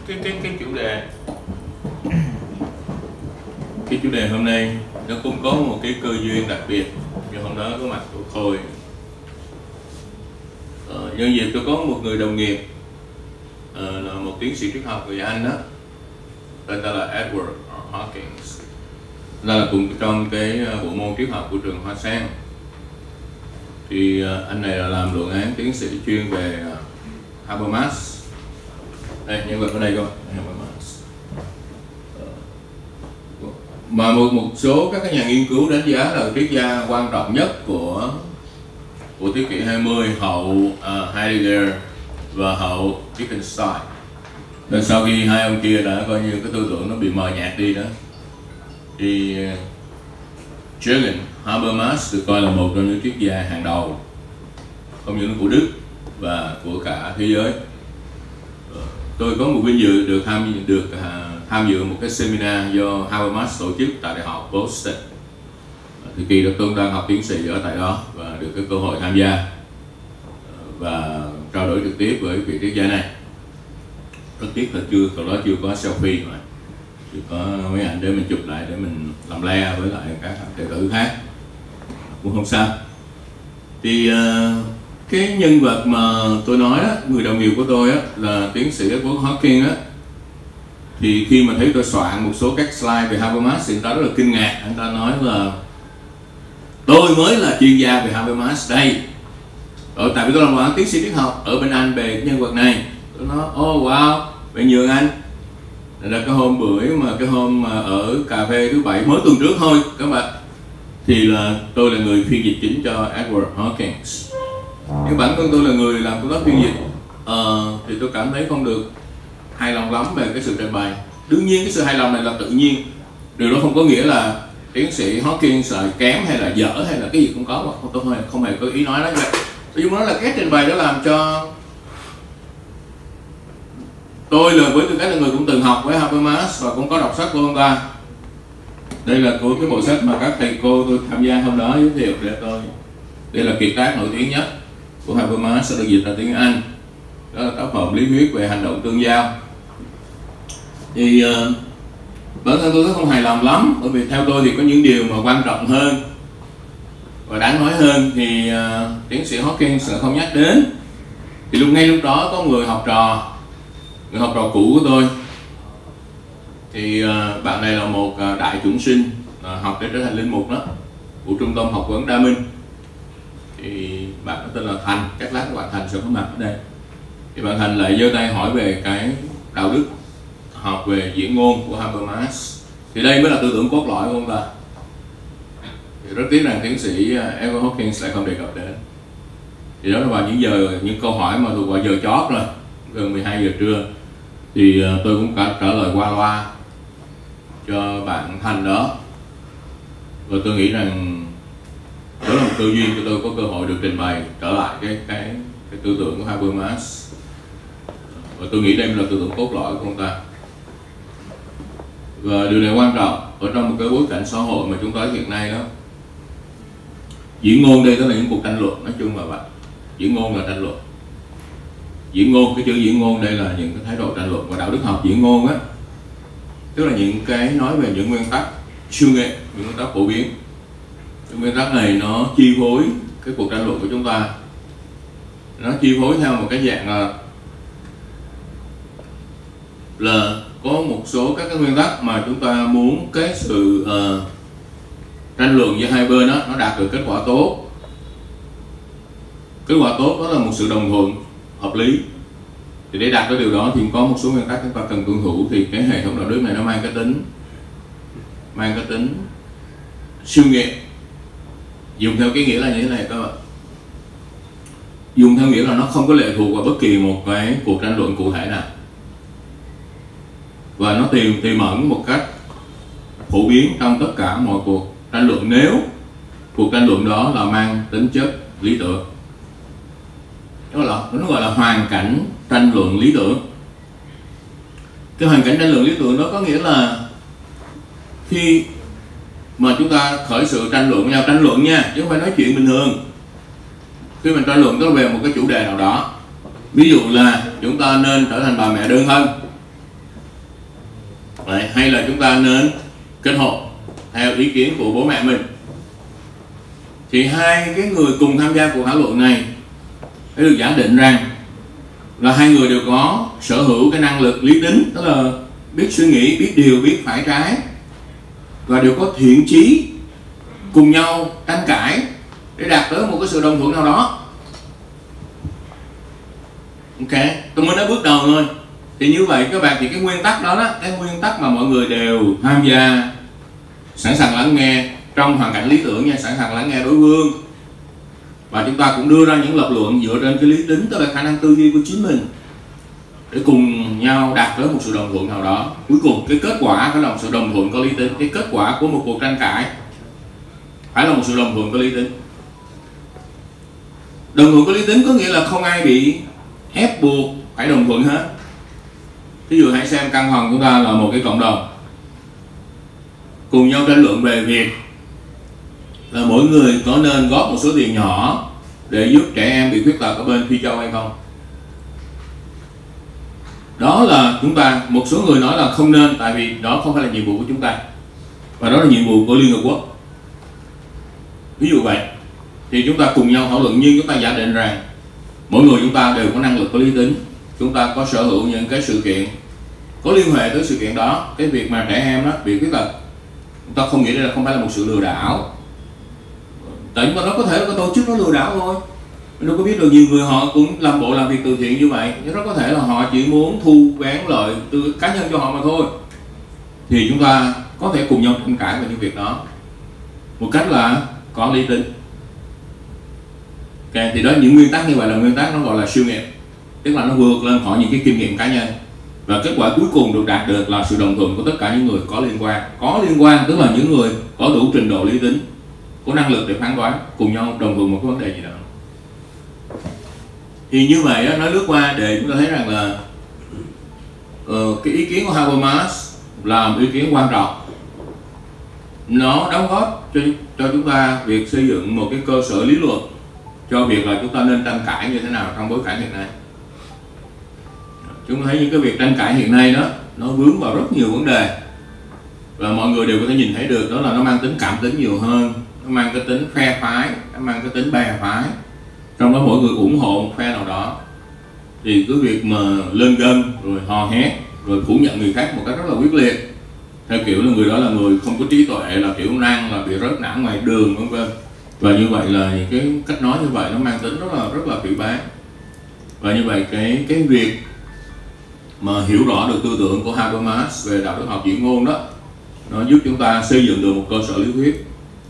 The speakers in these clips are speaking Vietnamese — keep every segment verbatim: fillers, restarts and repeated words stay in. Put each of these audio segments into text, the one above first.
cái cái cái chủ đề cái chủ đề hôm nay nó cũng có một cái cơ duyên đặc biệt. Như hôm đó có mặt của Khôi. Ờ, nhân dịp tôi có một người đồng nghiệp uh, là một tiến sĩ triết học người Anh đó, tên ta là Edward Hawkins, đó là cùng trong cái bộ môn triết học của trường Hoa Sen. Thì uh, anh này là làm luận án tiến sĩ chuyên về uh, Habermas. Đây, nhân vật ở đây các bạn, Habermas. Uh, mà một một số các cái nhà nghiên cứu đánh giá là triết gia quan trọng nhất của của thế kỷ hai mươi, hậu uh, Heidegger và hậu Wittgenstein. Và sau khi hai ông kia đã coi như cái tư tưởng nó bị mờ nhạt đi đó, thì uh, Jürgen Habermas được coi là một trong những triết gia hàng đầu, không những của Đức và của cả thế giới. Tôi có một vinh dự được tham được uh, tham dự một cái seminar do Habermas tổ chức tại Đại học Boston. Thì kỳ đó tôi đang học tiến sĩ ở tại đó và được cái cơ hội tham gia và trao đổi trực tiếp với vị triết gia này. Rất tiếc là chưa, còn đó chưa có selfie mà, chưa có mấy ảnh để mình chụp lại để mình làm le với lại các đệ tử khác, cũng không sao. Thì uh, cái nhân vật mà tôi nói đó, người đồng nghiệp của tôi á, là tiến sĩ Edward Hawkins á, thì khi mà thấy tôi soạn một số các slide về Habermas thì người ta rất là kinh ngạc. Anh ta nói là tôi mới là chuyên gia về Habermas đây. Ở tại vì tôi làm luận án tiến sĩ triết học ở bên Anh về nhân vật này. Tôi nói oh wow, vậy nhường anh. Là cái hôm bữa mà cái hôm mà ở cà phê thứ bảy mới tuần trước thôi các bạn, thì là tôi là người phiên dịch chính cho Edward Hawkins. Nhưng bản thân tôi là người làm công tác phiên dịch, uh, thì tôi cảm thấy không được hài lòng lắm về cái sự trình bày. Đương nhiên cái sự hài lòng này là tự nhiên, điều đó không có nghĩa là tiến sĩ Hawkins là kém hay là dở hay là cái gì cũng có. Không, tôi không hề, không hề có ý nói đó như vậy. Tôi muốn nói là cái trình bày đó làm cho tôi là với tư cách là người cũng từng học với Habermas và cũng có đọc sách của ông ta. Đây là của cái bộ sách mà các thầy cô tôi tham gia hôm đó giới thiệu để tôi. Đây là kiệt tác nổi tiếng nhất của Habermas, sẽ được dịch ra tiếng Anh. Đó là tác phẩm lý thuyết về hành động tương giao. Thì uh, bản thân tôi rất không hài lòng lắm, bởi vì theo tôi thì có những điều mà quan trọng hơn và đáng nói hơn thì uh, tiến sĩ Hawkins sẽ không nhắc đến. Thì lúc ngay lúc đó có người học trò, người học trò cũ của tôi, thì uh, bạn này là một uh, đại chủng sinh uh, học để trở thành linh mục đó của trung tâm học vấn Đa Minh. Thì bạn có tên là Thành, chắc lát các bạn Thành sẽ có mặt ở đây. Thì bạn Thành lại giơ tay hỏi về cái đạo đức học về diễn ngôn của Habermas. Thì đây mới là tư tưởng cốt lõi của ông ta. Thì rất tiếc rằng tiến sĩ Edward Hawkins lại không đề cập đến. Thì đó là vào những giờ, những câu hỏi mà thuộc vào giờ chót rồi, gần mười hai giờ trưa. Thì tôi cũng cả trả lời qua loa cho bạn Thành đó. Và tôi nghĩ rằng đó là một cơ duyên cho tôi có cơ hội được trình bày trở lại cái cái cái tư tưởng của Habermas. Và tôi nghĩ đây là tư tưởng cốt lõi của ông ta. Và điều này quan trọng ở trong một cái bối cảnh xã hội mà chúng ta hiện nay đó. Diễn ngôn đây đó là những cuộc tranh luận, nói chung là vậy. Diễn ngôn là tranh luận. Diễn ngôn, cái chữ diễn ngôn đây là những cái thái độ tranh luận. Và đạo đức học diễn ngôn á, tức là những cái nói về những nguyên tắc siêu nghệ, những nguyên tắc phổ biến. Những nguyên tắc này nó chi phối cái cuộc tranh luận của chúng ta. Nó chi phối theo một cái dạng là là có một số các cái nguyên tắc mà chúng ta muốn cái sự uh, tranh luận giữa hai bên đó nó đạt được kết quả tốt. Kết quả tốt đó là một sự đồng thuận hợp lý. Thì để đạt được điều đó thì có một số nguyên tắc chúng ta cần tuân thủ. Thì cái hệ thống đạo đức này nó mang cái tính mang cái tính siêu nghiệm. Dùng theo cái nghĩa là như thế này các bạn. Dùng theo nghĩa là nó không có lệ thuộc vào bất kỳ một cái cuộc tranh luận cụ thể nào. Và nó tiềm tiềm ẩn một cách phổ biến trong tất cả mọi cuộc tranh luận nếu cuộc tranh luận đó là mang tính chất lý tưởng. Nó gọi là, nó gọi là hoàn cảnh tranh luận lý tưởng. Cái hoàn cảnh tranh luận lý tưởng đó có nghĩa là khi mà chúng ta khởi sự tranh luận với nhau, tranh luận nha, chứ không phải nói chuyện bình thường. Khi mình tranh luận đó về một cái chủ đề nào đó, ví dụ là chúng ta nên trở thành bà mẹ đơn thân, Đấy, hay là chúng ta nên kết hợp theo ý kiến của bố mẹ mình. Thì hai cái người cùng tham gia cuộc thảo luận này đã được giả định rằng là hai người đều có sở hữu cái năng lực lý tính, tức là biết suy nghĩ, biết điều, biết phải trái, và đều có thiện chí cùng nhau tranh cãi để đạt tới một cái sự đồng thuận nào đó. Ok, tôi mới nói bước đầu thôi. Thì như vậy các bạn, thì cái nguyên tắc đó đó, cái nguyên tắc mà mọi người đều tham gia, sẵn sàng lắng nghe trong hoàn cảnh lý tưởng nha, sẵn sàng lắng nghe đối phương, và chúng ta cũng đưa ra những lập luận dựa trên cái lý tính, tức là khả năng tư duy của chính mình, để cùng nhau đạt tới một sự đồng thuận nào đó. Cuối cùng cái kết quả phải là một sự đồng thuận có lý tính. Cái kết quả của một cuộc tranh cãi phải là một sự đồng thuận có lý tính. Đồng thuận có lý tính có nghĩa là không ai bị ép buộc phải đồng thuận hết. Ví dụ hãy xem căn phòng chúng ta là một cái cộng đồng, cùng nhau tranh luận về việc là mỗi người có nên góp một số tiền nhỏ để giúp trẻ em bị khuyết tật ở bên Phi Châu hay không. Đó là chúng ta, một số người nói là không nên, tại vì đó không phải là nhiệm vụ của chúng ta, và đó là nhiệm vụ của Liên Hợp Quốc. Ví dụ vậy, thì chúng ta cùng nhau thảo luận, nhưng chúng ta giả định rằng mỗi người chúng ta đều có năng lực, có lý tính, chúng ta có sở hữu những cái sự kiện có liên hệ tới sự kiện đó. Cái việc mà trẻ em đó bị khuyết tật, chúng ta không nghĩ đây là không phải là một sự lừa đảo, tại chúng ta nó có thể là cái tổ chức nó lừa đảo thôi. Mình đâu có biết được, nhiều người họ cũng làm bộ làm việc từ thiện như vậy, nhưng rất có thể là họ chỉ muốn thu vén lợi từ cá nhân cho họ mà thôi. Thì chúng ta có thể cùng nhau tranh cãi về những việc đó một cách là có lý tính. Ok, thì đó, những nguyên tắc như vậy là nguyên tắc nó gọi là siêu nghiệm, tức là nó vượt lên khỏi những cái kinh nghiệm cá nhân, và kết quả cuối cùng được đạt được là sự đồng thuận của tất cả những người có liên quan. Có liên quan tức là những người có đủ trình độ lý tính, có năng lực để phán đoán, cùng nhau đồng thuận một cái vấn đề gì đó. Thì như vậy đó, nói lướt qua để chúng ta thấy rằng là uh, cái ý kiến của Habermas là một ý kiến quan trọng. Nó đóng góp cho, cho chúng ta việc xây dựng một cái cơ sở lý luận cho việc là chúng ta nên tranh cãi như thế nào trong bối cảnh hiện nay. Chúng ta thấy những cái việc tranh cãi hiện nay đó, nó vướng vào rất nhiều vấn đề, và mọi người đều có thể nhìn thấy được đó là nó mang tính cảm tính nhiều hơn, nó mang cái tính phe phái, nó mang cái tính bè phái, trong đó mỗi người ủng hộ một phe nào đó. Thì cứ việc mà lên gân rồi hò hét rồi phủ nhận người khác một cách rất là quyết liệt, theo kiểu là người đó là người không có trí tuệ, là kiểu năng, là bị rớt não ngoài đường vân vân. Và như vậy là những cái cách nói như vậy nó mang tính rất là rất là phỉ báng. Và như vậy cái cái việc mà hiểu rõ được tư tưởng của Habermas về đạo đức học diễn ngôn đó, nó giúp chúng ta xây dựng được một cơ sở lý thuyết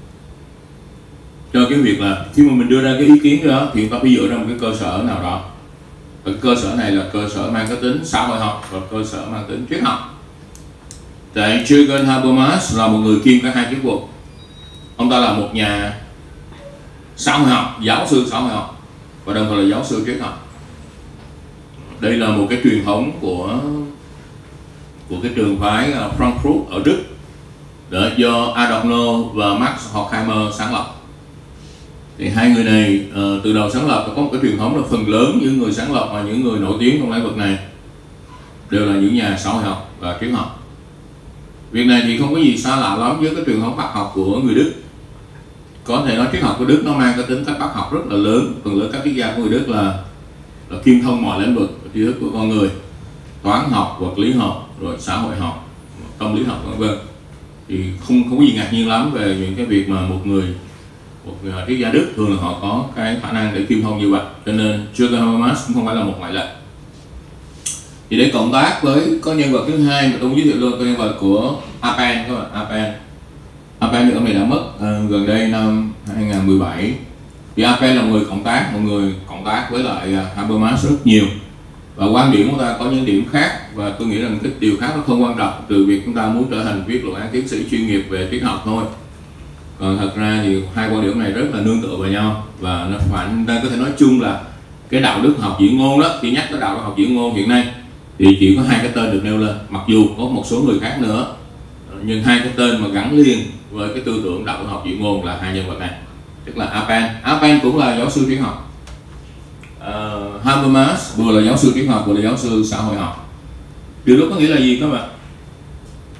cho cái việc là khi mà mình đưa ra cái ý kiến đó thì chúng ta phải dựa ra một cái cơ sở nào đó. Và cơ sở này là cơ sở mang cái tính xã hội học và cơ sở mang tính triết học. Tại Jürgen Habermas là một người kiêm cả hai chức vụ. Ông ta là một nhà xã hội học, giáo sư xã hội học, và đồng thời là giáo sư triết học. Đây là một cái truyền thống của của cái trường phái Frankfurt ở Đức, để do Adorno và Max Horkheimer sáng lập. Thì hai người này uh, từ đầu sáng lập có một cái truyền thống là phần lớn những người sáng lập và những người nổi tiếng trong lĩnh vực này đều là những nhà xã hội học và triết học. Việc này thì không có gì xa lạ lắm với cái truyền thống bác học của người Đức. Có thể nói triết học của Đức nó mang cái tính cách bác học rất là lớn. Phần lớn các triết gia của người Đức là là kiêm thông mọi lĩnh vực tri thức của con người, toán học, vật lý học, rồi xã hội học, tâm lý học vân vân. Thì không không có gì ngạc nhiên lắm về những cái việc mà một người một người triết gia Đức thường là họ có cái khả năng để kiêm thông như vậy, cho nên Jürgen Habermas cũng không phải là một ngoại lệ. Thì để cộng tác với có nhân vật thứ hai mà tôi muốn giới thiệu luôn, có nhân vật của Appen các bạn. Appen Appen thì ông này đã mất uh, gần đây năm hai nghìn không trăm mười bảy. Thì Appen là một người cộng tác, một người cộng tác với lại uh, Habermas rất nhiều, và quan điểm của ta có những điểm khác, và tôi nghĩ rằng cái điều khác nó không quan trọng từ việc chúng ta muốn trở thành viết luận án tiến sĩ chuyên nghiệp về triết học thôi. Còn thật ra thì hai quan điểm này rất là nương tựa vào nhau, và nó phản ta có thể nói chung là cái đạo đức học diễn ngôn đó. Khi nhắc tới đạo đức học diễn ngôn hiện nay thì chỉ có hai cái tên được nêu lên, mặc dù có một số người khác nữa, nhưng hai cái tên mà gắn liền với cái tư tưởng đạo đức học diễn ngôn là hai nhân vật này, tức là Appen. Appen cũng là giáo sư triết học. uh, Habermas vừa là giáo sư triết học vừa là giáo sư xã hội học. Điều đó có nghĩa là gì các bạn?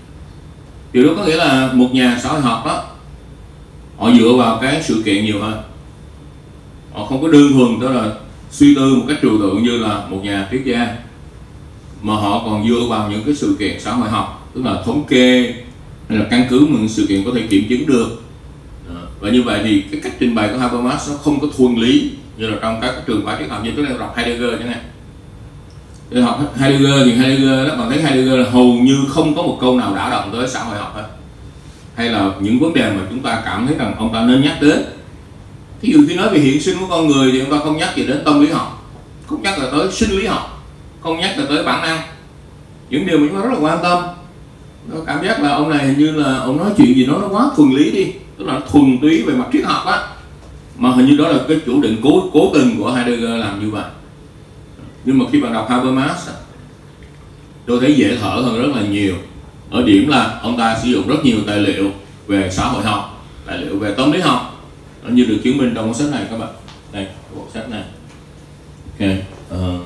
Điều đó có nghĩa là một nhà xã hội học đó, họ dựa vào cái sự kiện nhiều hơn. Họ không có đơn thuần đó là suy tư một cách trừu tượng như là một nhà triết gia, mà họ còn dựa vào những cái sự kiện xã hội học, tức là thống kê hay là căn cứ những sự kiện có thể kiểm chứng được. Và như vậy thì cái cách trình bày của Habermas nó không có thuần lý như là trong các trường phái triết học, như tôi đang đọc Heidegger chẳng hạn. Để học Heidegger thì Heidegger đó, bạn thấy Heidegger là hầu như không có một câu nào đả động tới xã hội học hết, hay là những vấn đề mà chúng ta cảm thấy rằng ông ta nên nhắc đến. Ví dụ khi nói về hiện sinh của con người thì ông ta không nhắc gì đến tâm lý học, không nhắc là tới sinh lý học, không nhắc là tới bản năng, những điều mà chúng ta rất là quan tâm. Nó cảm giác là ông này hình như là ông nói chuyện gì đó nó quá thuần lý đi, tức là thuần túy về mặt triết học á, mà hình như đó là cái chủ định cố cố tình của Heidegger làm như vậy. Nhưng mà khi bạn đọc Habermas, tôi thấy dễ thở hơn rất là nhiều, ở điểm là ông ta sử dụng rất nhiều tài liệu về xã hội học, tài liệu về tâm lý học, như được chứng minh trong cuốn sách này các bạn. Đây, bộ sách này. Ok, uh,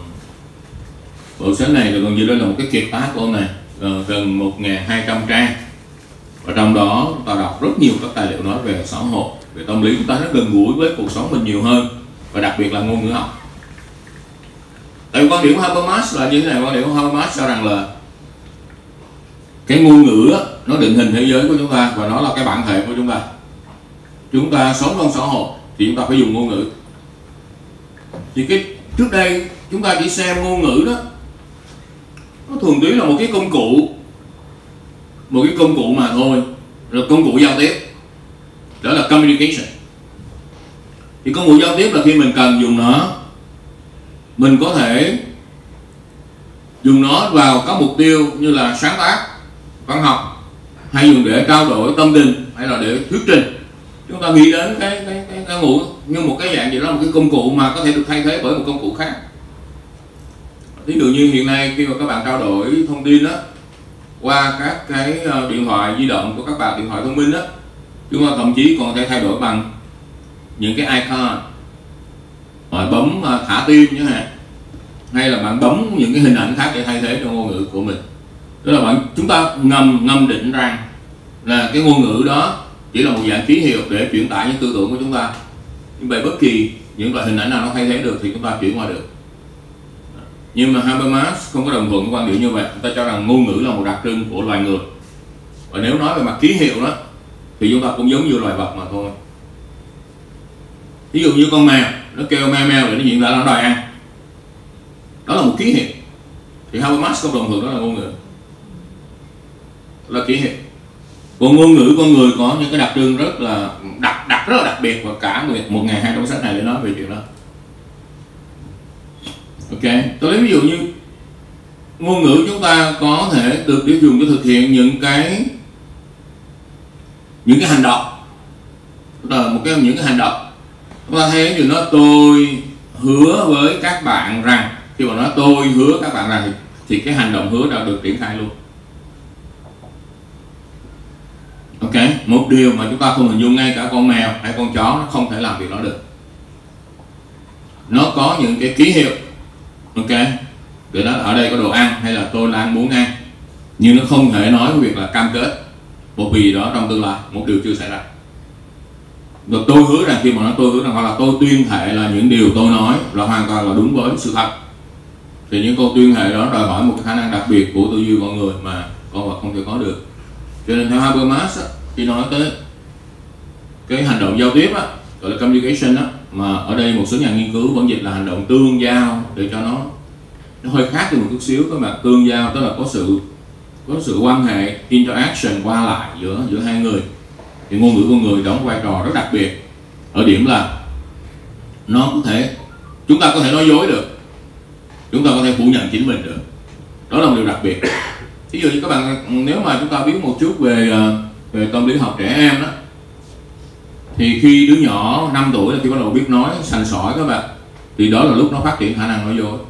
bộ sách này là gần như đó là một cái kiệt tác của ông này, uh, gần một nghìn hai trăm trang, và trong đó chúng ta đọc rất nhiều các tài liệu nói về xã hội, về tâm lý, chúng ta rất gần gũi với cuộc sống mình nhiều hơn, và đặc biệt là ngôn ngữ học. Tại quan điểm của Habermas là như thế này, quan điểm của Habermas cho rằng là cái ngôn ngữ đó, nó định hình thế giới của chúng ta, và nó là cái bản thể của chúng ta. Chúng ta sống trong xã hội thì chúng ta phải dùng ngôn ngữ. Thì cái trước đây chúng ta chỉ xem ngôn ngữ đó, nó thường túy là một cái công cụ, một cái công cụ mà thôi, là công cụ giao tiếp, đó là communication. Thì công cụ giao tiếp là khi mình cần dùng nó, mình có thể dùng nó vào các mục tiêu như là sáng tác, văn học, hay dùng để trao đổi tâm tình, hay là để thuyết trình. Chúng ta nghĩ đến cái cái cái, cái ngữ như một cái dạng gì đó, là một cái công cụ mà có thể được thay thế bởi một công cụ khác. Ví dụ như hiện nay khi mà các bạn trao đổi thông tin đó qua các cái điện thoại di động của các bạn, điện thoại thông minh đó, chúng ta thậm chí còn có thể thay đổi bằng những cái icon, rồi bấm thả tim chẳng hạn, hay là bạn bấm những cái hình ảnh khác để thay thế cho ngôn ngữ của mình. Tức là bạn chúng ta ngầm ngầm định rằng là cái ngôn ngữ đó chỉ là một dạng ký hiệu để truyền tải những tư tưởng của chúng ta. Nhưng vậy bất kỳ những loại hình ảnh nào nó thay thế được thì chúng ta chuyển qua được. Nhưng mà Habermas không có đồng thuận quan điểm như vậy. Chúng ta cho rằng ngôn ngữ là một đặc trưng của loài người, và nếu nói về mặt ký hiệu đó thì chúng ta cũng giống như loài vật mà thôi. Ví dụ như con mèo nó kêu meo meo để nó diễn tả là nó đòi ăn, đó là một ký hiệu. Thì Habermas không đồng thuận đó là ngôn ngữ, là ký hiệu. Còn ngôn ngữ con người có những cái đặc trưng rất là đặc đặc rất là đặc biệt, và cả một nghìn hai trăm sách này để nói về chuyện đó. Ok, tôi lấy ví dụ như ngôn ngữ chúng ta có thể được sử dụng để thực hiện những cái những cái hành động, là một cái những cái hành động. Chúng ta thấy như nó tôi hứa với các bạn rằng, khi mà nói tôi hứa các bạn rằng thì, thì cái hành động hứa đã được triển khai luôn. Ok, một điều mà chúng ta không hình dung, ngay cả con mèo hay con chó nó không thể làm việc đó được. Nó có những cái ký hiệu, ok, để đó ở đây có đồ ăn, hay là tôi đang muốn ăn, nhưng nó không thể nói cái việc là cam kết một vì gì đó trong tương lai, một điều chưa xảy ra. Rồi tôi hứa rằng, khi mà nói tôi hứa rằng, hoặc là tôi tuyên thệ là những điều tôi nói là hoàn toàn là đúng với sự thật, thì những câu tuyên thệ đó đòi hỏi một cái khả năng đặc biệt của tư duy con người mà con vật không thể có được. Cho nên theo Habermas á, khi nói tới cái hành động giao tiếp á, gọi là communication á, mà ở đây một số nhà nghiên cứu vẫn dịch là hành động tương giao, để cho nó nó hơi khác từ một chút xíu. Các bạn, tương giao tức là có sự có sự quan hệ interaction qua lại giữa giữa hai người. Thì ngôn ngữ con người đóng vai trò rất đặc biệt ở điểm là nó có thể, chúng ta có thể nói dối được, chúng ta có thể phủ nhận chính mình được. Đó là một điều đặc biệt. Ví dụ như các bạn, nếu mà chúng ta biết một chút về về tâm lý học trẻ em đó, thì khi đứa nhỏ năm tuổi là khi bắt đầu biết nói sành sỏi các bạn, thì đó là lúc nó phát triển khả năng nói dối.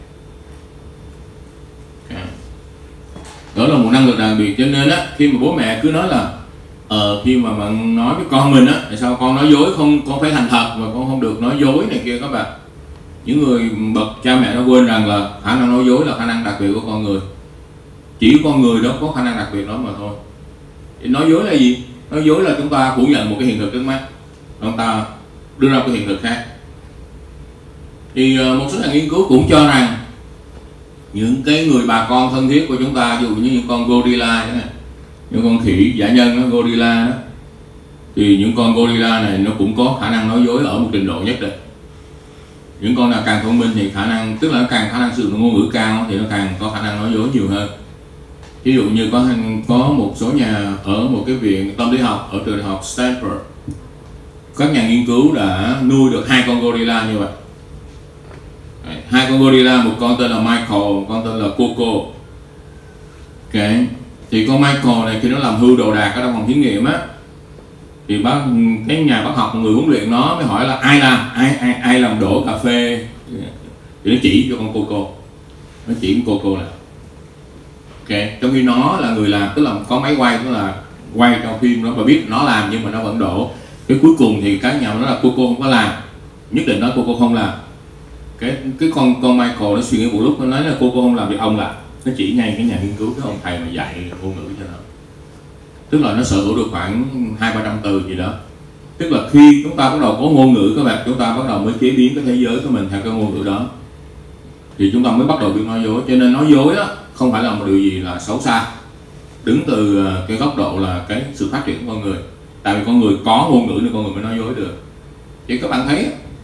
Đó là một năng lực đặc biệt. Cho nên á, khi mà bố mẹ cứ nói là ờ, khi mà bạn nói với con mình á, tại sao con nói dối, không, con phải thành thật và con không được nói dối này kia các bạn. Những người bậc cha mẹ nó quên rằng là khả năng nói dối là khả năng đặc biệt của con người, chỉ con người đó có khả năng đặc biệt đó mà thôi. Thì nói dối là gì? Nói dối là chúng ta phủ nhận một cái hiện thực trước mắt, chúng ta đưa ra một cái hiện thực khác. Thì một số nhà nghiên cứu cũng cho rằng những cái người bà con thân thiết của chúng ta, ví dụ như những con gorilla này, những con khỉ giả nhân đó, gorilla đó, thì những con gorilla này nó cũng có khả năng nói dối ở một trình độ nhất định. Những con nào càng thông minh thì khả năng, tức là nó càng khả năng sử dụng ngôn ngữ cao thì nó càng có khả năng nói dối nhiều hơn. Ví dụ như có có một số nhà ở một cái viện tâm lý học ở trường đại học Stanford, các nhà nghiên cứu đã nuôi được hai con gorilla như vậy. Hai con gorilla, một con tên là Michael, một con tên là Coco. Okay. Thì con Michael này khi nó làm hư đồ đạc ở trong phòng thí nghiệm á, thì bác cái nhà bác học, người huấn luyện nó mới hỏi là ai làm, ai ai ai làm đổ cà phê, thì nó chỉ cho con Coco, nó chỉ con Coco là. Okay. Trong khi nó là người làm, tức là có máy quay, tức là quay trong phim nó và biết nó làm nhưng mà nó vẫn đổ. Cái cuối cùng thì các nhà nó là Coco không có làm, nhất định nói Coco không làm. Cái cái con con Michael nó suy nghĩ một lúc, nó nói là Coco không làm thì ông làm. Nó chỉ ngay cái nhà nghiên cứu, cái ông thầy mà dạy ngôn ngữ cho nó. Tức là nó sở hữu được khoảng hai ba trăm từ gì đó. Tức là khi chúng ta bắt đầu có ngôn ngữ các bạn, chúng ta bắt đầu mới chế biến cái thế giới của mình theo cái ngôn ngữ đó, thì chúng ta mới bắt đầu biết nói dối. Cho nên nói dối đó không phải là một điều gì là xấu xa, đứng từ cái góc độ là cái sự phát triển của con người. Tại vì con người có ngôn ngữ nên con người mới nói dối được. Thì các bạn thấy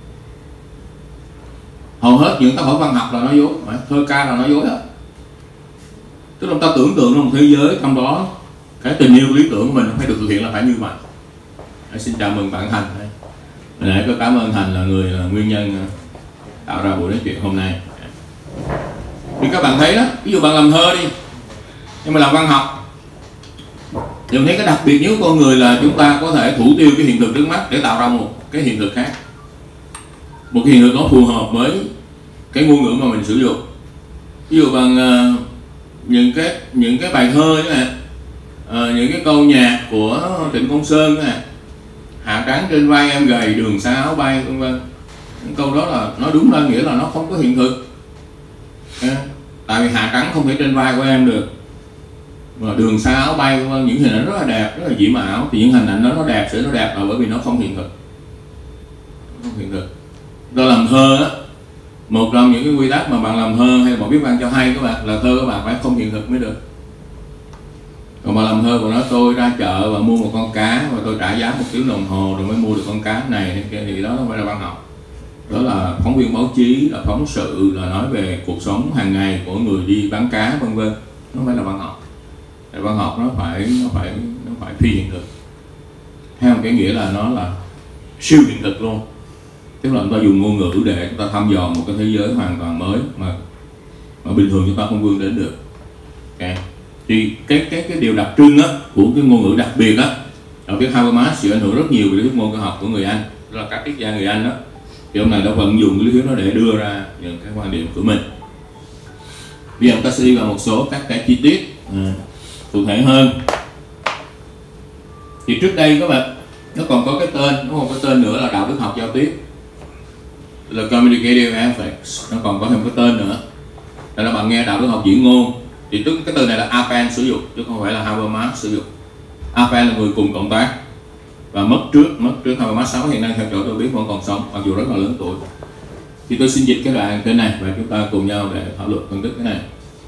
hầu hết những tác phẩm văn học là nói dối, thơ ca là nói dối đó. Tức là chúng ta tưởng tượng ra một thế giới trong đó cái tình yêu lý tưởng của mình phải được thực hiện là phải như vậy. Xin chào mừng bạn Thành. Hồi nãy có cảm ơn Thành là người là nguyên nhân tạo ra buổi nói chuyện hôm nay. Thì các bạn thấy đó, ví dụ bạn làm thơ đi, nhưng mà làm văn học, thì mình thấy cái đặc biệt nhất của con người là chúng ta có thể thủ tiêu cái hiện thực trước mắt để tạo ra một cái hiện thực khác, một cái hiện thực nó phù hợp với cái ngôn ngữ mà mình sử dụng. Ví dụ bằng uh, những cái những cái bài thơ như này, uh, những cái câu nhạc của Trịnh Công Sơn này, hạ trắng trên vai em gầy, đường xa áo bay, vân vân. Câu đó là nói đúng ra nghĩa là nó không có hiện thực. À, tại vì hạ trắng không thể trên vai của em được, và đường xa áo bay, vân vân, những hình ảnh rất là đẹp, rất là dĩ ảo. Thì những hình ảnh đó nó đẹp, sẽ nó đẹp là bởi vì nó không hiện thực, không hiện thực. Đó làm thơ á, một trong những cái quy tắc mà bạn làm thơ hay bạn viết văn cho hay các bạn là thơ các bạn phải không hiện thực mới được. Còn mà làm thơ của nó tôi ra chợ và mua một con cá và tôi trả giá một tiếng đồng hồ rồi mới mua được con cá này hay kia, thì đó không phải là văn học. Đó là phóng viên báo chí, là phóng sự, là nói về cuộc sống hàng ngày của người đi bán cá vân vân. Nó phải là văn học. Tại văn học nó phải nó phải nó phải phi hiện thực. Theo một cái nghĩa là nó là siêu hiện thực luôn. Tức là chúng ta dùng ngôn ngữ để chúng ta thăm dò một cái thế giới hoàn toàn mới mà mà bình thường chúng ta không vươn đến được. Okay. Thì cái cái cái điều đặc trưng á của cái ngôn ngữ đặc biệt á ở cái Habermas chịu ảnh hưởng rất nhiều về lý thuyết môn cơ học của người Anh, đó là các triết gia người Anh đó. Thì ông này đã vận dụng cái lý thuyết đó để đưa ra những cái quan điểm của mình. Bây giờ chúng ta sẽ đi vào một số các cái chi tiết à, cụ thể hơn. Thì trước đây các bạn, nó còn có cái tên, nó còn có tên nữa là đạo đức học giao tiếp, là communicative ethics. Nó còn có thêm cái tên nữa, đó là bạn nghe đạo đức học diễn ngôn. Thì tức cái từ này là Appel sử dụng chứ không phải là Habermas sử dụng. Appel là người cùng cộng tác và mất trước mất trước Habermas sáu, hiện nay theo chỗ tôi biết vẫn còn sống mặc dù rất là lớn tuổi. Thì tôi xin dịch cái đoạn tên này và chúng ta cùng nhau để thảo luận phân tích cái này.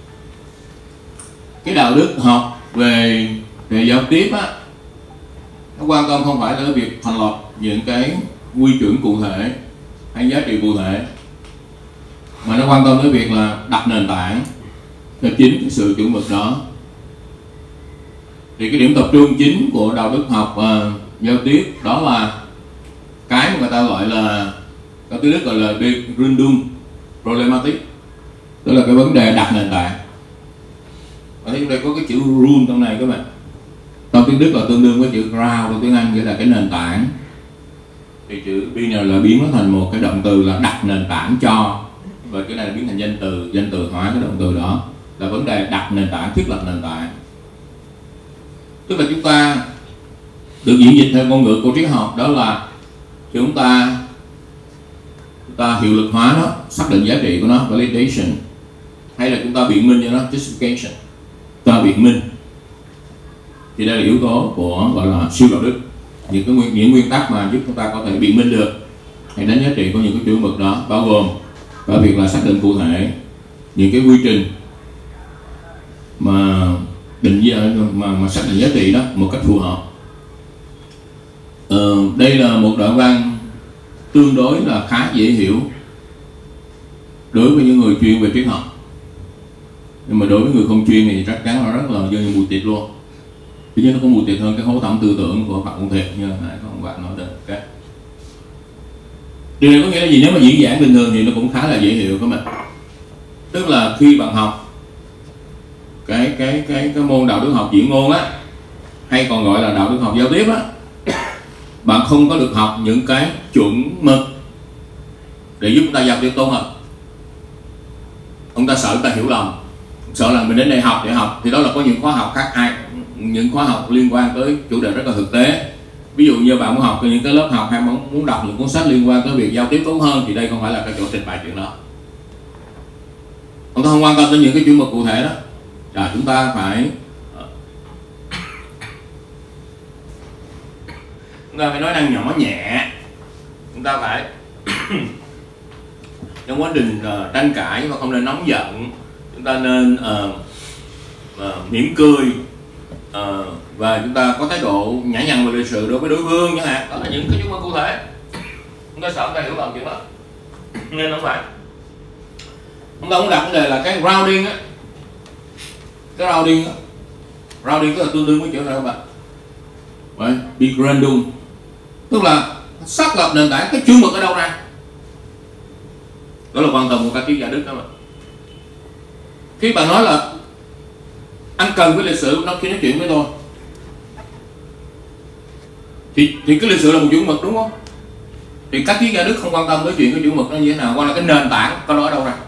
Cái đạo đức học về về giao tiếp á, nó quan tâm không phải tới việc thành lập những cái quy chuẩn cụ thể hay giá trị cụ thể, mà nó quan tâm tới việc là đặt nền tảng cho chính cái sự chuẩn mực đó. Thì cái điểm tập trung chính của đạo đức học uh, giao tiếp đó là cái mà người ta gọi là, có tiếng Đức gọi là Begründung problematic, tức là cái vấn đề đặt nền tảng. Ở đây có cái chữ rule trong này các bạn, trong tiếng Đức là tương đương với chữ ground trong tiếng Anh, nghĩa là cái nền tảng. Thì chữ B này là biến nó thành một cái động từ là đặt nền tảng cho, và cái này là biến thành danh từ, danh từ hóa cái động từ đó, là vấn đề đặt nền tảng, thiết lập nền tảng. Tức là chúng ta được diễn dịch theo ngôn ngữ của triết học, đó là chúng ta chúng ta hiệu lực hóa nó, xác định giá trị của nó, validation, hay là chúng ta biện minh cho nó, justification, ta biện minh. Thì đây là yếu tố của gọi là siêu đạo đức, những cái nguyên, những nguyên tắc mà giúp chúng ta có thể biện minh được hay đánh giá trị của những cái chuẩn mực đó, bao gồm cả việc là xác định cụ thể những cái quy trình mà định mà, mà xác định giá trị đó một cách phù hợp. Ờ, đây là một đoạn văn tương đối là khá dễ hiểu đối với những người chuyên về triết học, nhưng mà đối với người không chuyên thì chắc chắn là rất là dơ như mùi tịt luôn. Tuy nhiên nó có mùi tịt hơn cái hố thẳm tư tưởng của Phạm Công Thiệt như nãy có ông bạn nói được. Okay. Điều này có nghĩa là gì? Nếu mà diễn giảng bình thường thì nó cũng khá là dễ hiểu các bạn. Tức là khi bạn học cái cái cái cái môn đạo đức học diễn ngôn á, hay còn gọi là đạo đức học giao tiếp á, bạn không có được học những cái chuẩn mực để giúp chúng ta giao tiếp tốt hơn. Ông ta sợ chúng ta hiểu lầm, sợ là mình đến đây học để học, thì đó là có những khóa học khác, ai những khóa học liên quan tới chủ đề rất là thực tế. Ví dụ như bạn muốn học những cái lớp học hay muốn muốn đọc những cuốn sách liên quan tới việc giao tiếp tốt hơn, thì đây không phải là cái chỗ trình bày chuyện đó. Ông ta không quan tâm tới những cái chuẩn mực cụ thể đó. Là chúng ta phải chúng ta phải nói năng nhỏ nhẹ, chúng ta phải trong quá trình uh, tranh cãi chúng ta không nên nóng giận, chúng ta nên uh, uh, mỉm cười uh, và chúng ta có thái độ nhã nhặn và lịch sự đối với đối phương chẳng hạn. Đó là những cái chuẩn mực cụ thể. Chúng ta sợ chúng ta hiểu lầm chuyện đó, nên không phải. Chúng ta cũng đặt vấn đề là cái grounding á, cái grounding á, grounding tức là tương đương với chữ này các bạn. Right? Begründung, tức là xác lập nền tảng cái chuẩn mực ở đâu ra. Đó là quan tâm của các triết gia Đức đó mà. Khi bạn nói là anh cần với lịch sử nó khi nói chuyện với tôi, thì, thì cái lịch sử là một chuẩn mực đúng không? Thì các triết gia Đức không quan tâm tới chuyện cái chuẩn mực nó như thế nào, qua là cái nền tảng có nó ở đâu ra.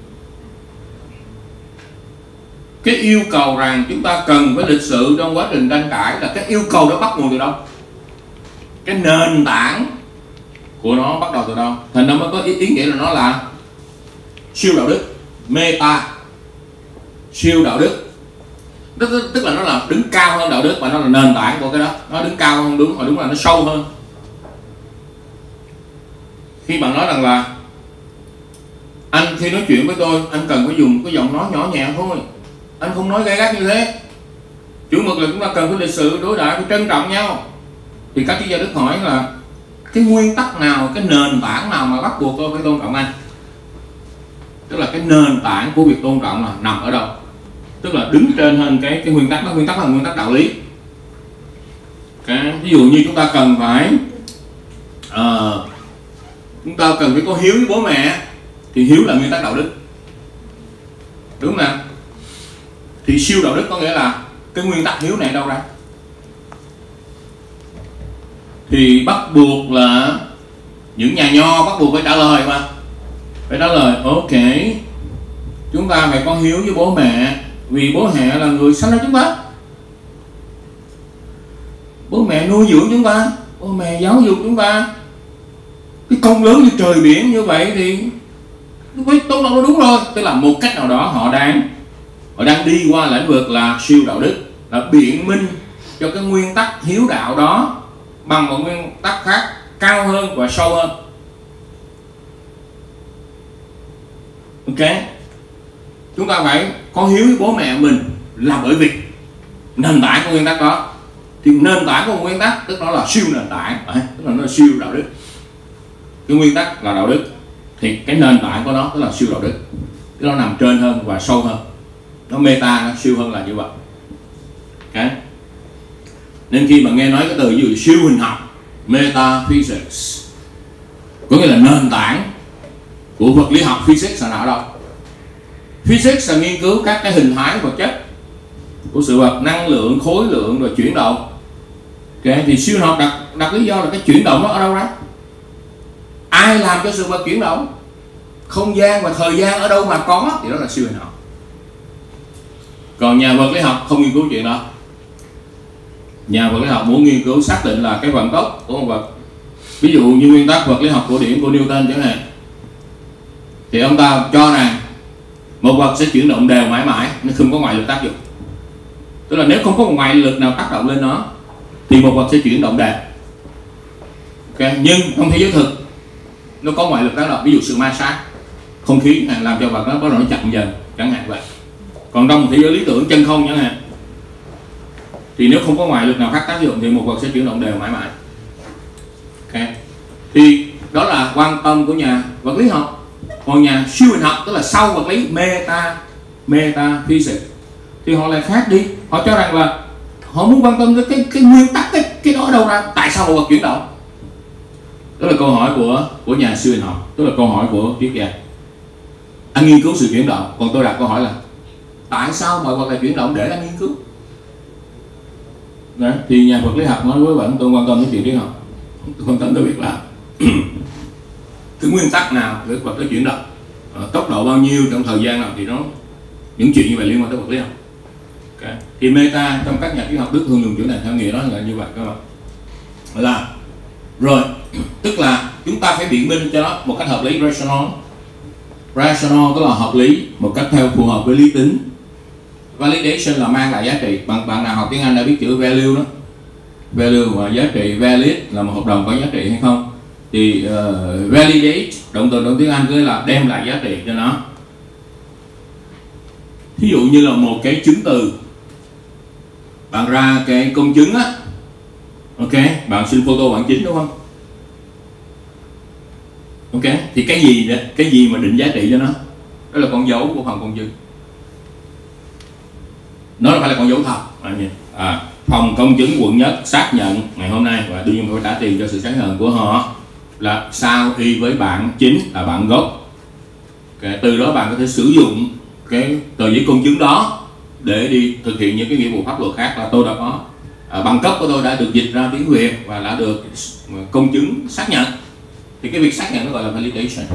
Cái yêu cầu rằng chúng ta cần với lịch sử trong quá trình tranh cãi là cái yêu cầu đó bắt nguồn từ đâu? Cái nền tảng của nó bắt đầu từ đâu? Thành ra mới có ý, ý nghĩa là nó là siêu đạo đức, meta, siêu đạo đức. Tức, tức, tức là nó là đứng cao hơn đạo đức, và nó là nền tảng của cái đó. Nó đứng cao hơn đúng, mà đúng là nó sâu hơn. Khi bạn nói rằng là anh khi nói chuyện với tôi, anh cần phải dùng cái giọng nói nhỏ nhẹ thôi, anh không nói gay gắt như thế. Chuẩn mực là chúng ta cần phải lịch sự đối đãi, phải trân trọng nhau. Thì các triết gia Đức hỏi là cái nguyên tắc nào, cái nền tảng nào mà bắt buộc tôi phải tôn trọng anh? Tức là cái nền tảng của việc tôn trọng là nằm ở đâu? Tức là đứng trên hơn cái cái nguyên tắc đó. Nguyên tắc là nguyên tắc đạo lý. Cái, ví dụ như chúng ta cần phải uh, chúng ta cần phải có hiếu với bố mẹ, thì hiếu là nguyên tắc đạo đức, đúng không nào? Thì siêu đạo đức có nghĩa là cái nguyên tắc hiếu này đâu ra? Thì bắt buộc là những nhà nho bắt buộc phải trả lời mà, phải trả lời ok, chúng ta phải có hiếu với bố mẹ, vì bố mẹ là người sanh ra chúng ta, bố mẹ nuôi dưỡng chúng ta, bố mẹ giáo dục chúng ta. Cái công lớn như trời biển như vậy thì phải tôn trọng nó, đúng rồi. Tức là một cách nào đó họ đang họ đang đi qua lĩnh vực là siêu đạo đức, là biện minh cho cái nguyên tắc hiếu đạo đó bằng một nguyên tắc khác cao hơn và sâu hơn. Ok, chúng ta phải có hiếu với bố mẹ mình là bởi vì nền tảng của nguyên tắc đó. Thì nền tảng của nguyên tắc tức nó là siêu nền tảng, tức là nó là siêu đạo đức. Cái nguyên tắc là đạo đức, thì cái nền tảng của nó tức là siêu đạo đức, tức nó nằm trên hơn và sâu hơn, nó meta, nó siêu hơn là như vậy. Okay. Nên khi mà nghe nói cái từ gì siêu hình học, metaphysics, có nghĩa là nền tảng của vật lý học. Physics là nào ở đâu? Physics là nghiên cứu các cái hình thái vật chất của sự vật, năng lượng, khối lượng và chuyển động. Okay. Thì siêu học đặt, đặt lý do là cái chuyển động đó ở đâu ra? Ai làm cho sự vật chuyển động? Không gian và thời gian ở đâu mà có, thì đó là siêu hình học. Còn nhà vật lý học không nghiên cứu chuyện đó. Nhà vật lý học muốn nghiên cứu xác định là cái vận tốc của một vật. Ví dụ như nguyên tắc vật lý học cổ điển của Newton chẳng hạn, thì ông ta cho rằng một vật sẽ chuyển động đều mãi mãi, nó không có ngoại lực tác dụng. Tức là nếu không có một ngoại lực nào tác động lên nó thì một vật sẽ chuyển động đều. Okay. Nhưng trong thế giới thực nó có ngoại lực tác động, ví dụ sự ma sát không khí làm cho vật nó bắt đầu nó chậm dần chẳng hạn vậy. Còn trong một thế giới lý tưởng chân không chẳng hạn thì nếu không có ngoại lực nào khác tác dụng thì một vật sẽ chuyển động đều mãi mãi. Okay. Thì đó là quan tâm của nhà vật lý học. Còn nhà siêu hình học tức là sau vật lý, meta metaphysics, thì họ lại khác đi. Họ cho rằng là họ muốn quan tâm tới cái cái nguyên tắc, cái cái đó ở đâu ra, tại sao một vật chuyển động. Đó là câu hỏi của của nhà siêu hình học, tức là câu hỏi của triết gia. Anh nghiên cứu sự chuyển động, còn tôi đặt câu hỏi là tại sao mọi vật lại chuyển động để anh nghiên cứu. Đấy, thì nhà vật lý học nói với bạn tôi quan tâm đến chuyện triết học, tôi quan tâm tới việc là cái nguyên tắc nào để vật lý chuyển động, ờ, tốc độ bao nhiêu trong thời gian nào, thì nó những chuyện như vậy liên quan tới vật lý học. Okay. Thì meta trong các nhà triết học Đức thường dùng chữ này theo nghĩa đó là như vậy các bạn. Là rồi, tức là chúng ta phải biện minh cho nó một cách hợp lý, rational. Rational tức là hợp lý, một cách theo phù hợp với lý tính. Validation là mang lại giá trị. Bạn bạn nào học tiếng Anh đã biết chữ value đó. Value và giá trị, valid là một hợp đồng có giá trị hay không. Thì uh, validate, động từ trong tiếng Anh cứ là đem lại giá trị cho nó. Ví dụ như là một cái chứng từ, bạn ra cái công chứng á, ok, bạn xin photo bản chính đúng không? Ok, thì cái gì đó, cái gì mà định giá trị cho nó? Đó là con dấu của phòng công chứng. Nó phải là con dấu thật. À, phòng công chứng quận nhất xác nhận ngày hôm nay và đương nhiên phải trả tiền cho sự xác nhận của họ là sao y với bản chính là bản gốc. Okay, từ đó bạn có thể sử dụng cái tờ giấy công chứng đó để đi thực hiện những cái nghĩa vụ pháp luật khác là tôi đã có à, bằng cấp của tôi đã được dịch ra tiếng Việt và đã được công chứng xác nhận. Thì cái việc xác nhận nó gọi là validation.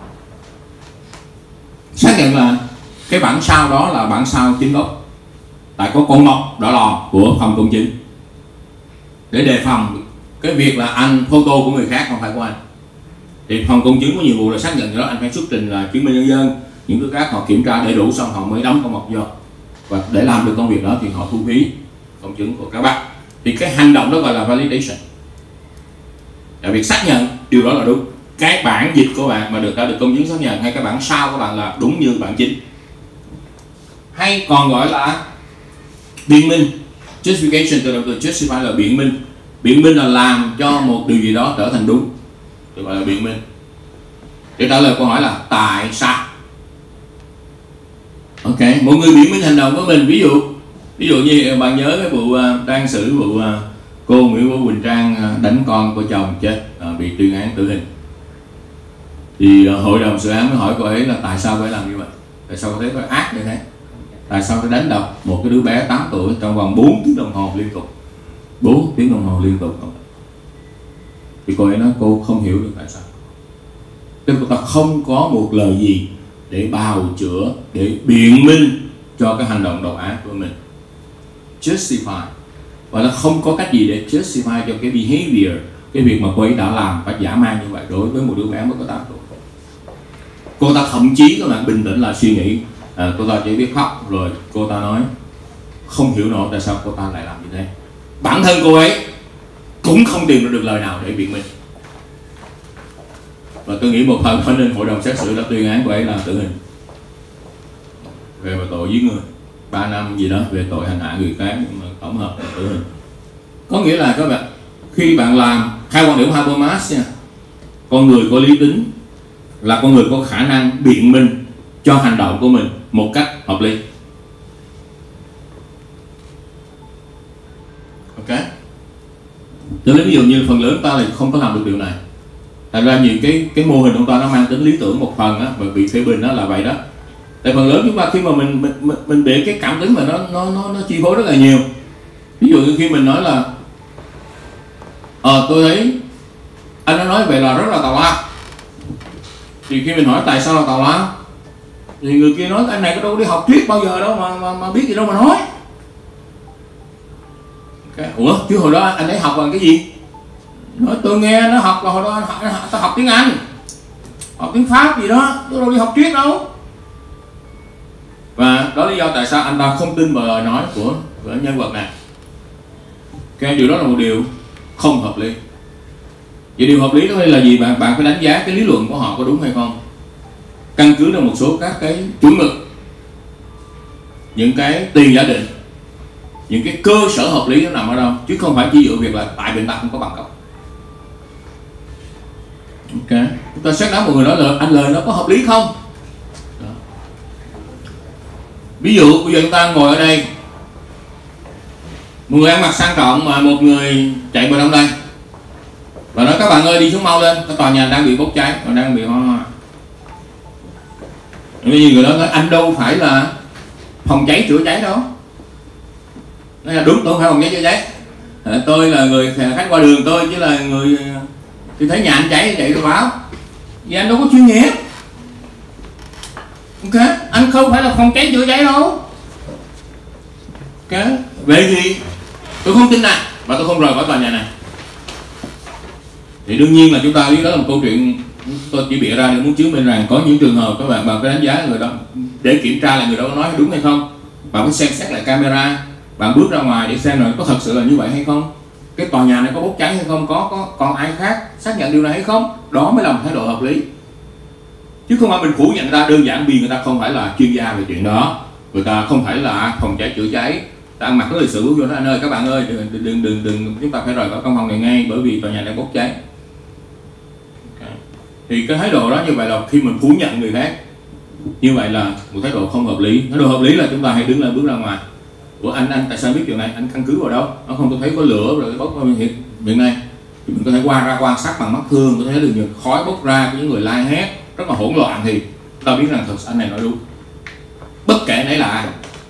Xác nhận là cái bản sao đó là bản sao chính gốc, tại có con mộc đỏ lò của phòng công chứng để đề phòng cái việc là anh photo của người khác không phải của anh. Thì phòng công chứng có nhiệm vụ là xác nhận đó, anh phải xuất trình là chứng minh nhân dân, những thứ khác họ kiểm tra đầy đủ xong họ mới đóng con mộc vô. Và để làm được công việc đó thì họ thu phí công chứng của các bạn. Thì cái hành động đó gọi là validation, là việc xác nhận điều đó là đúng. Cái bản dịch của bạn mà được đã được công chứng xác nhận hay cái bản sao của bạn là đúng như bản chính. Hay còn gọi là biện minh, justification, từ động từ justify là biện minh. Biện minh là làm cho một điều gì đó trở thành đúng, được gọi là biện minh. Để trả lời câu hỏi là tại sao. Ok, một người biện minh hành động của mình, ví dụ ví dụ như bạn nhớ cái vụ uh, đang xử vụ uh, cô Nguyễn Vũ Quỳnh Trang uh, đánh con của chồng chết, uh, bị tuyên án tử hình. Thì uh, hội đồng xử án mới hỏi cô ấy là tại sao phải làm như vậy, tại sao cô thấy có ác như thế, tại sao phải đánh đập một cái đứa bé tám tuổi trong vòng bốn tiếng đồng hồ liên tục, bốn tiếng đồng hồ liên tục. Thì cô ấy nói cô không hiểu được tại sao. Tức là cô ta không có một lời gì để bào chữa, để biện minh cho cái hành động độc ác của mình. Justify, và nó không có cách gì để justify cho cái behavior, cái việc mà cô ấy đã làm phải dã man như vậy đối với một đứa bé mới có tám tuổi. Cô ta thậm chí các bạn bình tĩnh là suy nghĩ, à, cô ta chỉ biết khóc, rồi cô ta nói không hiểu nổi tại sao cô ta lại làm như thế. Bản thân cô ấy cũng không tìm được lời nào để biện minh. Và tôi nghĩ một phần cho nên hội đồng xét xử đã tuyên án cô ấy là tử hình về tội giết người, ba năm gì đó về tội hành hạ người khác, nhưng mà tổng hợp là tử hình. Có nghĩa là các bạn, khi bạn làm theo quan điểm của Habermas nha, con người có lý tính là con người có khả năng biện minh cho hành động của mình một cách hợp lý. Ok, cho nên ví dụ như phần lớn ta thì không có làm được điều này. Thành ra nhiều cái cái mô hình của ta nó mang tính lý tưởng một phần á, và bị phê bình đó là vậy đó. Tại phần lớn chúng ta khi mà mình mình mình, mình để cái cảm tính mà nó nó nó nó chi phối rất là nhiều. Ví dụ như khi mình nói là ờ tôi thấy anh đã nói vậy là rất là tào lao, thì khi mình hỏi tại sao là tào lao thì người kia nói anh này có đâu đi học triết bao giờ đâu mà mà, mà biết gì đâu mà nói. Okay. Ủa chứ hồi đó anh ấy học bằng cái gì? Nói tôi nghe nó học là hồi đó anh học, anh học, tôi học tiếng Anh, học tiếng Pháp gì đó, tôi đâu đi học triết đâu. Và đó là lý do tại sao anh ta không tin vào lời nói của, của nhân vật này. Cái điều đó là một điều không hợp lý. Vậy điều hợp lý đó là gì? Bạn bạn phải đánh giá cái lý luận của họ có đúng hay không, căn cứ vào một số các cái chuẩn mực, những cái tiền giả định, những cái cơ sở hợp lý nó nằm ở đâu, chứ không phải chỉ dựa việc là tại bệnh ta không có bằng cấp. Ok, chúng ta xét đoán một người nói là anh lời nó có hợp lý không. Đó. Ví dụ bây giờ chúng ta ngồi ở đây, một người ăn mặc sang trọng mà một người chạy vào trong đây và nói các bạn ơi đi xuống mau lên, cái tòa nhà đang bị bốc cháy, còn đang bị hoa hoa. Vì người đó nói anh đâu phải là phòng cháy chữa cháy đâu. Nói là đúng, tôi không phải phòng cháy chữa cháy, tôi là người khách qua đường tôi, chứ là người tôi thấy nhà anh cháy chạy tôi báo. Vì anh đâu có chuyên nghiệp. Ok, anh không phải là phòng cháy chữa cháy đâu. Ok, vậy thì tôi không tin này và tôi không rời khỏi tòa nhà này. Thì đương nhiên là chúng ta biết đó là một câu chuyện tôi chỉ bịa ra để muốn chứng minh rằng có những trường hợp các bạn bạn phải đánh giá người đó để kiểm tra là người đó có nói đúng hay không. Bạn phải xem xét lại camera, bạn bước ra ngoài để xem là có thật sự là như vậy hay không, cái tòa nhà này có bốc cháy hay không, có có còn ai khác xác nhận điều này hay không. Đó mới là một thái độ hợp lý, chứ không phải mình phủ nhận ra đơn giản vì người ta không phải là chuyên gia về chuyện đó, người ta không phải là phòng cháy chữa cháy, ta ăn mặc cái lịch sự bước vô nói anh ơi các bạn ơi đừng đừng đừng đừng, đừng chúng ta phải rời khỏi căn phòng này ngay bởi vì tòa nhà đang bốc cháy. Okay. Thì cái thái độ đó như vậy là khi mình phủ nhận người khác, như vậy là một thái độ không hợp lý. Thái độ hợp lý là chúng ta hãy đứng lên bước ra ngoài. Ủa anh anh tại sao biết điều này, anh căn cứ vào đâu? Nó không, tôi thấy có lửa rồi bốc ra hiện hiện nay thì mình có thể qua ra quan sát bằng mắt thường, có thể thấy được khói bốc ra, có những người la hét rất là hỗn loạn thì ta biết rằng thật anh này nói đúng, bất kể nấy là ai.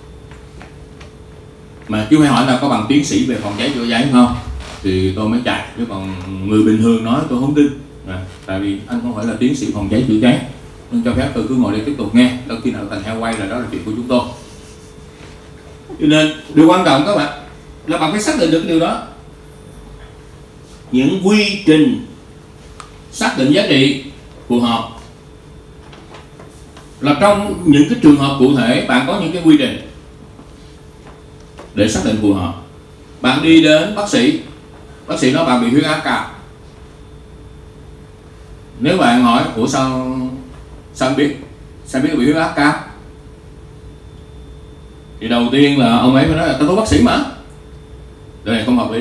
Mà chứ phải hỏi là có bằng tiến sĩ về phòng cháy chữa cháy không thì tôi mới chạy, chứ còn người bình thường nói tôi không tin. À, tại vì anh không phải là tiến sĩ phòng cháy chữa cháy nên cho phép tôi cứ ngồi đây tiếp tục nghe, tới khi nào thành heo quay là đó là chuyện của chúng tôi. Cho nên điều quan trọng các bạn là bạn phải xác định được điều đó. Những quy trình xác định giá trị phù hợp là trong những cái trường hợp cụ thể bạn có những cái quy trình để xác định phù hợp. Bạn đi đến bác sĩ, bác sĩ nói bạn bị huyết áp cao. Nếu bạn hỏi ủa sao sao anh biết sao biết bị huyết áp cao, thì đầu tiên là ông ấy phải nói là tôi có bác sĩ mà. Điều này không hợp lý.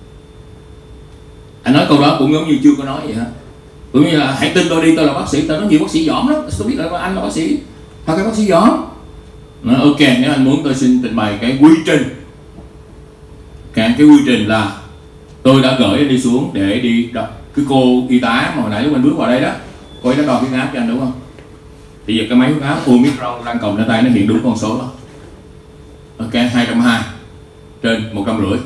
Anh nói câu đó cũng giống như chưa có nói vậy hả? Cũng như là hãy tin tôi đi, tôi là bác sĩ, tôi nói nhiều bác sĩ giỏi lắm, tôi biết là anh là bác sĩ, thôi cái bác sĩ giỏi. Nói ok, nếu anh muốn tôi xin trình bày cái quy trình. Cái, cái quy trình là tôi đã gửi anh đi xuống để đi đọc. Cái cô y tá mà hồi nãy lúc anh bước vào đây đó, cô ấy đã đo huyết áp cho anh đúng không? Thì giờ cái máy huyết áp Omicron đang cầm trên tay nó hiện đúng con số đó. Ok, hai trăm hai trên một trăm rưỡi.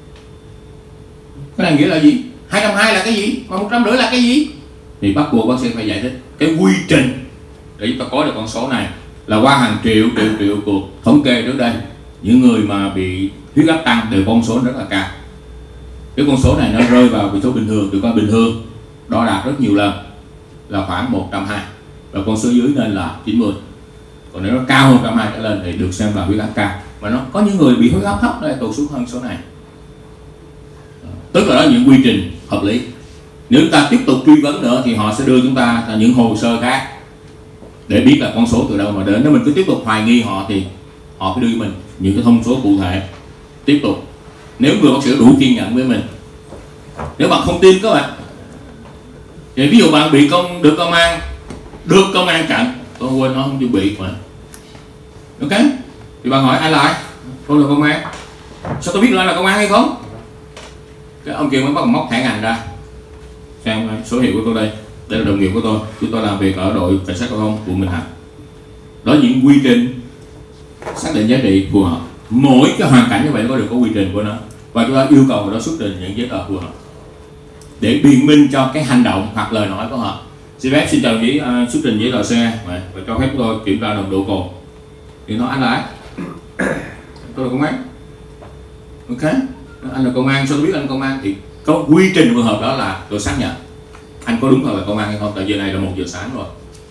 Cái này nghĩa là gì? hai trăm hai là cái gì? Mà một trăm rưỡi là cái gì? Thì bắt buộc bác sĩ phải giải thích cái quy trình để chúng ta có được con số này là qua hàng triệu triệu triệu cuộc thống kê trước đây, những người mà bị huyết áp tăng đều con số rất là cao. Cái con số này nó rơi vào cái số bình thường, từ con bình thường đo đạt rất nhiều lần là khoảng một trăm hai và con số dưới nên là chín mươi. Còn nếu nó cao hơn một trăm hai trở lên thì được xem là huyết áp cao. Mà nó có những người bị huyết áp thấp đây tụt xuống hơn số này. Tức là đó những quy trình hợp lý. Nếu chúng ta tiếp tục truy vấn nữa thì họ sẽ đưa chúng ta là những hồ sơ khác để biết là con số từ đâu mà đến. Nếu mình cứ tiếp tục hoài nghi họ thì họ phải đưa mình những cái thông số cụ thể tiếp tục. Nếu người bác sĩ đủ kiên nhẫn với mình. Nếu bạn không tin các bạn, thì ví dụ bạn bị công được công an được công an chặn, tôi quên nó không chuẩn bị mà, ok, thì bạn hỏi ai là ai? Tôi là công an. Sao tôi biết là là công an hay không? Cái ông kia mới bắt móc thẻ ngành ra xem số hiệu của tôi đây, đây là đồng nghiệp của tôi, chúng tôi làm việc ở đội cảnh sát giao thông quận Bình Thạnh. Đó những quy trình xác định giá trị phù hợp. Mỗi cái hoàn cảnh như vậy nó có được có quy trình của nó và chúng ta yêu cầu người đó xuất trình những giấy tờ phù hợp để biện minh cho cái hành động hoặc lời nói của họ. Xin phép xin chào đồng chí uh, xuất trình giấy tờ xe và, và cho phép tôi kiểm tra nồng độ cồn. Thì nói anh là ai? Tôi là công an. Ok, anh là công an, sao tôi biết anh công an? Thì có quy trình phù hợp đó là tôi xác nhận anh có đúng thật là công an hay không. Tại giờ này là một giờ sáng rồi,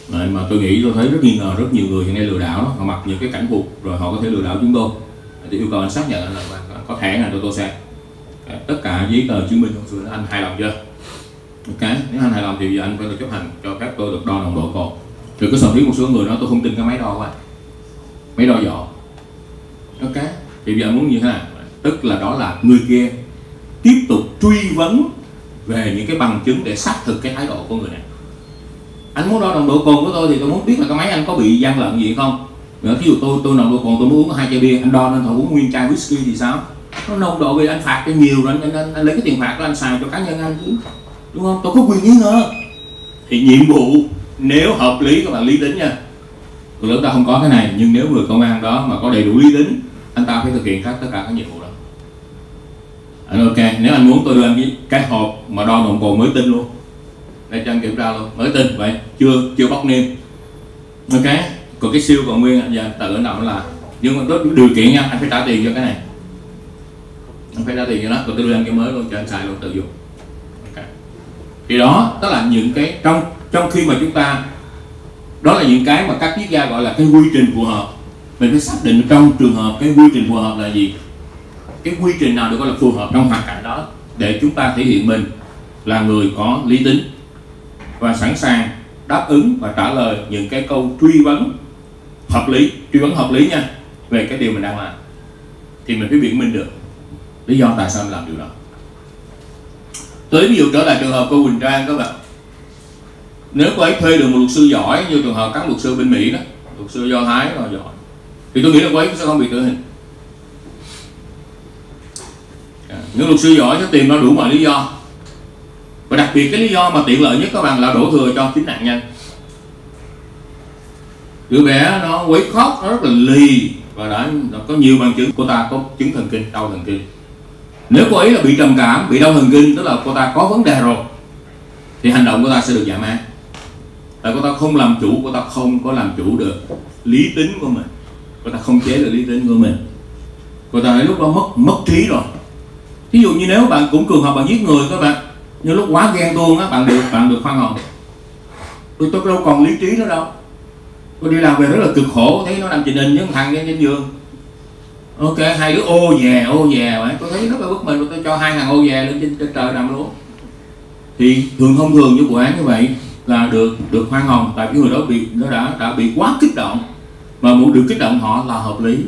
Đấy, mà tôi nghĩ tôi thấy rất nghi ngờ rất nhiều người hiện nay lừa đảo đó, họ mặc những cái cảnh phục rồi họ có thể lừa đảo chúng tôi. Thì yêu cầu anh xác nhận anh là anh có thẻ này tôi tôi xe tất cả giấy tờ chứng minh trong xưa anh hài lòng chưa? Ok, nếu anh hài lòng thì anh phải được chấp hành cho phép tôi được đo nồng độ cồn. Rồi có sở thí một số người nói tôi không tin cái máy đo của anh, máy đo dọ. Ok, thì bây giờ muốn như thế nào? Tức là đó là người kia tiếp tục truy vấn về những cái bằng chứng để xác thực cái thái độ của người này. Anh muốn đo nồng độ cồn của tôi thì tôi muốn biết là cái máy anh có bị gian lận gì không. Ví dụ tôi tôi nồng độ cồn tôi muốn uống hai chai bia, anh đo nên thử uống nguyên chai whisky thì sao? Nó nồng độ vì anh phạt cho nhiều rồi, anh, anh, anh lấy cái tiền phạt đó anh xài cho cá nhân anh chứ, đúng không? Tôi có quyền nghi ngờ. Thì nhiệm vụ nếu hợp lý các bạn lý tính nha. Tụi chúng ta không có cái này, nhưng nếu người công an đó mà có đầy đủ lý tính, anh ta phải thực hiện các tất cả các nhiệm vụ đó. Anh ok, nếu anh muốn tôi đưa anh cái, cái hộp mà đo nồng cồn mới tin luôn, để cho anh kiểm tra luôn, mới tin vậy, chưa chưa bóc niêm. Ok, còn cái siêu còn nguyên anh giờ tự lãnh đạo là, nhưng mà có điều kiện nha, anh phải trả tiền cho cái này, anh phải trả tiền cho nó, rồi tôi đưa anh cái mới luôn cho anh xài luôn tự dùng. Okay. Thì đó, đó là những cái trong trong khi mà chúng ta, đó là những cái mà các triết gia gọi là cái quy trình phù hợp. Mình phải xác định trong trường hợp cái quy trình phù hợp là gì, cái quy trình nào được gọi là phù hợp trong hoàn cảnh đó, để chúng ta thể hiện mình là người có lý tính và sẵn sàng đáp ứng và trả lời những cái câu truy vấn hợp lý, truy vấn hợp lý nha, về cái điều mình đang làm. Thì mình phải biện minh được lý do tại sao mình làm điều đó. Tới ví dụ trở lại trường hợp cô Quỳnh Trang các bạn, nếu cô ấy thuê được một luật sư giỏi như trường hợp các luật sư bên Mỹ đó, luật sư Do Thái là giỏi, thì tôi nghĩ là cô ấy sẽ không bị tử hình. Những luật sư giỏi sẽ tìm ra đủ mọi lý do, và đặc biệt cái lý do mà tiện lợi nhất các bạn là đổ thừa cho chính nạn nhân. Đứa bé nó quấy khóc, nó rất là lì và đã, đã có nhiều bằng chứng cô ta có chứng thần kinh, đau thần kinh. Nếu cô ấy là bị trầm cảm, bị đau thần kinh, tức là cô ta có vấn đề rồi, thì hành động của ta sẽ được giảm án. Tại cô ta không làm chủ, cô ta không có làm chủ được lý tính của mình, cô ta không chế được lý tính của mình, cô ta đến lúc đó mất mất trí rồi. Ví dụ như nếu bạn cũng trường hợp bạn giết người các bạn, nhưng lúc quá ghen tuông á, bạn được bạn được khoan hồng. Tôi tôi đâu còn lý trí nữa đâu. Tôi đi làm về rất là cực khổ, thấy nó nằm trình hình với một thằng trên giường. Ok, hai đứa ô về ô về vậy, tôi thấy rất là bức mình, tôi cho hai thằng ô về lên trên, trên trời nằm luôn. Thì thường thông thường như vụ án như vậy là được được khoan hồng, tại cái người đó bị nó đã đã bị quá kích động, mà muốn được kích động họ là hợp lý.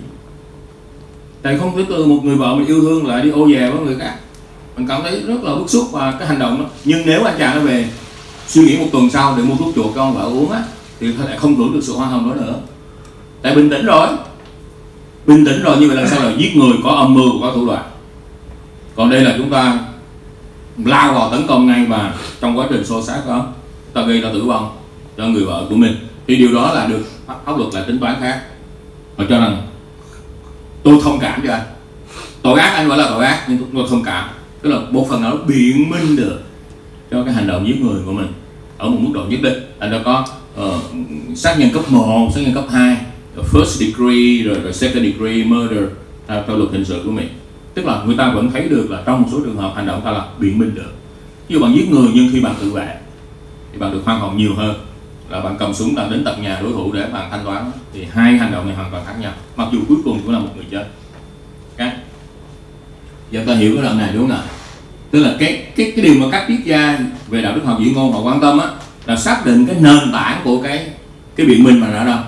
Tại không thể từ một người vợ mình yêu thương lại đi ô về với người khác, mình cảm thấy rất là bức xúc và cái hành động đó. Nhưng nếu anh chàng nó về suy nghĩ một tuần sau để mua thuốc chuột cho con vợ uống á, thì lại không hưởng được sự hoa hồng đó nữa. Tại bình tĩnh rồi, bình tĩnh rồi, như vậy lần sau là giết người có âm mưu, có thủ đoạn. Còn đây là chúng ta lao vào tấn công ngay, và trong quá trình xô xát đó ta gây ra tử vong cho người vợ của mình, thì điều đó là được pháp luật lại tính toán khác. Và cho rằng tôi thông cảm cho anh, tội ác anh gọi là tội ác, nhưng tôi thông cảm, tức là một phần nào đó biện minh được cho cái hành động giết người của mình ở một mức độ nhất định. Anh đã có uh, sát nhân cấp một, sát nhân cấp hai, first degree, rồi, rồi second degree murder theo, theo luật hình sự của mình. Tức là người ta vẫn thấy được là trong một số trường hợp hành động ta là biện minh được. Ví dụ bạn giết người nhưng khi bạn tự vệ thì bạn được khoan hồng nhiều hơn là bạn cầm súng bạn đến tận nhà đối thủ để bạn thanh toán. Thì hai hành động này hoàn toàn khác nhau, mặc dù cuối cùng cũng là một người chết. Okay. Giờ ta hiểu cái đoạn này đúng không nào? Tức là cái cái cái điều mà các triết gia về đạo đức học diễn ngôn họ quan tâm á, là xác định cái nền tảng của cái cái biện minh mà ở đâu.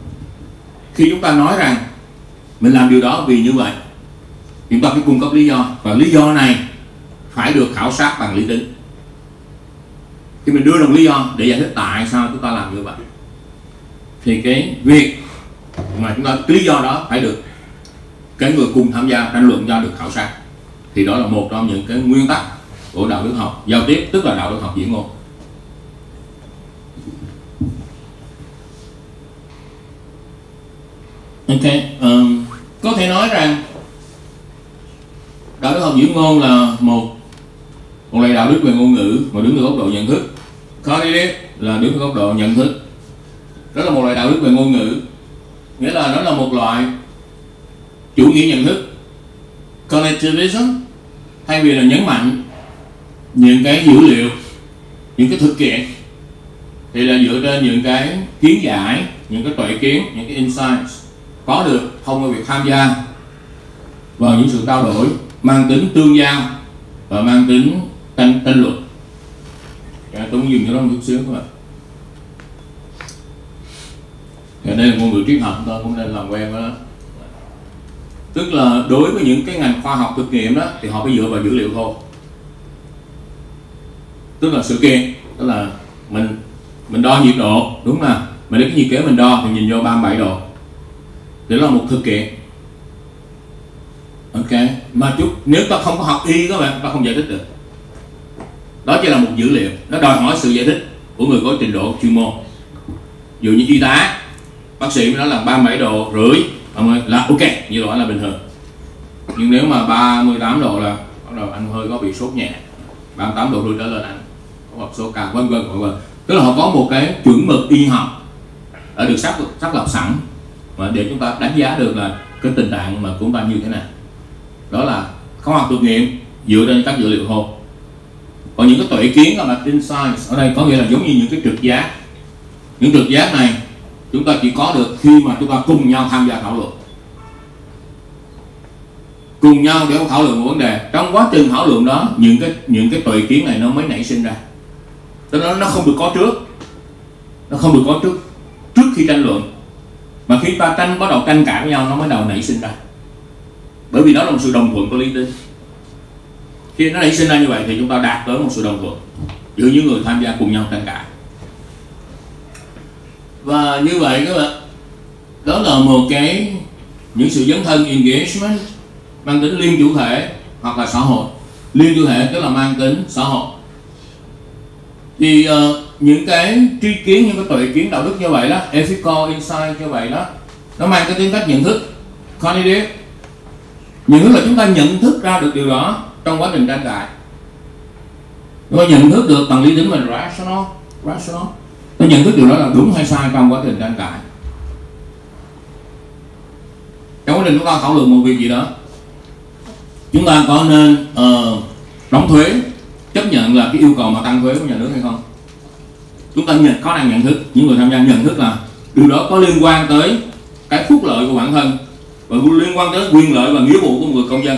Khi chúng ta nói rằng mình làm điều đó vì như vậy, chúng ta phải cung cấp lý do, và lý do này phải được khảo sát bằng lý tính. Khi mình đưa ra lý do để giải thích tại sao chúng ta làm như vậy, thì cái việc mà chúng ta cái lý do đó phải được cái người cùng tham gia tranh luận cho được khảo sát. Thì đó là một trong những cái nguyên tắc của đạo đức học giao tiếp, tức là đạo đức học diễn ngôn. Ok, um, có thể nói rằng đạo đức học diễn ngôn là một một loại đạo đức về ngôn ngữ mà đứng từ góc độ nhận thức. Cognitive là đứng từ góc độ nhận thức. Đó là một loại đạo đức về ngôn ngữ, nghĩa là nó là một loại chủ nghĩa nhận thức. Cognitivism thay vì là nhấn mạnh những cái dữ liệu, những cái thực kiện, thì là dựa trên những cái kiến giải, những cái tuệ kiến, những cái insights có được thông qua việc tham gia vào những sự trao đổi mang tính tương giao và mang tính tranh tranh luận. Tôi muốn dừng cho đó một chút xíu các bạn. Đây là ngôn ngữ triết học, tôi cũng nên làm quen với đó. Tức là đối với những cái ngành khoa học thực nghiệm đó thì họ phải dựa vào dữ liệu thôi. Tức là sự kiện, tức là mình mình đo nhiệt độ, đúng là mình lấy cái nhiệt kế mình đo thì nhìn vô ba mươi bảy độ. Đó là một thực kiện. Ok, mà chút nếu ta không có học y các bạn, ta không giải thích được. Đó chỉ là một dữ liệu, nó đòi hỏi sự giải thích của người có trình độ chuyên môn. Ví dụ như y tá, bác sĩ mới nói là ba mươi bảy độ rưỡi là ok, nhiệt độ là bình thường. Nhưng nếu mà ba mươi tám độ là bắt đầu anh hơi có bị sốt nhẹ, ba mươi tám độ rưỡi trở lên anh có một số cao, vân vân vân vân. Tức là họ có một cái chuẩn mực y học đã được xác xác lập sẵn mà để chúng ta đánh giá được là cái tình trạng mà của chúng ta như thế nào. Đó là khoa học thực nghiệm dựa trên các dữ liệu thôi. Còn những cái tuệ kiến là insights ở đây có nghĩa là giống như những cái trực giác. Những trực giác này chúng ta chỉ có được khi mà chúng ta cùng nhau tham gia thảo luận, cùng nhau để thảo luận một vấn đề. Trong quá trình thảo luận đó, những cái những cái tuệ kiến này nó mới nảy sinh ra. Tức là nó không được có trước, nó không được có trước trước khi tranh luận, mà khi ta tranh bắt đầu tranh cãi với nhau nó mới đầu nảy sinh ra. Bởi vì đó là một sự đồng thuận của lý tính. Khi nó nảy sinh ra như vậy thì chúng ta đạt tới một sự đồng thuận giữa những người tham gia cùng nhau tranh cãi. Và như vậy các bạn, đó là một cái những sự dấn thân engagement mang tính liên chủ thể hoặc là xã hội. Liên chủ thể tức là mang tính xã hội. Thì uh, những cái tri kiến, những cái tuệ kiến đạo đức như vậy đó, ethical insight như vậy đó, nó mang cái tính cách nhận thức, cognitive. Nhận thức là chúng ta nhận thức ra được điều đó trong quá trình tranh cãi. Chúng ta nhận thức được bằng lý tính mình rational, rational. Tôi nhận thức điều đó là đúng hay sai trong quá trình tranh cãi. Trong quá trình chúng ta thảo luận một việc gì đó, chúng ta có nên uh, đóng thuế, chấp nhận là cái yêu cầu mà tăng thuế của nhà nước hay không? Chúng ta nhận, có năng nhận thức, những người tham gia nhận thức là điều đó có liên quan tới cái phúc lợi của bản thân và liên quan tới quyền lợi và nghĩa vụ của một người công dân.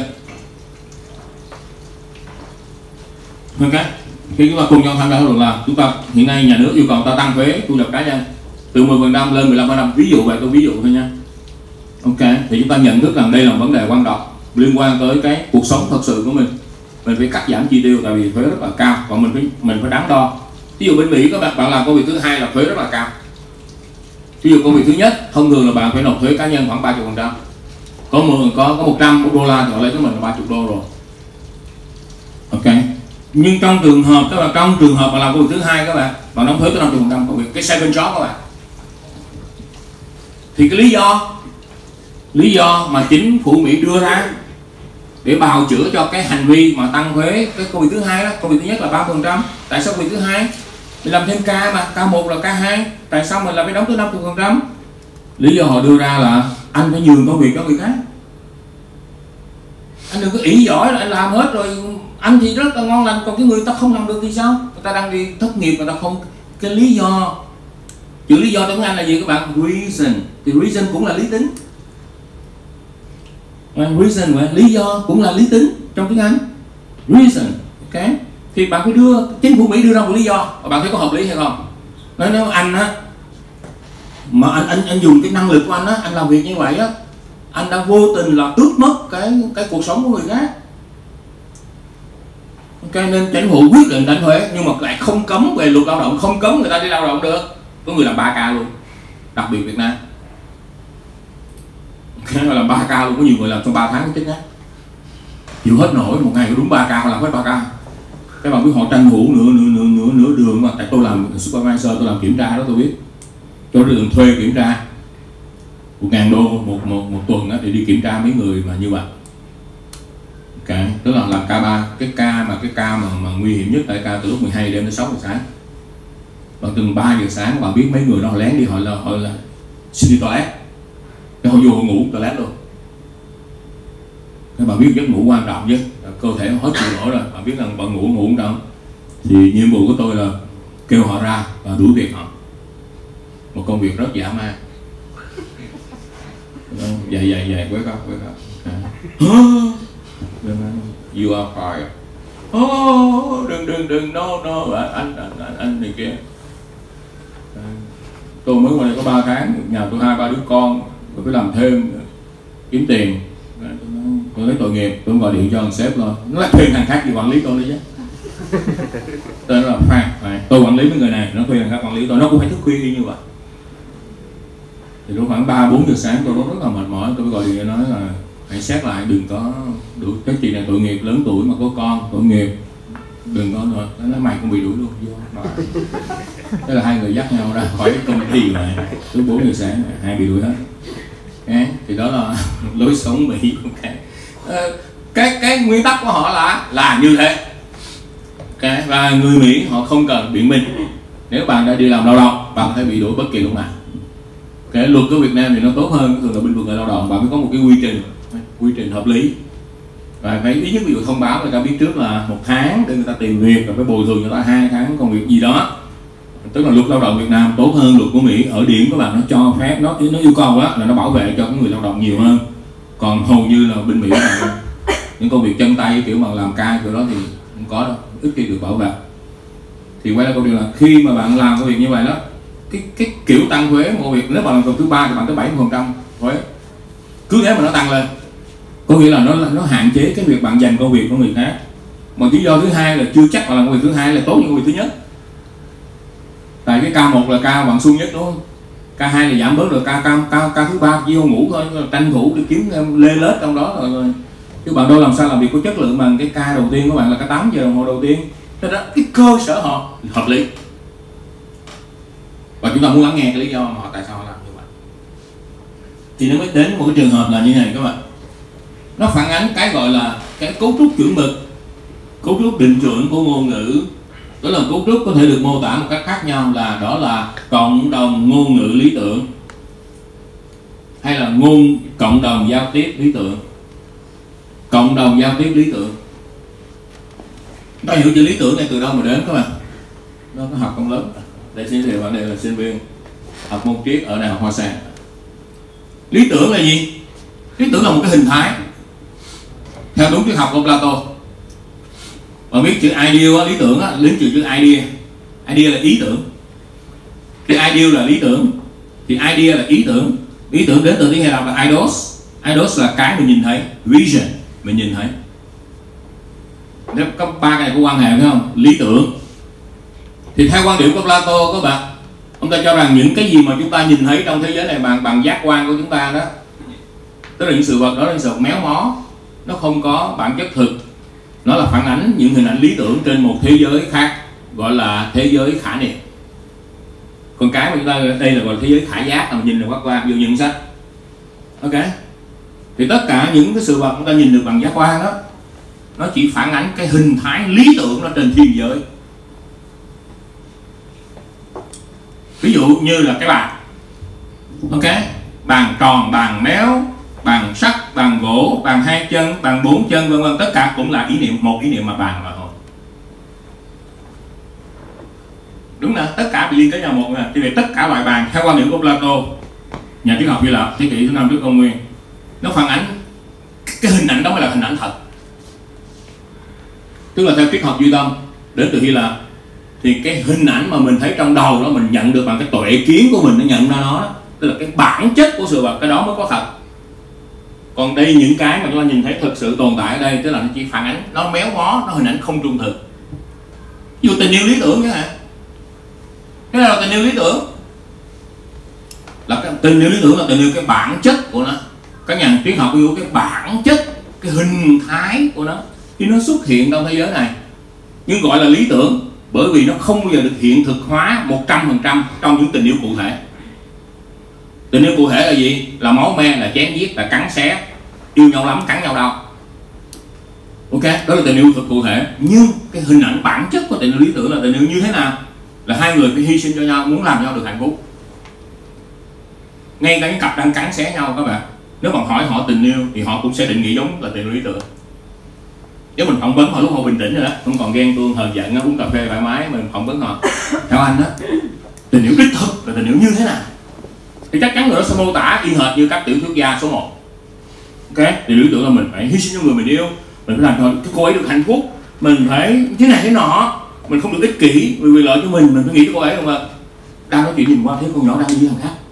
Ok, khi chúng ta cùng nhau tham gia thảo luận là chúng ta hiện nay nhà nước yêu cầu ta tăng thuế thu nhập cá nhân từ mười phần trăm lên mười lăm phần trăm, ví dụ vậy, tôi ví dụ thôi nha. Ok, thì chúng ta nhận thức rằng đây là vấn đề quan trọng liên quan tới cái cuộc sống thật sự của mình. Mình phải cắt giảm chi tiêu tại vì thuế rất là cao và mình phải mình phải đắn đo. Ví dụ bên Mỹ các bạn bạn làm công việc thứ hai là thuế rất là cao. Ví dụ công việc thứ nhất thông thường là bạn phải nộp thuế cá nhân khoảng ba mươi phần trăm. Có mười có có một trăm đô la thì họ lấy cho mình là ba mươi đô rồi. Ok. Nhưng trong trường hợp các bạn trong trường hợp mà làm công việc thứ hai các bạn bạn đóng thuế tới năm mươi phần trăm công việc cái second job các bạn. Thì cái lý do lý do mà chính phủ Mỹ đưa ra để bào chữa cho cái hành vi mà tăng thuế cái công việc thứ hai đó, công việc thứ nhất là ba mươi phần trăm, tại sao công việc thứ hai mình làm thêm ca mà ca một là ca hai, tại sao mình lại phải đóng tới năm mươi phần trăm? Lý do họ đưa ra là anh phải nhường công việc cho người khác, anh đừng có ỷ giỏi là anh làm hết rồi, anh thì rất là ngon lành, còn cái người ta không làm được thì sao? Người ta đang đi thất nghiệp, người ta không, cái lý do, chữ lý do tiếng Anh là gì các bạn? Reason, thì reason cũng là lý tính. Reason mà lý do cũng là lý tính trong tiếng Anh. Reason, ok. Thì bạn phải đưa chính phủ Mỹ đưa ra một lý do và bạn thấy có hợp lý hay không? Nói nếu anh á mà anh anh anh dùng cái năng lực của anh á, anh làm việc như vậy á, anh đã vô tình là tước mất cái cái cuộc sống của người khác. Ok, nên chính phủ quyết định đánh thuế nhưng mà lại không cấm về luật lao động, không cấm người ta đi lao động được. Có người làm ba ca luôn, đặc biệt Việt Nam. Cái là làm ba ca luôn, có nhiều người làm trong ba tháng cũng chết nhá. Chịu hết nổi, một ngày có đúng ba ca họ làm hết ba ca. Các bạn biết họ tranh thủ nửa nửa nửa nửa nửa đường mà, tại tôi làm supervisor, tôi làm kiểm tra đó tôi biết. Cho đường thuê kiểm tra một ngàn đô một một một tuần đó để đi kiểm tra mấy người mà như vậy. Ok, tức là làm ca ba, cái ca mà cái ca mà mà nguy hiểm nhất tại ca từ lúc mười hai đêm đến sáu giờ sáng. Và từ ba giờ sáng các bạn biết mấy người đó họ lén đi, họ là họ là xin đi toilet. Cái họ vô họ ngủ toilet luôn. Các bạn biết giấc ngủ quan trọng chứ, cơ thể hết chịu nổi rồi, bạn biết rằng bạn ngủ ngủ không đâu. Thì nhiệm vụ của tôi là kêu họ ra và đuổi việc họ. Một công việc rất dã man. Dày dày dày quét up quét up. You are fired. Oh, đừng đừng đừng no no anh anh anh anh này kia. Tôi mới qua đây có ba tháng, nhà tôi hai ba đứa con, tôi phải làm thêm kiếm tiền. Tôi thấy tội nghiệp, tôi gọi điện cho thằng sếp rồi, nó lại thuê thằng khác gì quản lý tôi đấy chứ. Tôi nói là khoan, tôi quản lý với người này, nó thuê thằng khác quản lý tôi, nó cũng phải thức khuya y như vậy. Thì lúc khoảng ba bốn giờ sáng tôi rất là mệt mỏi, tôi gọi điện cho nói là hãy xét lại, đừng có đủ cái chị này tội nghiệp, lớn tuổi mà có con, tội nghiệp, đừng có nữa. Nó nói mày cũng bị đuổi luôn, vô. Thế là hai người dắt nhau ra khỏi cái công ty này, lúc bốn giờ sáng hai bị đuổi hết. Okay. Thì đó là lối sống Mỹ. Okay. Ờ, cái cái nguyên tắc của họ là là như thế. Okay. Và người Mỹ họ không cần biện minh. Nếu bạn đã đi làm lao động, bạn có thể bị đuổi bất kỳ lúc nào. Cái luật của Việt Nam thì nó tốt hơn, thường là bên luật người lao động, bạn phải có một cái quy trình, quy trình hợp lý. Và phải ý nhất ví dụ thông báo người ta biết trước là một tháng để người ta tìm việc, rồi phải bồi thường người ta hai tháng công việc gì đó. Tức là luật lao động Việt Nam tốt hơn luật của Mỹ ở điểm các bạn, nó cho phép, nó nó yêu cầu á là nó bảo vệ cho người lao động nhiều hơn. Còn hầu như là bên Mỹ là những công việc chân tay kiểu mà làm ca kiểu đó thì không có đâu, ít khi được bảo vệ. Thì quay lại câu chuyện là khi mà bạn làm công việc như vậy đó, cái cái kiểu tăng thuế một việc, nếu bạn làm tuần thứ ba thì bạn tới bảy mươi phần trăm thuế, cứ thế mà nó tăng lên, có nghĩa là nó nó hạn chế cái việc bạn dành công việc của người khác. Mà lý do thứ hai là chưa chắc là làm công việc thứ hai là tốt như công việc thứ nhất. Tại cái ca một là ca bạn sung nhất đúng không? Ca hai là giảm bớt rồi, ca ca ca, ca thứ ba chỉ vô ngủ thôi, tranh thủ để kiếm lê lết trong đó rồi. Chứ bạn đâu làm sao làm việc có chất lượng bằng cái ca đầu tiên của bạn là ca tám giờ đồng hồ đầu tiên. Thế đó, cái cơ sở họ hợp lý. Và chúng ta muốn lắng nghe cái lý do mà họ tại sao họ làm như vậy. Thì nó mới đến một cái trường hợp là như này các bạn. Nó phản ánh cái gọi là cái cấu trúc chuẩn mực, cấu trúc định trưởng của ngôn ngữ. Đó là cấu trúc có thể được mô tả một cách khác nhau, là đó là cộng đồng ngôn ngữ lý tưởng, hay là ngôn cộng đồng giao tiếp lý tưởng. Cộng đồng giao tiếp lý tưởng. Ta hiểu chữ lý tưởng này từ đâu mà đến các bạn? Nó có học trong lớp. Để xin thề bạn đây là sinh viên học môn triết ở Đại học Hoa Sen. Lý tưởng là gì? Lý tưởng là một cái hình thái theo đúng triết học của Plato. Và biết chữ ideal á, lý tưởng á, đến chữ chữ idea. Idea là ý tưởng. Thì ideal là lý tưởng. Thì idea là ý tưởng. Ý tưởng đến từ tiếng Hy Lạp là eidos. Eidos là cái mình nhìn thấy, vision mình nhìn thấy. Nếu có ba cái này có quan hệ phải không? Lý tưởng. Thì theo quan điểm của Plato các bạn, ông ta cho rằng những cái gì mà chúng ta nhìn thấy trong thế giới này bằng bằng giác quan của chúng ta đó, tức là những sự vật đó là những sự vật méo mó, nó không có bản chất thực, nó là phản ánh những hình ảnh lý tưởng trên một thế giới khác, gọi là thế giới khả niệm. Còn cái mà chúng ta đây là gọi là thế giới khả giác, là nhìn được giác quan, vô nhận sách. Ok. Thì tất cả những cái sự vật chúng ta nhìn được bằng giác quan đó, nó chỉ phản ánh cái hình thái lý tưởng nó trên thiên giới. Ví dụ như là cái bàn. Ok. Bàn tròn, bàn méo, bàn sắt, bàn gỗ, bàn hai chân, bàn bốn chân, vân vân, tất cả cũng là ý niệm, một ý niệm mà bàn mà thôi. Đúng nè, tất cả bị liên kết nhau một nè. Thì tất cả loại bàn theo quan điểm của Plato, nhà triết học Hy Lạp thế kỷ thứ năm trước công nguyên, nó phản ánh cái hình ảnh đó mới là hình ảnh thật. Tức là theo triết học duy tâm đến từ Hy Lạp, thì cái hình ảnh mà mình thấy trong đầu đó mình nhận được bằng cái tuệ kiến của mình, nó nhận ra nó đó. Tức là cái bản chất của sự vật, cái đó mới có thật. Còn đây những cái mà chúng ta nhìn thấy thực sự tồn tại ở đây, tức là nó chỉ phản ánh, nó méo mó, nó hình ảnh không trung thực. Ví dụ tình yêu lý tưởng chẳng hạn. Thế nào là tình yêu lý tưởng? Là cái tình yêu lý tưởng là tình yêu cái bản chất của nó. Các nhà triết học ví dụ cái bản chất, cái hình thái của nó khi nó xuất hiện trong thế giới này, nhưng gọi là lý tưởng bởi vì nó không bao giờ được hiện thực hóa một trăm phần trăm trong những tình yêu cụ thể. Tình yêu cụ thể là gì? Là máu me, là chém giết, là cắn xé, yêu nhau lắm, cắn nhau đau. Ok, đó là tình yêu thực cụ thể. Nhưng cái hình ảnh bản chất của tình yêu lý tưởng là tình yêu như thế nào? Là hai người phải hy sinh cho nhau, muốn làm nhau được hạnh phúc. Ngay cả những cặp đang cắn xé nhau các bạn, nếu bạn hỏi họ tình yêu thì họ cũng sẽ định nghĩa giống là tình yêu lý tưởng. Nếu mình phỏng vấn họ lúc họ bình tĩnh rồi đó, không còn ghen tuông hờn giận, uống cà phê thoải mái, mình phỏng vấn họ, theo anh đó, tình yêu đích thực là tình yêu như thế nào? Thì chắc chắn người đó sẽ mô tả y hệt như các tiểu thuyết gia số một. Ok, thì lý tưởng là mình phải hy sinh cho người mình yêu, mình phải làm cho cái cô ấy được hạnh phúc, mình phải thế này thế nọ, mình không được ích kỷ vì quyền lợi cho mình, mình phải nghĩ cho cô ấy không ạ? Đang nói chuyện nhìn qua thấy con nhỏ đang đi với thằng khác,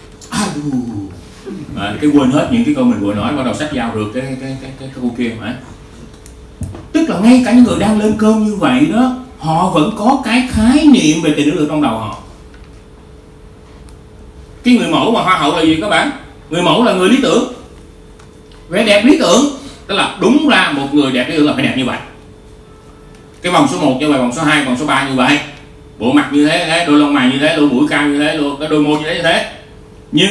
à, cái quên hết những cái câu mình vừa nói, bắt đầu sách dao rượt cái cái cái cái, cái cô kia mà. Tức là ngay cả những người đang lên cơn như vậy đó, họ vẫn có cái khái niệm về tình yêu trong đầu họ. Cái người mẫu mà hoa hậu là gì các bạn? Người mẫu là người lý tưởng, vẻ đẹp lý tưởng, tức là đúng ra một người đẹp lý tưởng là phải đẹp như vậy. Cái vòng số một như vậy, vòng số hai, vòng số ba như vậy, bộ mặt như thế, thế đôi lông mày như thế, đôi mũi cao như thế, đôi, cái đôi môi như thế như thế. Nhưng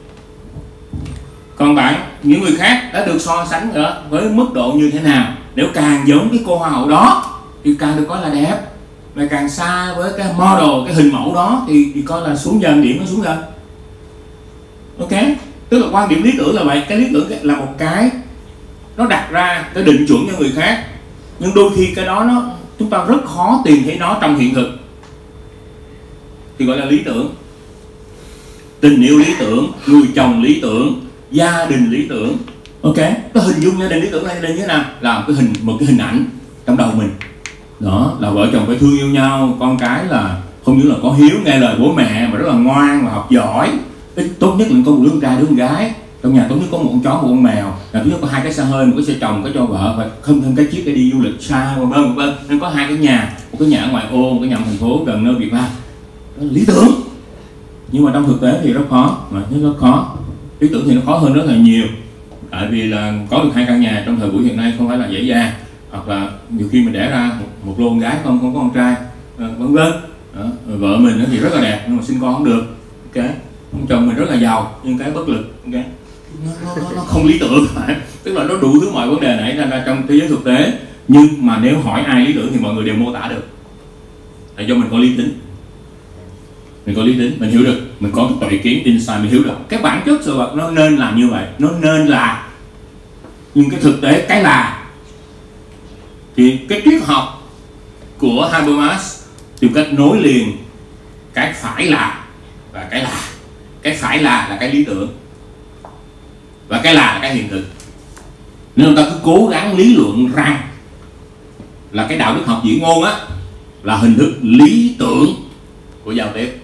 còn bạn, những người khác đã được so sánh rồi đó, với mức độ như thế nào? Nếu càng giống cái cô hoa hậu đó thì càng được coi là đẹp, mà càng xa với cái model, cái hình mẫu đó thì, thì coi là xuống dần, điểm nó xuống dần. Ok, tức là quan điểm lý tưởng là vậy. Cái lý tưởng là một cái nó đặt ra cái định chuẩn cho người khác, nhưng đôi khi cái đó nó chúng ta rất khó tìm thấy nó trong hiện thực, thì gọi là lý tưởng. Tình yêu lý tưởng, người chồng lý tưởng, gia đình lý tưởng. Ok, cái hình dung gia đình lý tưởng là gia đình như thế nào? Là một cái hình, một cái hình ảnh trong đầu mình. Đó là vợ chồng phải thương yêu nhau, con cái là không những là có hiếu, nghe lời bố mẹ mà rất là ngoan và học giỏi. Ít tốt nhất là có một đứa con trai, đứa con gái. Trong nhà tốt nhất có một con chó, một con mèo. Là tốt nhất có hai cái xe hơi, một cái xe chồng, cái cho vợ, và không thêm cái chiếc để đi du lịch xa, vân vân vân. Nên có hai cái nhà, một cái nhà ở ngoại ô, một cái nhà ở thành phố gần nơi Việt Nam. Lý tưởng. Nhưng mà trong thực tế thì rất khó, mà rất khó. Lý tưởng thì nó khó hơn rất là nhiều. Tại vì là có được hai căn nhà trong thời buổi hiện nay không phải là dễ dàng, hoặc là nhiều khi mình đẻ ra một, một lô con gái không, không có con trai, vân vân. Vợ mình thì rất là đẹp nhưng mà sinh con không được. Ok, ông chồng mình rất là giàu nhưng cái bất lực. Ok, nó, nó, nó không lý tưởng, tức là nó đủ thứ mọi vấn đề nảy ra, ra trong thế giới thực tế. Nhưng mà nếu hỏi ai lý tưởng thì mọi người đều mô tả được, tại do mình có lý tính. Mình có lý tính, mình hiểu được, mình có cái tuệ kiến insight, mình hiểu được cái bản chất sự vật nó nên làm như vậy, nó nên là. Nhưng cái thực tế cái là, thì cái triết học của Habermas tìm cách nối liền cái phải là và cái là. Cái phải là là cái lý tưởng và cái là là cái hiện thực. Nếu người ta cứ cố gắng lý luận rằng là cái đạo đức học diễn ngôn á là hình thức lý tưởng của giao tiếp,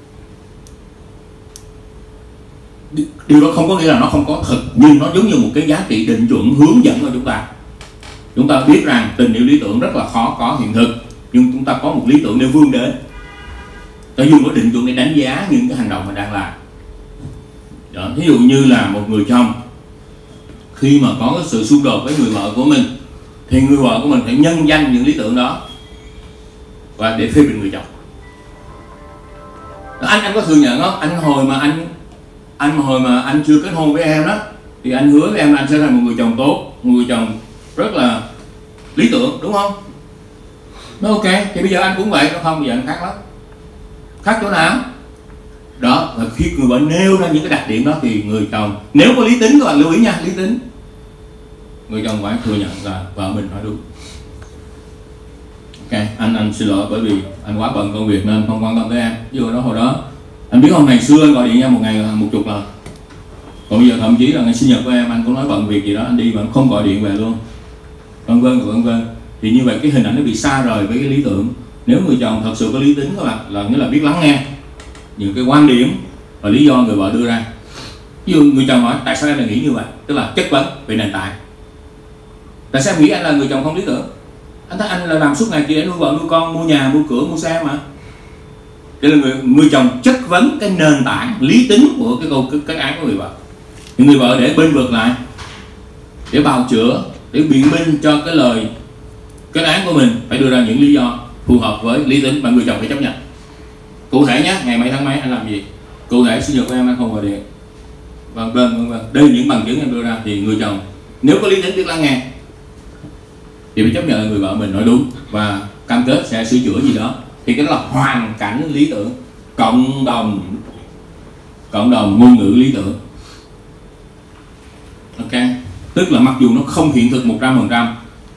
điều đó không có nghĩa là nó không có thực, nhưng nó giống như một cái giá trị định chuẩn hướng dẫn cho chúng ta. Chúng ta biết rằng tình yêu lý tưởng rất là khó có hiện thực, nhưng chúng ta có một lý tưởng để vươn đến. Ta dùng cái định chuẩn để đánh giá những cái hành động mình đang làm. Đó, ví dụ như là một người chồng khi mà có cái sự xung đột với người vợ của mình thì người vợ của mình phải nhân danh những lý tưởng đó và để phê bình người chồng. Anh anh có thừa nhận không? Anh hồi mà anh anh hồi mà anh chưa kết hôn với em đó thì anh hứa với em là anh sẽ thành một người chồng tốt, một người chồng rất là lý tưởng, đúng không? Nó ok, thì bây giờ anh cũng vậy, nó không, bây giờ anh khác lắm. Khác chỗ nào? Đó, và khi người vợ nêu ra những cái đặc điểm đó thì người chồng, nếu có lý tính các bạn lưu ý nha, lý tính, người chồng phải thừa nhận là vợ mình nói đúng. Ok, anh anh xin lỗi bởi vì anh quá bận công việc nên không quan tâm tới em. Ví dụ đó hồi đó anh biết không, ngày xưa anh gọi điện nha một ngày một chục lần. Còn bây giờ thậm chí là ngày sinh nhật của em anh cũng nói bận việc gì đó anh đi mà không gọi điện về luôn, vân vân vân vân. Thì như vậy cái hình ảnh nó bị xa rời với cái lý tưởng. Nếu người chồng thật sự có lý tính các bạn, là nghĩa là biết lắng nghe những cái quan điểm và lý do người vợ đưa ra. Ví dụ người chồng hỏi tại sao em lại nghĩ như vậy, tức là chất vấn về nền tảng. Tại sao em nghĩ anh là người chồng không lý tưởng? Anh thấy anh là làm suốt ngày chỉ để nuôi vợ nuôi con, mua nhà mua cửa mua xe mà. Thế là người, người chồng chất vấn cái nền tảng lý tính của cái câu cái án của người vợ. Thì người vợ để bên vực lại, để bào chữa, để biện minh cho cái lời cái án của mình, phải đưa ra những lý do phù hợp với lý tính mà người chồng phải chấp nhận. Cụ thể nhé, ngày mấy tháng mấy anh làm gì, cụ thể sinh nhật của em anh không gọi điện, vân vân vân vân. Đây là những bằng chứng em đưa ra, thì người chồng nếu có lý tính biết lắng nghe thì phải chấp nhận là người vợ mình nói đúng và cam kết sẽ sửa chữa gì đó. Thì cái đó là hoàn cảnh lý tưởng, cộng đồng cộng đồng ngôn ngữ lý tưởng. Ok, tức là mặc dù nó không hiện thực một trăm phần trăm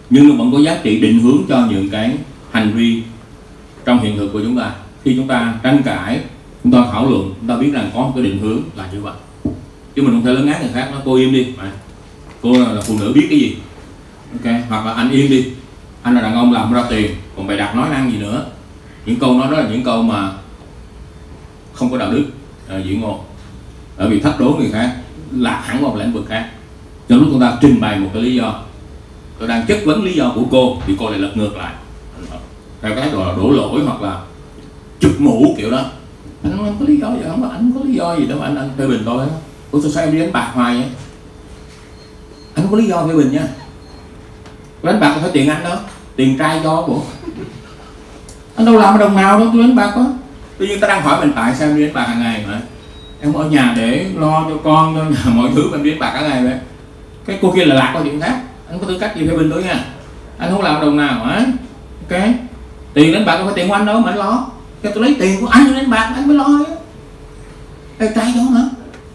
nhưng nó vẫn có giá trị định hướng cho những cái hành vi trong hiện thực của chúng ta. Khi chúng ta tranh cãi, chúng ta thảo luận, chúng ta biết rằng có một cái định hướng là như vậy, chứ mình không thể lớn át người khác. Nó cô im đi, cô là phụ nữ biết cái gì, ok, hoặc là anh im đi, anh là đàn ông làm ra tiền, còn bày đặt nói năng gì nữa. Những câu nói đó là những câu mà không có đạo đức uh, diễn ngôn, bởi vì thách đố người khác, lạc hẳn vào một lĩnh vực khác. Trong lúc chúng ta trình bày một cái lý do, tôi đang chất vấn lý do của cô thì cô lại lật ngược lại theo cái thái độ là đổ lỗi hoặc là chụp mũ kiểu đó. Anh không có lý do gì, không có, anh không có lý do gì đâu mà anh anh phê bình tôi. Ủa sao em đi đánh bạc hoài vậy? Anh không có lý do phê bình nha. Đánh bạc không phải tiền anh đó, tiền trai cho bộ. Anh đâu làm đồng nào đâu tôi đánh bạc đó. Tuy nhiên ta đang hỏi mình tại sao em đi đánh bạc hàng ngày mà em ở nhà để lo cho con, cho nhà mọi thứ, em đi đánh bạc cả ngày vậy. Cái cô kia là lạc qua chuyện khác, anh có tư cách gì phê bình tôi nha. Anh không làm đồng nào hả? Ok, tiền đánh bạc không phải tiền của anh đâu mà anh lo. Cho tôi lấy tiền của anh đi đánh bạc anh mới lo á. Ê, trai đó hả?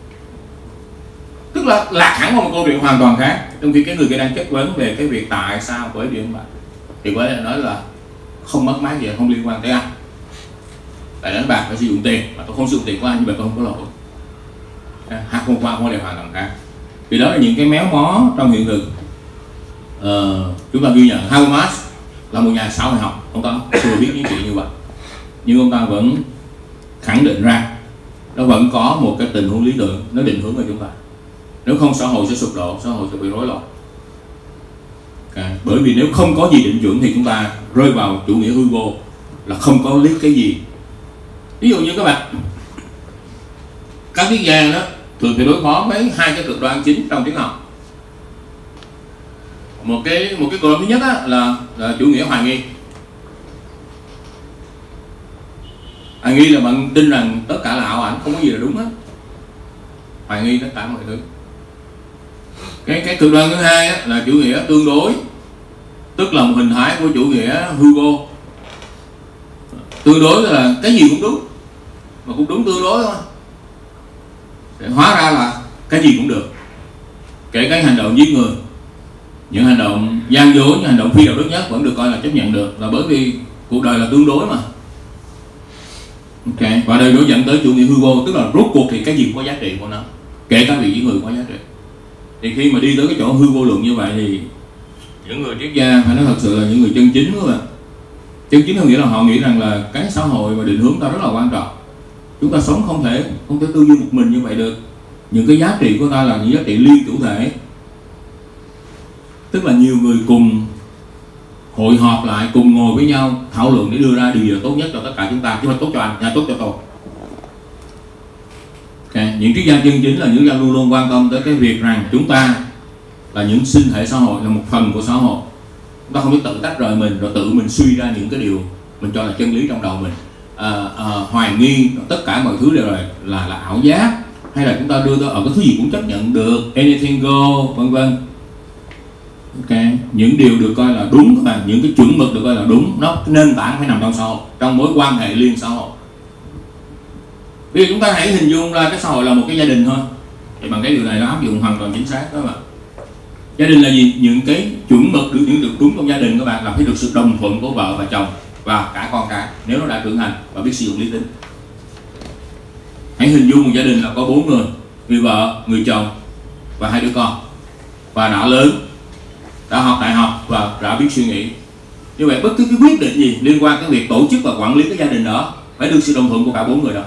Tức là lạc hẳn vào một câu chuyện hoàn toàn khác. Trong khi cái người kia đang chất vấn về cái việc tại sao với đi đánh bạc thì có thể nói là không mất mát gì, không liên quan tới anh. Tại đánh bạc phải sử dụng tiền, mà tôi không sử dụng tiền của anh như vậy tôi không có lỗi. Hát không qua không đều hoàn toàn khác. Vì đó là những cái méo mó trong hiện thực. Ờ, chúng ta ghi nhận Habermas là một nhà xã hội học, ông ta chưa biết những chuyện như vậy, nhưng ông ta vẫn khẳng định ra nó vẫn có một cái tình huống lý tưởng, nó định hướng về chúng ta. Nếu không xã hội sẽ sụp đổ, xã hội sẽ bị rối loạn. Okay. Bởi vì nếu không có gì định chuẩn thì chúng ta rơi vào chủ nghĩa hư vô, là không có lý cái gì. Ví dụ như các bạn, các triết gia đó thường thì đối phó với hai cái cực đoan chính trong triết học. Một cái một cái cực đoan thứ nhất á, là, là chủ nghĩa hoài nghi. Hoài nghi là bạn tin rằng tất cả là ảo ảnh, không có gì là đúng hết. Hoài nghi tất cả mọi thứ. Cái cái cực đoan thứ hai á, là chủ nghĩa tương đối, tức là một hình thái của chủ nghĩa hư vô. Tương đối là cái gì cũng đúng, mà cũng đúng tương đối thôi. Để hóa ra là cái gì cũng được, kể cả hành động giết người, những hành động gian dối, những hành động phi đạo đức nhất vẫn được coi là chấp nhận được, là bởi vì cuộc đời là tương đối mà. Ok, và đây nó dẫn tới chủ nghĩa hư vô, tức là rốt cuộc thì cái gì cũng có giá trị của nó, kể cả việc giết người có giá trị. Thì khi mà đi tới cái chỗ hư vô luận như vậy thì những người triết gia phải nói thật sự là những người chân chính các bạn. Chân chính có nghĩa là họ nghĩ rằng là cái xã hội và định hướng ta rất là quan trọng. Chúng ta sống không thể không thể tư duy một mình như vậy được. Những cái giá trị của ta là những giá trị liên chủ thể, tức là nhiều người cùng hội họp lại, cùng ngồi với nhau thảo luận để đưa ra điều gì là tốt nhất cho tất cả chúng ta, chứ không tốt cho anh, là tốt cho tôi. Okay. Những triết gia chân chính là những triết gia luôn luôn quan tâm tới cái việc rằng chúng ta là những sinh thể xã hội, là một phần của xã hội. Chúng ta không biết tự tách rời mình rồi tự mình suy ra những cái điều mình cho là chân lý trong đầu mình. À, à, hoài nghi tất cả mọi thứ đều là là, là ảo giác, hay là chúng ta đưa tới ở cái thứ gì cũng chấp nhận được, anything go, vân vân. Ok, những điều được coi là đúng và những cái chuẩn mực được coi là đúng, nó nền tảng phải nằm trong xã hội, trong mối quan hệ liên xã hội. Bây giờ chúng ta hãy hình dung ra cái xã hội là một cái gia đình thôi, thì bằng cái điều này nó áp dụng hoàn toàn chính xác đó mà. Gia đình là gì? Những cái chuẩn mực được những được đúng trong gia đình các bạn là phải được sự đồng thuận của vợ và chồng và cả con cái, nếu nó đã trưởng thành và biết sử dụng lý tính. Hãy hình dung một gia đình là có bốn người, người vợ, người chồng và hai đứa con, và đã lớn, đã học đại học và đã biết suy nghĩ. Như vậy bất cứ cái quyết định gì liên quan tới việc tổ chức và quản lý cái gia đình đó phải được sự đồng thuận của cả bốn người đó.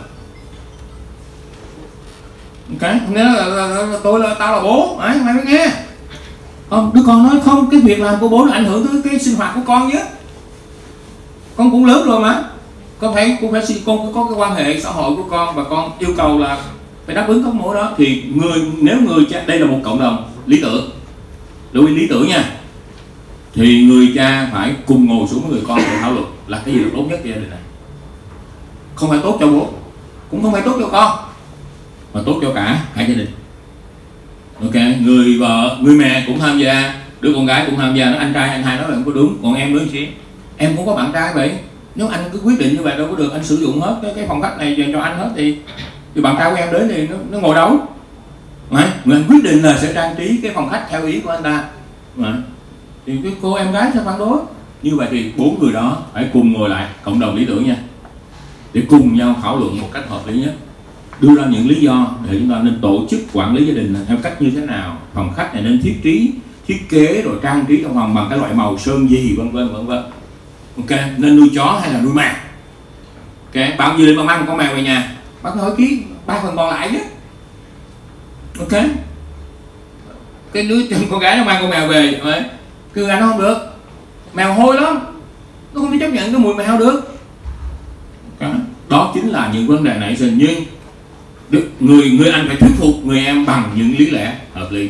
Ok, nếu là, là, là, là tôi là tao là bố, ấy mày mới nghe. Không, đứa con nói không, cái việc làm của bố nó ảnh hưởng tới cái sinh hoạt của con chứ. Con cũng lớn rồi mà, con phải cũng phải con cũng có cái quan hệ xã hội của con, và con yêu cầu là phải đáp ứng các mối đó. Thì người nếu người cha, đây là một cộng đồng lý tưởng, đối với lý tưởng nha, thì người cha phải cùng ngồi xuống với người con để thảo luận là cái gì là tốt nhất cho gia đình này. Không phải tốt cho bố, cũng không phải tốt cho con, mà tốt cho cả hai gia đình. Ok, người vợ, người mẹ cũng tham gia, đứa con gái cũng tham gia. Nó anh trai anh hai nói là không có đúng, còn em nói chi? Em cũng có bạn trai vậy. Nếu anh cứ quyết định như vậy đâu có được, anh sử dụng hết cái, cái phòng khách này dành cho anh hết thì thì bạn trai của em đến thì nó, nó ngồi đâu? Mà người anh quyết định là sẽ trang trí cái phòng khách theo ý của anh ta. Mà thì cái cô em gái sẽ phản đối. Như vậy thì bốn người đó phải cùng ngồi lại cộng đồng lý tưởng nha, để cùng nhau thảo luận một cách hợp lý nhất, đưa ra những lý do để chúng ta nên tổ chức quản lý gia đình theo cách như thế nào, phòng khách này nên thiết trí thiết kế rồi trang trí trong phòng bằng cái loại màu sơn gì, vân vân vân vân. Ok, nên nuôi chó hay là nuôi mèo. Ok, bao nhiêu để mà mang một con mèo về nhà, bác nói ký ba phần còn lại chứ. Ok, cái đứa con gái nó mang con mèo về, cứ anh nó không được, mèo hôi lắm, nó không thể chấp nhận cái mùi mèo được. Đó, đó chính là những vấn đề nảy sinh, nhưng người người anh phải thuyết phục người em bằng những lý lẽ hợp lý.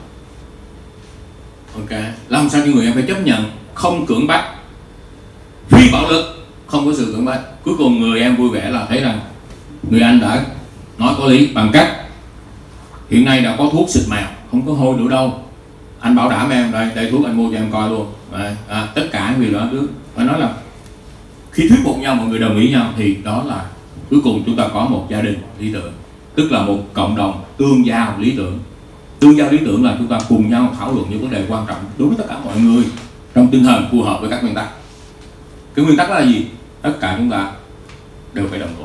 Ok, làm sao cho người em phải chấp nhận, không cưỡng bách, phi bạo lực, không có sự cưỡng bách. Cuối cùng người em vui vẻ là thấy rằng người anh đã nói có lý bằng cách hiện nay đã có thuốc xịt mèo, không có hôi nữa đâu. Anh bảo đảm em, đây, đây thuốc anh mua cho em coi luôn. Đây, à, tất cả vì đó đứa phải nói là khi thuyết phục nhau mọi người đồng ý nhau thì đó là cuối cùng chúng ta có một gia đình lý tưởng, tức là một cộng đồng tương giao lý tưởng. Tương giao lý tưởng là chúng ta cùng nhau thảo luận những vấn đề quan trọng đối với tất cả mọi người trong tinh thần phù hợp với các nguyên tắc. Cái nguyên tắc đó là gì? Tất cả chúng ta đều phải đồng thuận.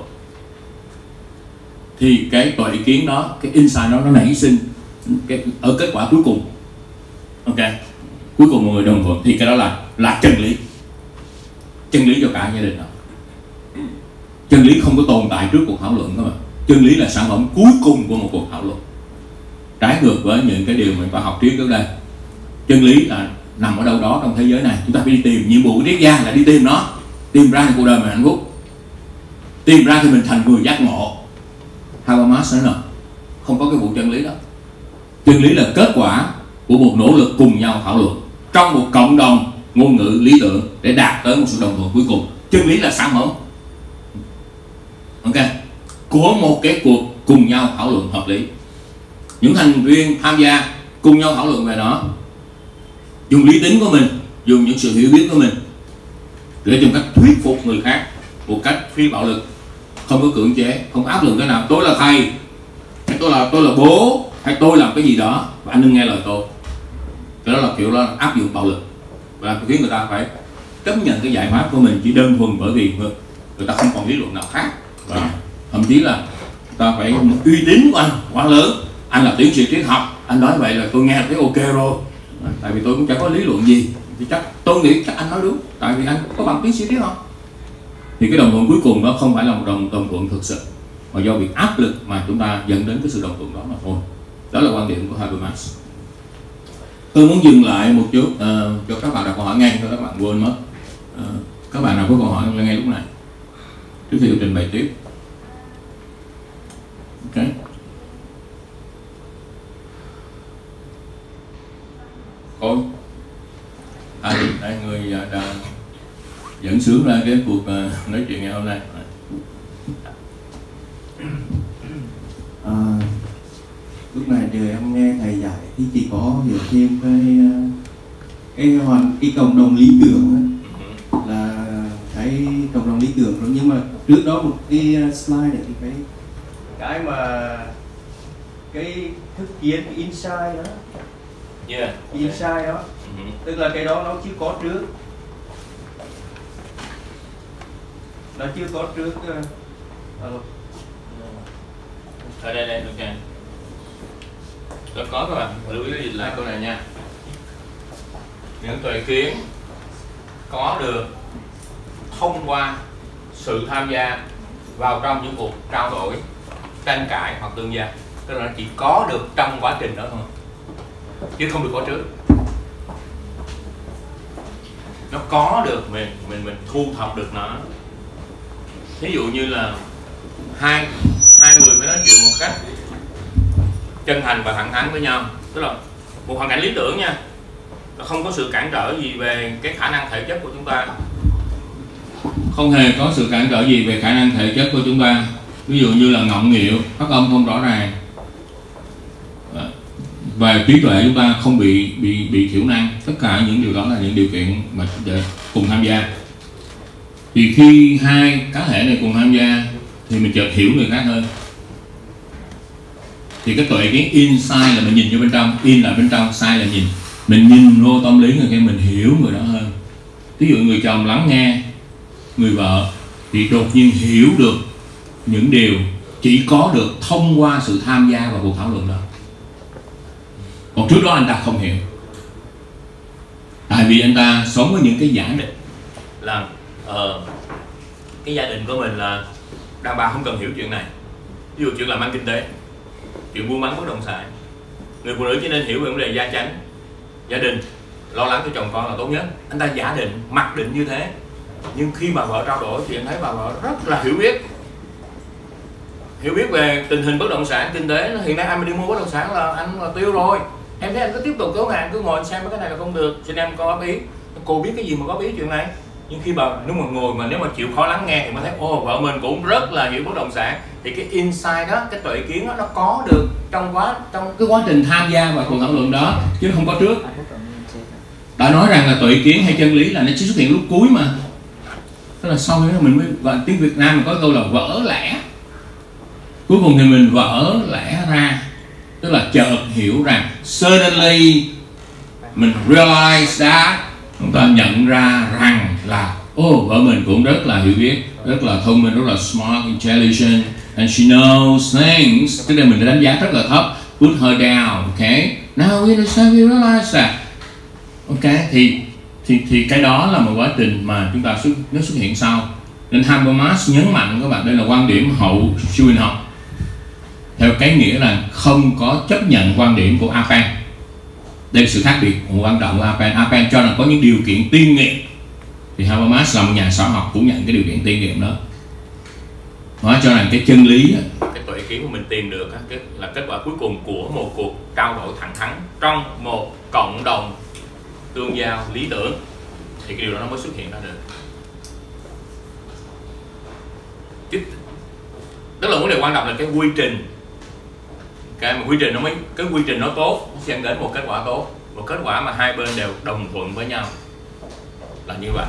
Thì cái tuệ ý kiến đó, cái insight đó nó nảy sinh cái, ở kết quả cuối cùng. Ok, cuối cùng mọi người đồng thuận thì cái đó là là chân lý, chân lý cho cả gia đình đó. Chân lý không có tồn tại trước cuộc thảo luận các bạn. Chân lý là sản phẩm cuối cùng của một cuộc thảo luận, trái ngược với những cái điều mình phải học triết trước đây. Chân lý là nằm ở đâu đó trong thế giới này, chúng ta phải đi tìm. Nhiệm vụ của triết gia là đi tìm nó, tìm ra cuộc đời mình hạnh phúc, tìm ra thì mình thành người giác ngộ. Habermas nói là không có cái vụ chân lý đó. Chân lý là kết quả của một nỗ lực cùng nhau thảo luận trong một cộng đồng ngôn ngữ lý tưởng để đạt tới một sự đồng thuận cuối cùng. Chân lý là sản phẩm, ok, của một cái cuộc cùng nhau thảo luận hợp lý. Những thành viên tham gia cùng nhau thảo luận về nó, dùng lý tính của mình, dùng những sự hiểu biết của mình để tìm cách thuyết phục người khác một cách phi bạo lực, không có cưỡng chế, không áp lực cái nào. Tôi là thầy, hay tôi là tôi là bố, hay tôi làm cái gì đó và anh đừng nghe lời tôi. Cái đó là kiểu đó là áp dụng bạo lực và khiến người ta phải chấp nhận cái giải pháp của mình chỉ đơn thuần bởi vì người, người ta không còn lý luận nào khác. Và thậm chí là người ta phải uy tín của anh quá lớn, anh là tiến sĩ triết học, anh nói vậy là tôi nghe thấy ok rồi, tại vì tôi cũng chẳng có lý luận gì, thì chắc tôi nghĩ chắc anh nói đúng, tại vì anh có bằng tiến sĩ triết học. Thì cái đồng thuận cuối cùng đó không phải là một đồng, đồng thuận thực sự, mà do việc áp lực mà chúng ta dẫn đến cái sự đồng thuận đó mà thôi. Đó là quan điểm của Habermas. Tôi muốn dừng lại một chút uh, cho các bạn đặt câu hỏi ngay, cho các bạn quên mất. Uh, các bạn nào có câu hỏi ngay lúc này trước khi tôi trình bày tiếp. Ok. Ôi, à, đây người đã dẫn sướng ra cái cuộc uh, nói chuyện ngày hôm nay. À, lúc này giờ em nghe thầy giải thì chỉ có hiểu thêm cái cái hoàn cái cộng đồng lý tưởng là cái cộng đồng lý tưởng rồi, nhưng mà trước đó một cái slide này thì cái cái mà cái thức kiến, cái insight đó, yeah, cái insight đó, uh-huh. Tức là cái đó nó chưa có trước, nó chưa có trước. Uh, ở đây đây ok. Đó có các bạn lưu ý dịch lại câu này nha. Những tuệ kiến có được thông qua sự tham gia vào trong những cuộc trao đổi, tranh cãi hoặc tương gia, tức là nó chỉ có được trong quá trình đó thôi, chứ không được có trước. Nó có được mình mình mình thu thập được nó. Ví dụ như là hai hai người phải nói chuyện một cách chân thành và thẳng thắn với nhau, tức là một hoàn cảnh lý tưởng nha, nó không có sự cản trở gì về cái khả năng thể chất của chúng ta, không hề có sự cản trở gì về khả năng thể chất của chúng ta. Ví dụ như là ngọng nghịu, phát âm không rõ ràng, và trí tuệ chúng ta không bị bị bị thiểu năng. Tất cả những điều đó là những điều kiện mà để cùng tham gia. Thì khi hai cá thể này cùng tham gia thì mình chợt hiểu người khác hơn. Thì cái tuệ kiến insight là mình nhìn vô bên trong, in là bên trong, sai là nhìn. mình nhìn vô tâm lý người kia, mình hiểu người đó hơn. Ví dụ người chồng lắng nghe người vợ thì đột nhiên hiểu được những điều chỉ có được thông qua sự tham gia vào cuộc thảo luận đó. Còn trước đó anh ta không hiểu, tại vì anh ta sống với những cái giả định là uh, cái gia đình của mình là đàn bà không cần hiểu chuyện này. Ví dụ chuyện làm ăn kinh tế, chuyện buôn bán bất động sản, người phụ nữ chỉ nên hiểu về vấn đề gia chánh, gia đình, lo lắng cho chồng con là tốt nhất. Anh ta giả định, mặc định như thế. Nhưng khi bà vợ trao đổi thì anh thấy bà vợ rất là hiểu biết, hiểu biết về tình hình bất động sản, kinh tế. Hiện nay anh đi mua bất động sản là anh là tiêu rồi, em thấy anh cứ tiếp tục cố gắng, cứ ngồi xem cái này là không được, cho nên em có góp ý. Cô biết cái gì mà góp ý chuyện này. Nhưng khi bà nếu mà ngồi mà nếu mà chịu khó lắng nghe thì mới thấy ô, vợ mình cũng rất là hiểu bất động sản. Thì cái insight đó, cái tuệ kiến đó, nó có được trong quá trong cái quá trình tham gia vào cuộc thảo luận đó, chứ không có trước. Đã nói rằng là tuệ kiến hay chân lý là nó chỉ xuất hiện lúc cuối mà. Tức là sau đó mình mới, và tiếng Việt Nam mình có câu là vỡ lẽ. Cuối cùng thì mình vỡ lẽ ra, tức là chợt hiểu rằng, suddenly mình realize that, chúng ta nhận ra rằng là ô, oh, vợ mình cũng rất là hiểu biết, rất là thông minh, rất là smart, intelligent, and she knows things. Trước đây mình đã đánh giá rất là thấp, put her down, okay? Now we understand, we realize that. Ok, thì thì thì cái đó là một quá trình mà chúng ta xuất nó xuất hiện sau. Nên Habermas nhấn mạnh các bạn, đây là quan điểm hậu Schuin học, theo cái nghĩa là không có chấp nhận quan điểm của Apen. Đây là sự khác biệt quan trọng của Apen. Apen cho rằng có những điều kiện tiên nghiệm, thì Habermas là một nhà xã hội học cũng nhận cái điều kiện tiên nghiệm đó. Nó cho rằng cái chân lý, cái tuệ kiến của mình tìm được cái là kết quả cuối cùng của một cuộc trao đổi thẳng thắn trong một cộng đồng tương giao lý tưởng, thì cái điều đó nó mới xuất hiện ra được. Chứ tức là vấn đề quan trọng là cái quy trình, cái mà quy trình nó mới cái quy trình nó tốt, nó sẽ dẫn đến một kết quả tốt, một kết quả mà hai bên đều đồng thuận với nhau, là như vậy.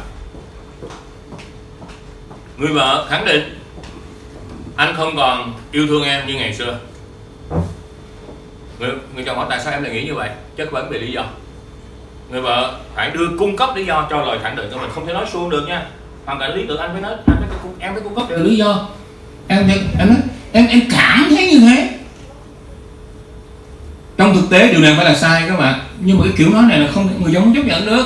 Người vợ khẳng định anh không còn yêu thương em như ngày xưa. Người, người chồng hỏi tại sao em lại nghĩ như vậy, chất vấn về lý do. Người vợ phải đưa cung cấp lý do cho lời khẳng định của mình, không thể nói suông được nha. Hoàn cảnh lý tưởng anh phải nói, anh phải, em phải cung cấp được lý do. Em em nói em em cảm thấy như thế. Trong thực tế điều này phải là sai các bạn, nhưng mà cái kiểu nói này là không người dân không chấp nhận được.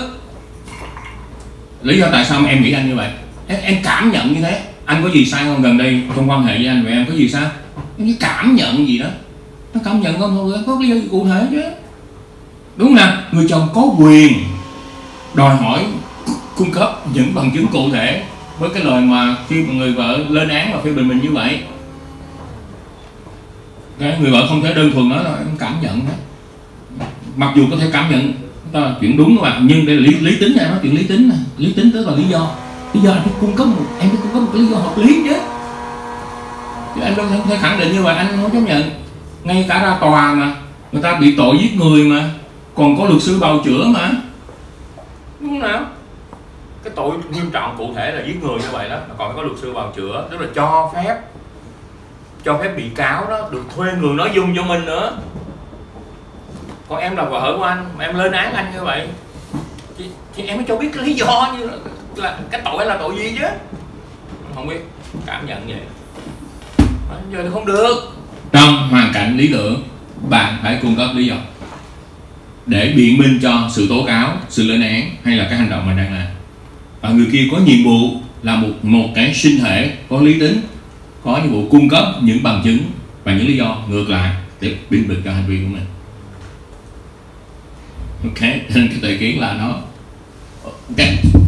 Lý do tại sao mà em nghĩ anh như vậy? Em, em cảm nhận như thế. Anh có gì sai không? Gần đây trong quan hệ với anh và em có gì sai? Em chỉ cảm nhận gì đó. Nó cảm nhận không thôi, có lý do gì cụ thể chứ. Đúng nè, người chồng có quyền đòi hỏi cung cấp những bằng chứng cụ thể với cái lời mà khi mà người vợ lên án và phê bình mình như vậy. Cái người vợ không thể đơn thuần nói là em cảm nhận đó. Mặc dù có thể cảm nhận đó là chuyện đúng các bạn, nhưng đây là lý, lý tính này, nói chuyện lý tính này. Lý tính tức là lý do. Lý do anh phải cung cấp một, em phải cung cấp một cái lý do hợp lý chứ. Chứ anh đâu thể khẳng định như vậy, anh không chấp nhận. Ngay cả ra tòa mà người ta bị tội giết người mà còn có luật sư bào chữa mà, đúng không nào? Cái tội nghiêm trọng cụ thể là giết người như vậy đó, còn phải có luật sư bào chữa, tức là cho phép cho phép bị cáo đó được thuê người nói dung cho mình nữa. Còn em là vợ của anh mà em lên án anh như vậy thì, thì em mới cho biết cái lý do như là, là cái tội là tội gì chứ. Không biết, cảm nhận vậy. Giờ thì không được. Trong hoàn cảnh lý tưởng, bạn phải cung cấp lý do để biện minh cho sự tố cáo, sự lên án hay là cái hành động mình đang làm. Và người kia có nhiệm vụ là một một cái sinh thể có lý tính, có nhiệm vụ cung cấp những bằng chứng và những lý do ngược lại để biện minh cho hành vi của mình. Ok, nên cái tuệ kiến là nó ok.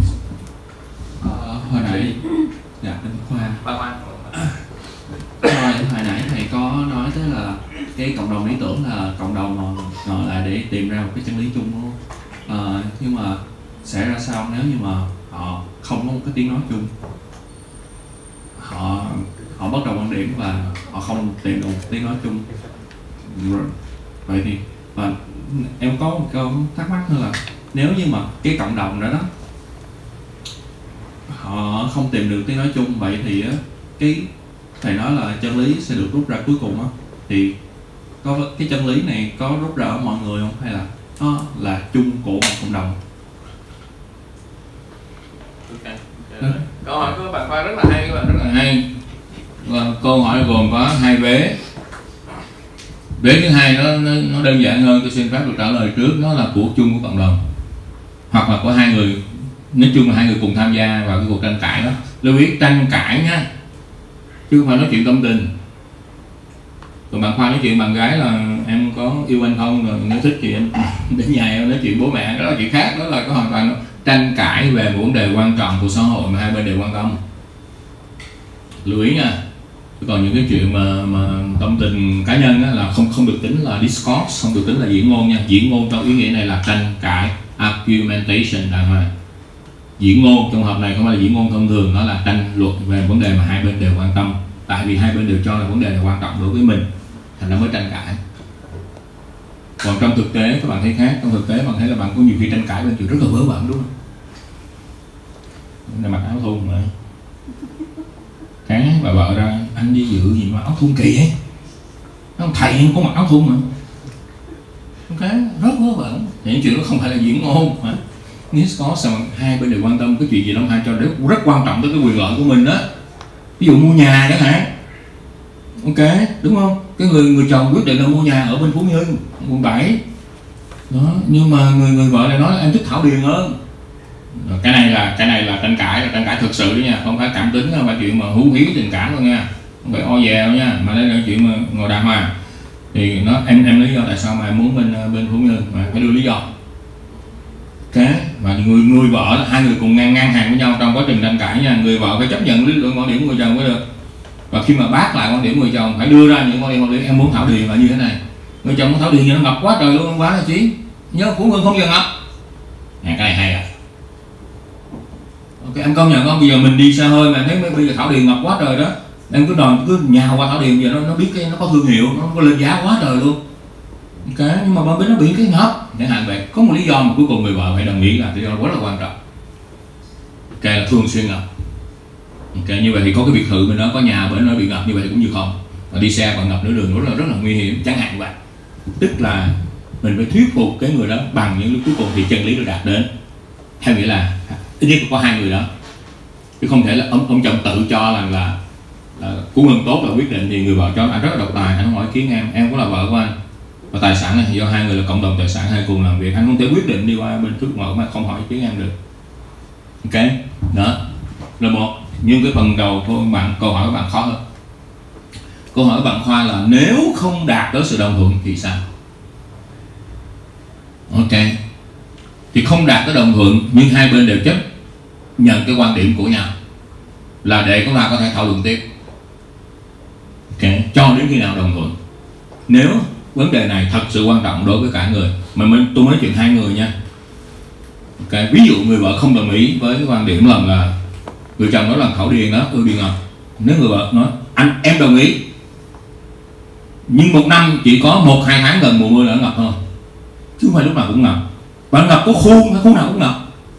Ờ, hồi nãy dạ anh Khoa Ba Khoa hồi, hồi nãy thầy có nói tới là cái cộng đồng lý tưởng là cộng đồng mà gọi là để tìm ra một cái chân lý chung đúng không? Ờ, nhưng mà sẽ ra sao nếu như mà họ không có một cái tiếng nói chung, họ họ bất đồng quan điểm và họ không tìm được một tiếng nói chung. Vậy thì và em có một câu thắc mắc nữa là nếu như mà cái cộng đồng đó đó họ không tìm được tiếng nói chung, vậy thì á cái thầy nói là chân lý sẽ được rút ra cuối cùng á, thì có cái chân lý này có rút ra ở mọi người không, hay là đó là chung của một cộng đồng. Okay. Okay. Câu hỏi của bạn Khoa rất là hay, các bạn rất là hay. Và câu hỏi gồm có hai vế. Vế thứ hai nó, nó nó đơn giản hơn, tôi xin phép được trả lời trước, nó là của chung của cộng đồng hoặc là của hai người, nói chung là hai người cùng tham gia vào cái cuộc tranh cãi đó. Lưu ý tranh cãi nhá, chứ không phải nói chuyện tâm tình. Còn bạn Khoa nói chuyện bạn gái là em có yêu anh không, rồi nếu thích thì em đến nhà em nói chuyện bố mẹ, đó là chuyện khác, đó là có hoàn toàn tranh cãi về một vấn đề quan trọng của xã hội mà hai bên đều quan tâm. Lưu ý nha. Còn những cái chuyện mà mà tâm tình cá nhân á, là không không được tính là discourse, không được tính là diễn ngôn nha. Diễn ngôn trong ý nghĩa này là tranh cãi, argumentation đàng hoàng. Diễn ngôn trong hợp này không phải là diễn ngôn thông thường, nó là tranh luận về vấn đề mà hai bên đều quan tâm. Tại vì hai bên đều cho là vấn đề này quan trọng đối với mình, thành ra mới tranh cãi. Còn trong thực tế các bạn thấy khác, trong thực tế bạn thấy là bạn có nhiều khi tranh cãi bên chuyện rất là vớ vẩn, đúng không? Này mặc áo thun mà cái bà vợ ra, anh đi dự gì mà áo thun kỳ ấy, ông thầy em có mặc áo thun mà, cái rất vớ vẩn. Những chuyện đó không phải là diễn ngôn hả? Nếu có sao hai bên đều quan tâm cái chuyện gì đó, hai cho rất rất quan trọng tới cái quyền lợi của mình đó. Ví dụ mua nhà chẳng hạn, ok đúng không? Cái người người chồng quyết định là mua nhà ở bên Phú Nhân quận bảy đó, nhưng mà người người vợ lại nói là em thích Thảo Điền hơn. Cái này là cái này là tranh cãi, là tranh cãi thực sự đấy nha, không phải cảm tính, không phải chuyện mà hú hí tình cảm đâu nha, không phải o dè đâu nha, mà đây là chuyện mà ngồi đàng hoàng. Thì nó em em lý do tại sao mà em muốn bên bên Phú Nhân, mà phải đưa lý do. Cái mà người người vợ là hai người cùng ngang ngang hàng với nhau trong quá trình tranh cãi nha, người vợ phải chấp nhận lý luận quan điểm của người chồng mới được. Và khi mà bác lại quan điểm của người chồng phải đưa ra những quan điểm hợp lý. Em muốn Thảo Điền là như thế này, người chồng muốn Thảo Điền nó ngập quá trời luôn, không quá là chí nhớ Phú Nhân không giờ ngập. À, cái này hay à. Ok, em công nhận không? Bây giờ mình đi xa hơi mà thấy bây giờ Thảo Điền ngập quá trời đó, em cứ đòi cứ nhào qua Thảo Điền, giờ nó nó biết cái nó có thương hiệu, nó có lên giá quá trời luôn. Ok, nhưng mà bên bên nó bị cái ngập chẳng hạn vậy, có một lý do mà cuối cùng người vợ phải đồng ý, là lý do rất là quan trọng. Ok, là thường xuyên ngập. Ok, như vậy thì có cái biệt thự bên đó có nhà bên nó bị ngập như vậy thì cũng như không, và đi xe còn ngập nửa đường rất là rất là nguy hiểm chẳng hạn vậy. Tức là mình phải thuyết phục cái người đó bằng những lúc cuối cùng thì chân lý được đạt đến. Theo nghĩa là ít nhất có hai người đó, chứ không thể là ông ông chồng tự cho rằng là, là của mình tốt là quyết định, thì người vợ cho anh rất là độc tài, anh không hỏi ý kiến em, em cũng là vợ của anh, và tài sản này do hai người là cộng đồng tài sản, hai cùng làm việc, anh không thể quyết định đi qua bên trước mở mà không hỏi ý kiến em được. Ok, đó là một. Nhưng cái phần đầu của bạn, câu hỏi của bạn khó hơn. Câu hỏi của bạn Khoa là nếu không đạt tới sự đồng thuận thì sao? Ok, thì không đạt tới đồng thuận nhưng hai bên đều chấp nhận cái quan điểm của nhau, là để chúng ta có thể thảo luận tiếp. Ok, cho đến khi nào đồng thuận. Nếu vấn đề này thật sự quan trọng đối với cả người, mà mình tôi nói chuyện hai người nha. Ok, ví dụ người vợ không đồng ý với cái quan điểm lần là người chồng nói là Thảo Điền đó, ưu điền ngập. Nếu người vợ nói anh em đồng ý, nhưng một năm chỉ có một hai tháng gần mùa mưa là ngập thôi, chứ không phải lúc nào cũng ngập. Và ngập có khuôn, khu nào cũng ngập.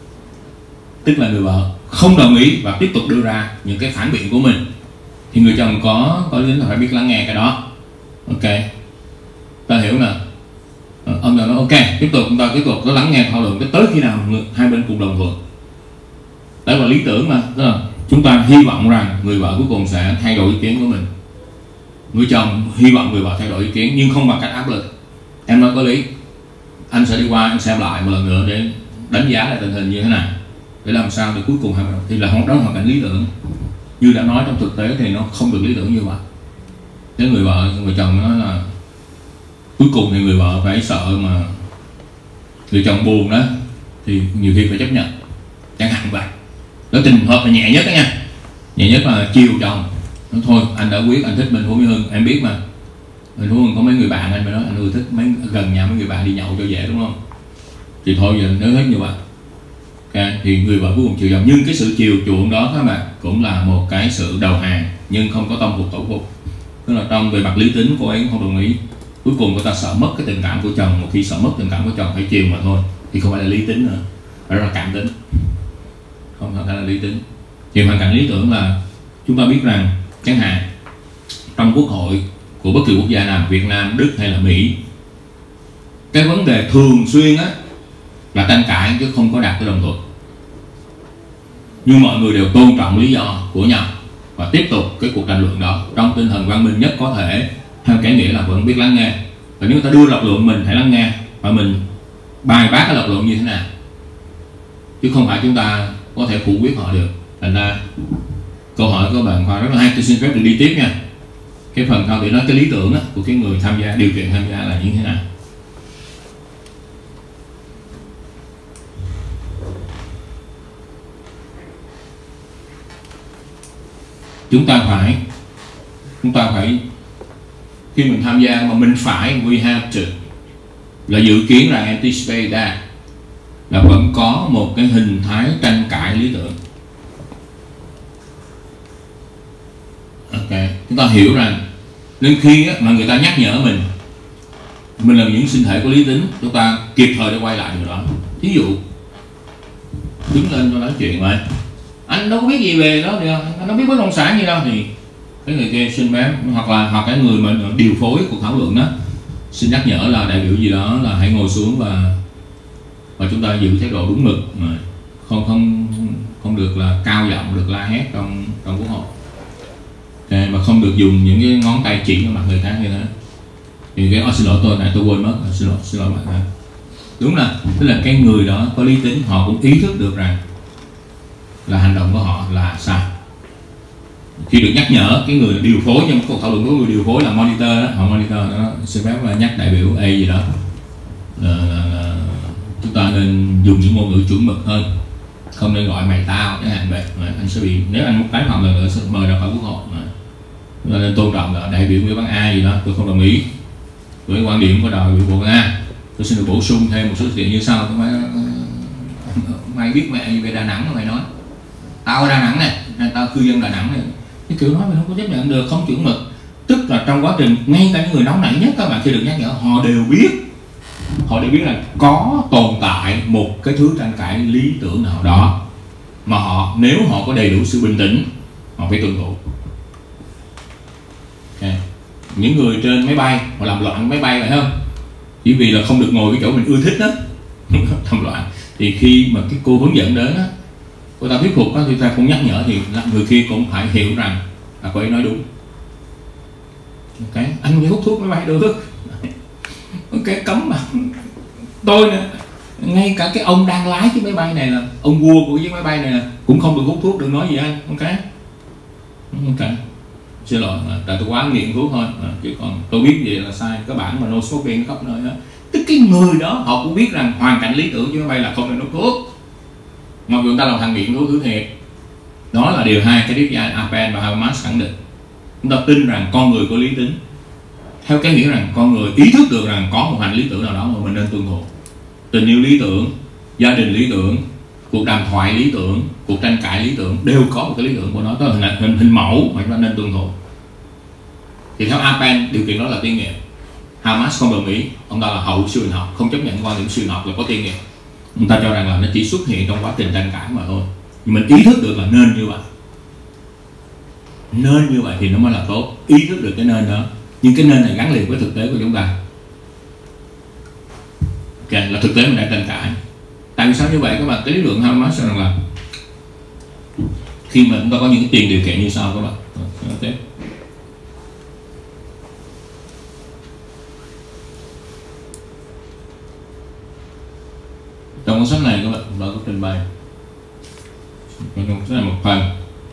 Tức là người vợ không đồng ý và tiếp tục đưa ra những cái phản biện của mình, thì người chồng có có lý là phải biết lắng nghe cái đó. Ok, ta hiểu nè. Ông chồng nói ok, tiếp tục chúng ta tiếp tục có lắng nghe thảo luận tới khi nào hai bên cùng đồng thuận. Đấy là lý tưởng mà, tức là chúng ta hy vọng rằng người vợ cuối cùng sẽ thay đổi ý kiến của mình. Người chồng hy vọng người vợ thay đổi ý kiến, nhưng không bằng cách áp lực. Em nói có lý, anh sẽ đi qua em xem lại một lần nữa để đánh giá lại tình hình như thế này, để làm sao để cuối cùng hai bên thì là không đó hoàn cảnh lý tưởng. Như đã nói trong thực tế thì nó không được lý tưởng như vậy. Nếu người vợ người chồng nói là cuối cùng thì người vợ phải sợ mà người chồng buồn đó, thì nhiều khi phải chấp nhận chẳng hạn vậy. Đó, tình hợp là nhẹ nhất đó nha, nhẹ nhất là chiều chồng nói, thôi anh đã quyết anh thích bên Phú Hưng, em biết mà bên Phú Hưng có mấy người bạn anh mới nói anh ưa thích mấy gần nhà mấy người bạn đi nhậu cho dễ đúng không, thì thôi giờ nếu hết như vậy. Okay, thì người vợ cuối cùng chịu dòng, nhưng cái sự chiều chuộng đó các bạn cũng là một cái sự đầu hàng nhưng không có tâm phục khẩu phục. Tức là trong về mặt lý tính cô ấy không đồng ý, cuối cùng người ta sợ mất cái tình cảm của chồng, một khi sợ mất tình cảm của chồng phải chiều mà thôi, thì không phải là lý tính nữa, phải là cảm tính, không phải là lý tính. Thì hoàn cảnh lý tưởng là chúng ta biết rằng chẳng hạn trong quốc hội của bất kỳ quốc gia nào, Việt Nam, Đức hay là Mỹ, cái vấn đề thường xuyên á là tranh cãi chứ không có đạt tới đồng thuận, nhưng mọi người đều tôn trọng lý do của nhau và tiếp tục cái cuộc tranh luận đó trong tinh thần văn minh nhất có thể, theo cái nghĩa là vẫn biết lắng nghe. Và nếu người ta đưa lập luận mình hãy lắng nghe và mình bài bác cái lập luận như thế nào, chứ không phải chúng ta có thể phủ quyết họ được. Thành ra câu hỏi của bạn Khoa rất là hay, tôi xin phép được đi tiếp nha. Cái phần Cao Tỷ nói cái lý tưởng á, của cái người tham gia, điều kiện tham gia là như thế nào. Chúng ta phải chúng ta phải khi mình tham gia mà mình phải we have to là dự kiến rằng anticipate that là vẫn có một cái hình thái tranh cãi lý tưởng. Ok, chúng ta hiểu rằng nên khi mà người ta nhắc nhở mình mình là những sinh thể có lý tính, chúng ta kịp thời để quay lại điều đó. Ví dụ đứng lên cho nói chuyện vậy, anh đâu có biết gì về đó, anh đâu biết bất động sản gì đâu, thì cái người kia xin phép hoặc là hoặc cái người mà điều phối cuộc thảo luận đó xin nhắc nhở là đại biểu gì đó là hãy ngồi xuống và và chúng ta giữ thái độ đúng mực, mà không không không được là cao giọng, được la hét trong trong quốc hội, okay, mà không được dùng những cái ngón tay chỉ vào mặt người khác như thế. Thì cái oh, xin lỗi tôi này tôi quên mất, xin lỗi xin lỗi bạn ha. Đúng là tức là cái người đó có lý tính, họ cũng ý thức được rằng là hành động của họ là sai. Khi được nhắc nhở, cái người điều phối trong cuộc thảo luận của người điều phối là monitor đó, họ monitor đó xin phép là nhắc đại biểu A gì đó là, là, là chúng ta nên dùng những ngôn ngữ chuẩn mực hơn, không nên gọi mày tao chẳng hạn vậy. Anh sẽ bị, nếu anh muốn tái phạm lần nữa sẽ mời ra khỏi quốc hội. Chúng ta nên tôn trọng là đại biểu Ủy ban A gì đó tôi không đồng ý với quan điểm của đại biểu bộ A, tôi xin được bổ sung thêm một số chuyện như sau. Tôi mày, mày biết mẹ gì về Đà Nẵng mà mày nói tao ở Đà Nẵng này, tao cư dân Đà Nẵng này, cái kiểu nói mình không có chấp nhận được, không chuẩn mực. Tức là trong quá trình ngay cả những người nóng nảy nhất các bạn khi được nhắc nhở, họ đều biết họ đều biết là có tồn tại một cái thứ tranh cãi lý tưởng nào đó mà họ, nếu họ có đầy đủ sự bình tĩnh, họ phải tuân thủ. Okay. Những người trên máy bay họ làm loạn máy bay phải không, chỉ vì là không được ngồi cái chỗ mình ưa thích đó làm loạn, thì khi mà cái cô hướng dẫn đến đó, cô ta thuyết phục đó, thì ta cũng nhắc nhở, thì người kia cũng phải hiểu rằng là cô ấy nói đúng. Ok, anh không thể hút thuốc máy bay được. Ok, cấm mà. Tôi nè, ngay cả cái ông đang lái chiếc máy bay này là ông vua của chiếc máy bay này là cũng không được hút thuốc, đừng nói gì anh. Ok, ok, xin lỗi, tại tôi quá nghiện thuốc thôi, chứ còn tôi biết vậy là sai. Các bạn mà no smoking khắp nơi đó, tức cái người đó họ cũng biết rằng hoàn cảnh lý tưởng chiếc máy bay là không nên hút thuốc, mặc dù người ta làm thằng nghiện thuốc thứ thiệt. Đó là điều hai cái đích Apen và Habermas khẳng định. Chúng ta tin rằng con người có lý tính, theo cái nghĩa rằng con người ý thức được rằng có một hành lý tưởng nào đó mà mình nên tuân thủ. Tình yêu lý tưởng, gia đình lý tưởng, cuộc đàm thoại lý tưởng, cuộc tranh cãi lý tưởng đều có một cái lý tưởng của nó, đó là hình, hình mẫu mà chúng ta nên tuân thủ. Thì theo Apen, điều kiện đó là tiên nghiệp. Habermas không đồng ý, ông ta là hậu siêu hình học, không chấp nhận quan điểm siêu hình học là có tiên nghiệp. Ông ta cho rằng là nó chỉ xuất hiện trong quá trình tranh cãi mà thôi. Nhưng mình ý thức được là nên như vậy, nên như vậy thì nó mới là tốt. Ý thức được cái nên đó, nhưng cái nên này gắn liền với thực tế của chúng ta. Ok, là thực tế mình đang tranh cãi. Tại vì sao như vậy các bạn? Cái lý luận Habermas rằng là khi mà chúng ta có những cái tiền điều kiện như sau các bạn. Okay. Trong cuốn sách này các bạn đã có trình bày, trong cuốn sách này một phần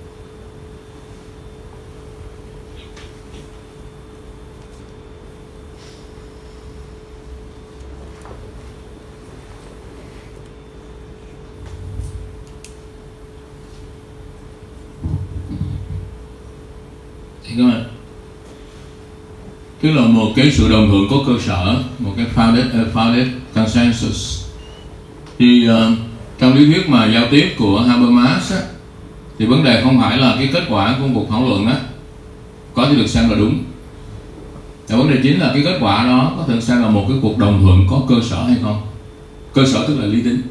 thì các bạn, cái là một cái sự đồng thuận có cơ sở, một cái founded, uh, founded consensus. Thì uh, trong lý thuyết mà giao tiếp của Habermas á, thì vấn đề không phải là cái kết quả của cuộc thảo luận á có thể được xem là đúng. Và vấn đề chính là cái kết quả đó có thể xem là một cái cuộc đồng thuận có cơ sở hay không. Cơ sở tức là lý tính.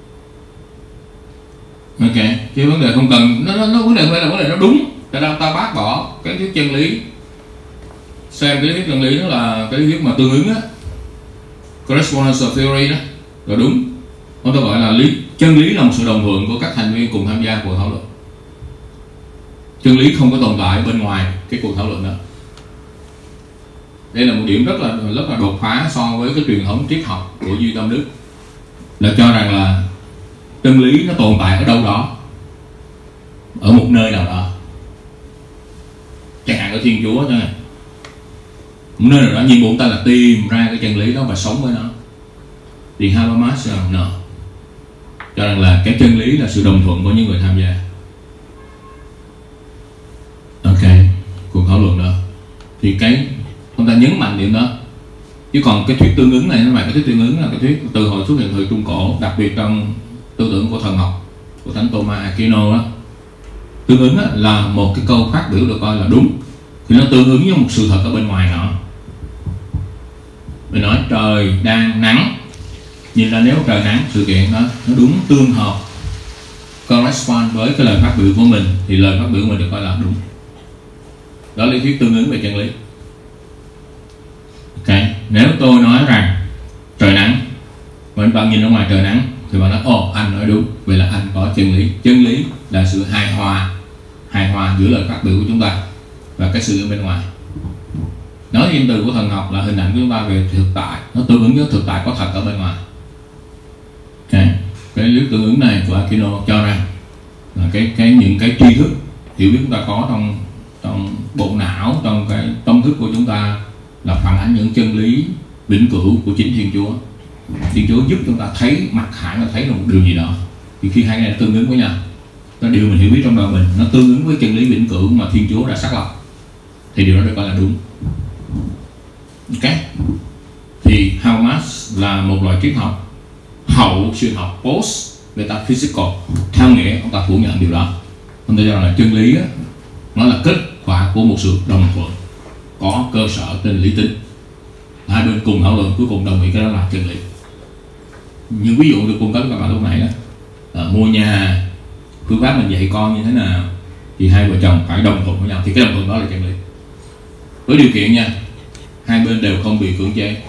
Ok, cái vấn đề không cần nó, nó, nó vấn đề phải là vấn đề nó đúng. Tại sao ta bác bỏ cái thuyết chân lý, xem cái lý thuyết chân lý đó là cái lý thuyết mà tương ứng á, correspondence theory đó là đúng. Ông ta gọi là lý chân lý là một sự đồng thuận của các thành viên cùng tham gia cuộc thảo luận. Chân lý không có tồn tại bên ngoài cái cuộc thảo luận đó. Đây là một điểm rất là rất là đột phá so với cái truyền thống triết học của Duy Tâm Đức, là cho rằng là chân lý nó tồn tại ở đâu đó, ở một nơi nào đó, chẳng hạn ở Thiên Chúa thôi, một nơi nào đó, nhiệm vụ của ta là tìm ra cái chân lý đó và sống với nó. Thì Habermas no, cho rằng là cái chân lý là sự đồng thuận của những người tham gia. Ok, cuộc thảo luận đó thì cái ông ta nhấn mạnh điểm đó. Chứ còn cái thuyết tương ứng này, nó là cái thuyết tương ứng là cái thuyết từ hồi xuất hiện thời Trung Cổ, đặc biệt trong tư tưởng của thần học của Thánh Thomas Aquino đó. Tương ứng là một cái câu phát biểu được coi là đúng thì nó tương ứng với một sự thật ở bên ngoài nó. Mình nói trời đang nắng, nhìn ra nếu trời nắng, sự kiện đó nó đúng tương hợp, correspond với cái lời phát biểu của mình, thì lời phát biểu của mình được coi là đúng. Đó là lý thuyết tương ứng về chân lý. Ok, nếu tôi nói rằng trời nắng và bạn nhìn ra ngoài trời nắng thì bạn nói ồ oh, anh nói đúng, vậy là anh có chân lý. Chân lý là sự hài hòa, hài hòa giữa lời phát biểu của chúng ta và cái sự ở bên ngoài. Nói danh từ của thần học là hình ảnh của chúng ta về thực tại, nó tương ứng với thực tại có thật ở bên ngoài. Ok, cái lý tương ứng này của Aquino cho rằng là cái cái những cái tri thức hiểu biết chúng ta có trong trong bộ não, trong cái tâm thức của chúng ta là phản ánh những chân lý vĩnh cửu của chính Thiên Chúa. Thiên Chúa giúp chúng ta thấy mặc khải và thấy được một điều gì đó, thì khi hai cái này tương ứng với nhau, cái điều mình hiểu biết trong đầu mình nó tương ứng với chân lý vĩnh cửu mà Thiên Chúa đã xác lập, thì điều đó được coi là đúng. Ok, thì Habermas là một loại triết học hậu truyền học, post metaphysical, theo nghĩa ông ta phủ nhận điều đó. Ông ta cho rằng là chân lý đó, nó là kết quả của một sự đồng thuận có cơ sở trên lý tính, hai bên cùng thảo luận cuối cùng đồng ý cái đó là chân lý. Những ví dụ được cung cấp các bạn lúc nãy đó, à, mua nhà, phương pháp mình dạy con như thế nào, thì hai vợ chồng phải đồng thuận với nhau, thì cái đồng thuận đó là chân lý. Với điều kiện nha, hai bên đều không bị cưỡng chế.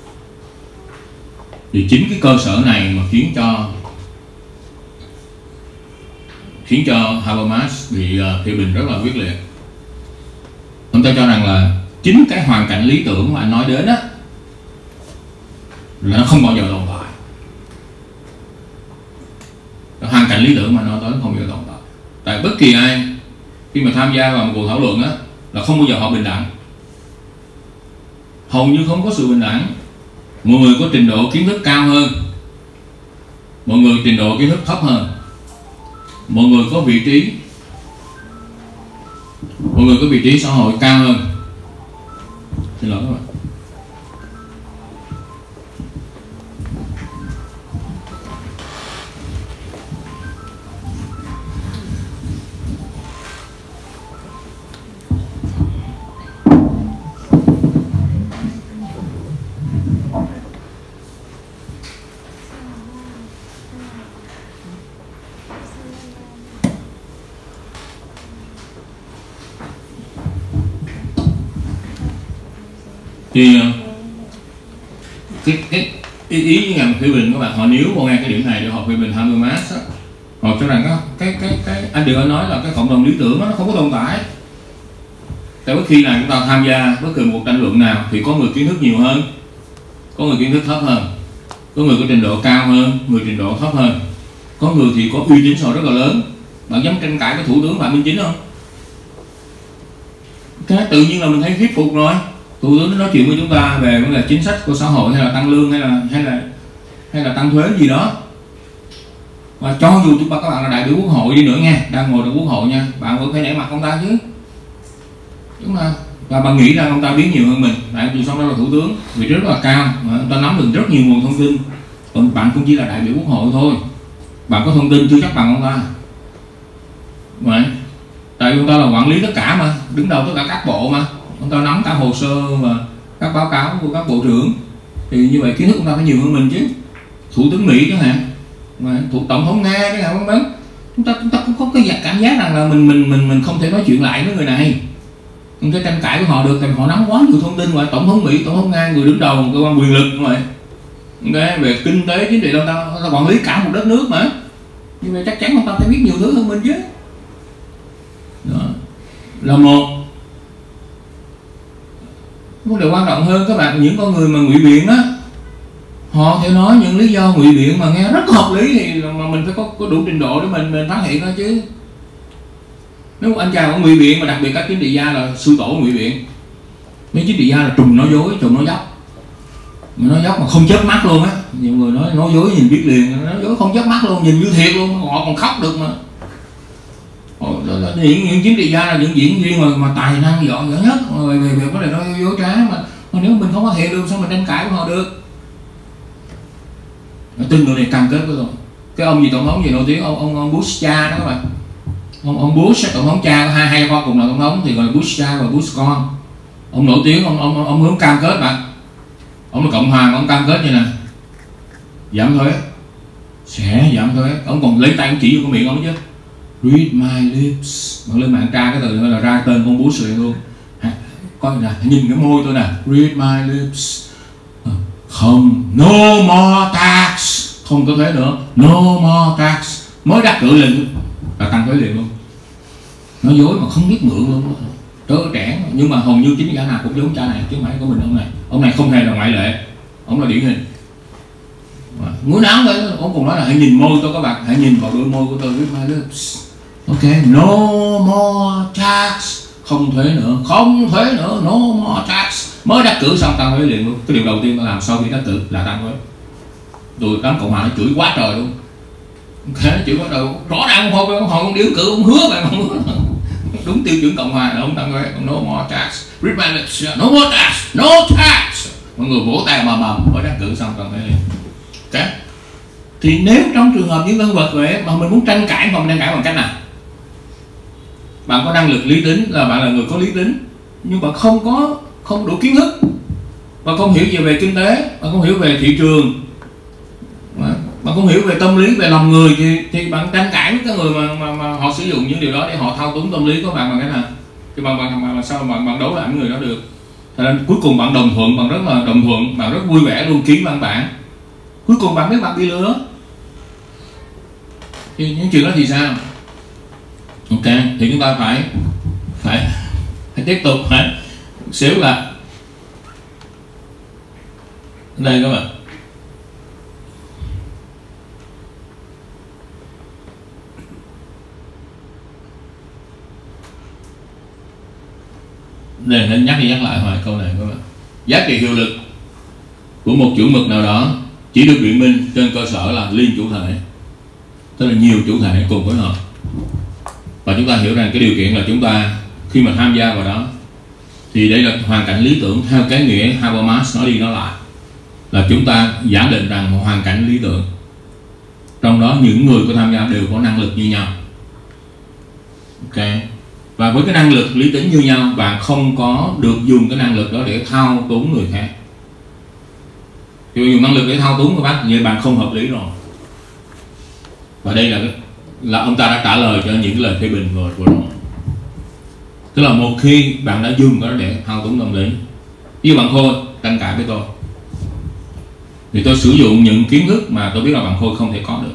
Thì chính cái cơ sở này mà khiến cho khiến cho Habermas bị uh, phê bình rất là quyết liệt. Ông ta cho rằng là chính cái hoàn cảnh lý tưởng mà anh nói đến á là nó không bao giờ tồn tại. Cái hoàn cảnh lý tưởng mà nói tới không bao giờ tồn tại. Tại bất kỳ ai khi mà tham gia vào một cuộc thảo luận á là không bao giờ họ bình đẳng, hầu như không có sự bình đẳng. Mọi người có trình độ kiến thức cao hơn, mọi người trình độ kiến thức thấp hơn, mọi người có vị trí mọi người có vị trí xã hội cao hơn. Xin lỗi các bạn. Thì cái, cái ý, ý với ngành phê bình các bạn, họ níu vào ngay cái điểm này để họ phê bình Habermas á. Họ cho rằng đó, cái cái cái anh đừng có nói là cái cộng đồng lý tưởng đó, nó không có tồn tại. Tại bất khi nào chúng ta tham gia bất kỳ một tranh luận nào thì có người kiến thức nhiều hơn, có người kiến thức thấp hơn, có người có trình độ cao hơn, người trình độ thấp hơn, có người thì có uy tín xã hội rất là lớn. Bạn dám tranh cãi với thủ tướng Phạm Minh Chính không? Cái tự nhiên là mình thấy thuyết phục rồi. Thủ tướng nói chuyện với chúng ta về vấn đề chính sách của xã hội, hay là tăng lương, hay là hay là hay là tăng thuế gì đó. Và cho dù chúng ta các bạn là đại biểu quốc hội đi nữa nha, đang ngồi trong quốc hội nha, bạn vẫn phải nể mặt ông ta chứ, đúng không? Và bạn nghĩ rằng ông ta biết nhiều hơn mình, tại vì sau đó là thủ tướng, vị trí rất là cao, ông ta nắm được rất nhiều nguồn thông tin, còn bạn cũng chỉ là đại biểu quốc hội thôi, bạn có thông tin chưa chắc bằng ông ta. Vậy, tại vì ông ta là quản lý tất cả mà, đứng đầu tất cả các bộ mà, ông ta nắm cả hồ sơ và các báo cáo của các bộ trưởng, thì như vậy kiến thức ông ta phải nhiều hơn mình chứ. Thủ tướng Mỹ chẳng hạn, thủ tổng thống Nga chẳng hạn, vân vân, chúng ta chúng ta cũng có cái cảm giác rằng là mình mình mình mình không thể nói chuyện lại với người này, không thể tranh cãi với họ được, tại vì họ nắm quá nhiều thông tin. Và tổng thống Mỹ, tổng thống Nga, người đứng đầu một cơ quan quyền lực như vậy, okay. Về kinh tế chính trị, ông ta, ông ta quản lý cả một đất nước mà, nhưng mà chắc chắn ông ta phải biết nhiều thứ hơn mình chứ. Đó là một. Vấn đề quan trọng hơn các bạn, những con người mà ngụy biện á, họ sẽ nói những lý do ngụy biện mà nghe rất hợp lý, thì mà mình phải có, có đủ trình độ để mình mình phát hiện ra chứ. Nếu anh chàng có ngụy biện, mà đặc biệt các chính trị gia là sư tổ ngụy biện, mấy chính trị gia là trùm nói dối, trùm nói dốc, mà nói dốc mà không chớp mắt luôn á. Nhiều người nói nói dối nhìn biết liền, nói dối không chớp mắt luôn, nhìn như thiệt luôn, họ còn khóc được mà. Những, những chính trị gia là những diễn viên mà, mà tài năng giỏi giỏi nhất về về về vấn đề nói dối trá, mà, mà nếu mình không phát hiện được sao mình tranh cãi với họ được. Tin người này cam kết với tôi. Cái ông gì tổng thống gì nổi tiếng, ông ông, ông Bush cha đó các bạn, ông ông Bush tổng thống cha, hai hai con cùng là tổng thống thì gọi là Bush cha và Bush con. Ông nổi tiếng, ông ông ông hướng cam kết bạn, ông là cộng hòa, ông cam kết như này giảm thuế, sẽ giảm thuế, ông còn lấy tay ông chỉ vô cái miệng ông chứ. Read my lips, bạn lên mạng tra cái từ là ra tên con Bush rồi luôn. Coi nè, nhìn cái môi tôi nè, read my lips. Không, no more tax, không có thuế nữa, no more tax. Mới đắc cử lên là tăng thuế liền luôn. Nói dối mà không biết ngượng luôn, trớ trẻ. Nhưng mà hầu như chính giả nào cũng giống cha này, chứ không phải có mình ông này. Ông này không hề là ngoại lệ, ông là điển hình. Muốn nói vậy, ông còn nói là hãy nhìn môi tôi các bạn, hãy nhìn vào đôi môi của tôi, read my lips. Ok, no more tax, không thuế nữa, không thuế nữa, no more tax. Mới đắc cử xong tăng thuế liền luôn. Cái điều đầu tiên tôi làm sau khi đắc cử là tăng thuế. Tôi đám cộng hòa nó chửi quá trời luôn. Ok, chửi quá trời, rõ ràng không không họ không điếu cử, ông hứa bạn không hứa. Đúng tiêu chuẩn cộng hòa là ông tăng thuế, no more tax, read my lips, no more tax, no tax. Mọi người vỗ tay mà mầm, mới đắc cử xong tăng thuế liền. Ok. Thì nếu trong trường hợp những nhân vật vậy mà mình muốn tranh cãi, mà mình tranh cãi bằng cách nào? Bạn có năng lực lý tính, là bạn là người có lý tính, nhưng bạn không có không đủ kiến thức, bạn không hiểu gì về kinh tế, bạn không hiểu về thị trường, bạn không hiểu về tâm lý, về lòng người, thì, thì bạn tranh cãi với cái người mà, mà, mà họ sử dụng những điều đó để họ thao túng tâm lý của bạn bằng cái nào? Thì bạn bạn, bạn, bạn sao bạn, bạn đấu lại với người đó được? Thật ra cuối cùng bạn đồng thuận, bạn rất là đồng thuận, bạn rất vui vẻ luôn ký văn bản. Cuối cùng bạn biết bạn bị lừa. Thì những chuyện đó thì sao? Ok, thì chúng ta phải phải phải tiếp tục phải xíu là đây các bạn. Đây nên nhắc đi nhắc lại hoài câu này các bạn. Giá trị hiệu lực của một chuẩn mực nào đó chỉ được biện minh trên cơ sở là liên chủ thể, tức là nhiều chủ thể cùng phối hợp. Và chúng ta hiểu rằng cái điều kiện là chúng ta khi mà tham gia vào đó thì đây là hoàn cảnh lý tưởng theo cái nghĩa Habermas nói đi nói lại, là chúng ta giả định rằng một hoàn cảnh lý tưởng, trong đó những người có tham gia đều có năng lực như nhau. Ok. Và với cái năng lực lý tính như nhau, bạn không có được dùng cái năng lực đó để thao túng người khác. Khi dùng năng lực để thao túng các bác, vậy bạn không hợp lý rồi. Và đây là cái, là ông ta đã trả lời cho những lời phê bình rồi vừa rồi. Tức là một khi bạn đã dùng cái đó để thao túng tâm lý, như bạn Khôi tranh cãi với tôi, thì tôi sử dụng những kiến thức mà tôi biết là bạn Khôi không thể có được.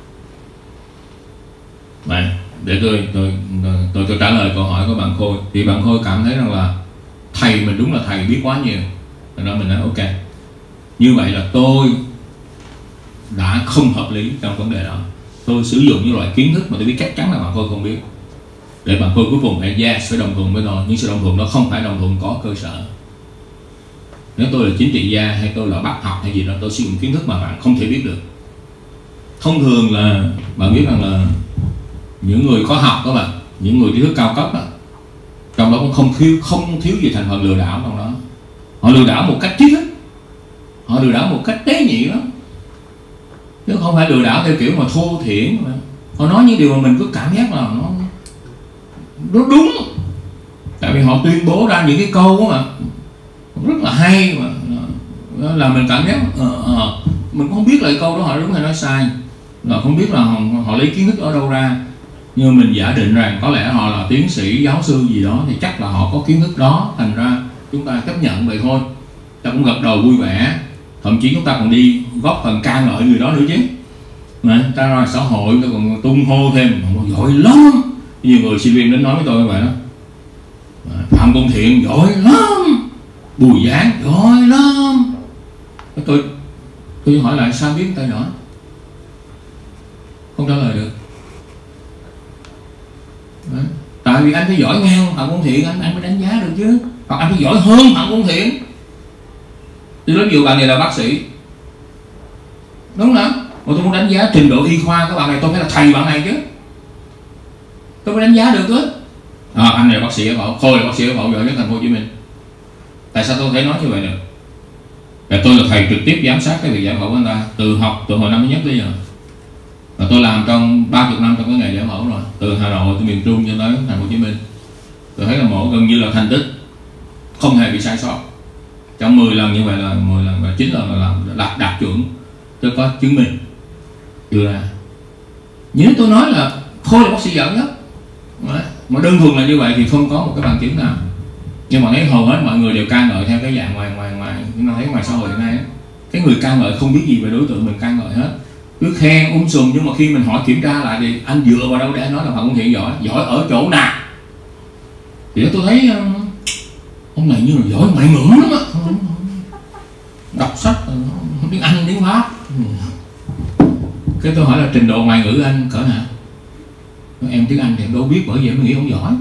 Vậy để tôi tôi tôi, tôi trả lời câu hỏi của bạn Khôi, thì bạn Khôi cảm thấy rằng là thầy mình đúng là thầy biết quá nhiều, rồi đó mình nói ok, như vậy là tôi đã không hợp lý trong vấn đề đó. Tôi sử dụng những loại kiến thức mà tôi biết chắc chắn là bạn Khôi không biết, để bạn Khôi cuối cùng phải yes, phải đồng thuận với tôi. Nhưng sự đồng thuận đó không phải đồng thuận có cơ sở. Nếu tôi là chính trị gia hay tôi là bác học hay gì đó, tôi sử dụng kiến thức mà bạn không thể biết được. Thông thường là bạn biết rằng là những người có học đó bạn, những người trí thức cao cấp đó, trong đó cũng không thiếu không thiếu gì thành phần lừa đảo trong đó. Họ lừa đảo một cách trí thức, họ lừa đảo một cách tế nhị lắm, chứ không phải lừa đảo theo kiểu mà thô thiển. Mà họ nói những điều mà mình cứ cảm giác là nó nó đúng, tại vì họ tuyên bố ra những cái câu mà rất là hay, mà là mình cảm giác uh, uh, mình không biết là câu đó họ đúng hay nói sai, là không biết là họ, họ lấy kiến thức ở đâu ra, nhưng mình giả định rằng có lẽ họ là tiến sĩ giáo sư gì đó, thì chắc là họ có kiến thức đó, thành ra chúng ta chấp nhận vậy thôi, ta cũng gật đầu vui vẻ. thậm chí chúng ta còn đi góp phần ca ngợi người đó nữa chứ. Mà ta ra xã hội ta còn tung hô thêm giỏi lắm. Nhiều người sinh viên đến nói với tôi như vậy đó, Phạm Công Thiện giỏi lắm, Bùi Giảng giỏi lắm. Tôi tôi hỏi lại sao biết tay nhỏ, không trả lời được. Đấy. Tại vì anh phải giỏi ngang Phạm Công Thiện anh anh mới đánh giá được chứ, hoặc anh phải giỏi hơn Phạm Công Thiện. Tôi nói dụ bạn này là bác sĩ, đúng không? Mà tôi muốn đánh giá trình độ y khoa các bạn này, tôi phải là thầy bạn này chứ, tôi mới đánh giá được chứ. À, anh này là bác sĩ ở Bảo, Khôi là bác sĩ ở Bảo giỏi nhất thành phố Hồ Chí Minh. Tại sao tôi có thể nói như vậy được? Và tôi là thầy trực tiếp giám sát cái việc giải phẫu của anh ta từ học từ hồi năm thứ nhất tới giờ. Và tôi làm trong ba mươi năm trong cái nghề giải phẫu rồi, từ Hà Nội từ miền Trung cho tới thành phố Hồ Chí Minh. Tôi thấy là mổ gần như là thành tích, không hề bị sai sót. Trong mười lần như vậy là mười lần và chín lần là làm đạt đạt chuẩn, tôi có chứng minh đưa ra. Nếu tôi nói là Khôi là bác sĩ giỏi nhất, mà đơn thuần là như vậy thì không có một cái bằng chứng nào. Nhưng mà thấy hầu hết mọi người đều ca ngợi theo cái dạng ngoài ngoài ngoài chúng ta thấy ngoài xã hội hiện nay, cái người ca ngợi không biết gì về đối tượng mình ca ngợi hết, cứ khen um sùm. Nhưng mà khi mình hỏi kiểm tra lại thì anh dựa vào đâu để anh nói là Phạm Công Thiện giỏi, giỏi ở chỗ nào? Thì tôi thấy ông này như là giỏi ngoại ngữ lắm á, đọc sách tiếng Anh tiếng Pháp. Cái tôi hỏi là trình độ ngoại ngữ anh cỡ nào? Em tiếng Anh thì em đâu biết, bởi vậy em nghĩ không giỏi.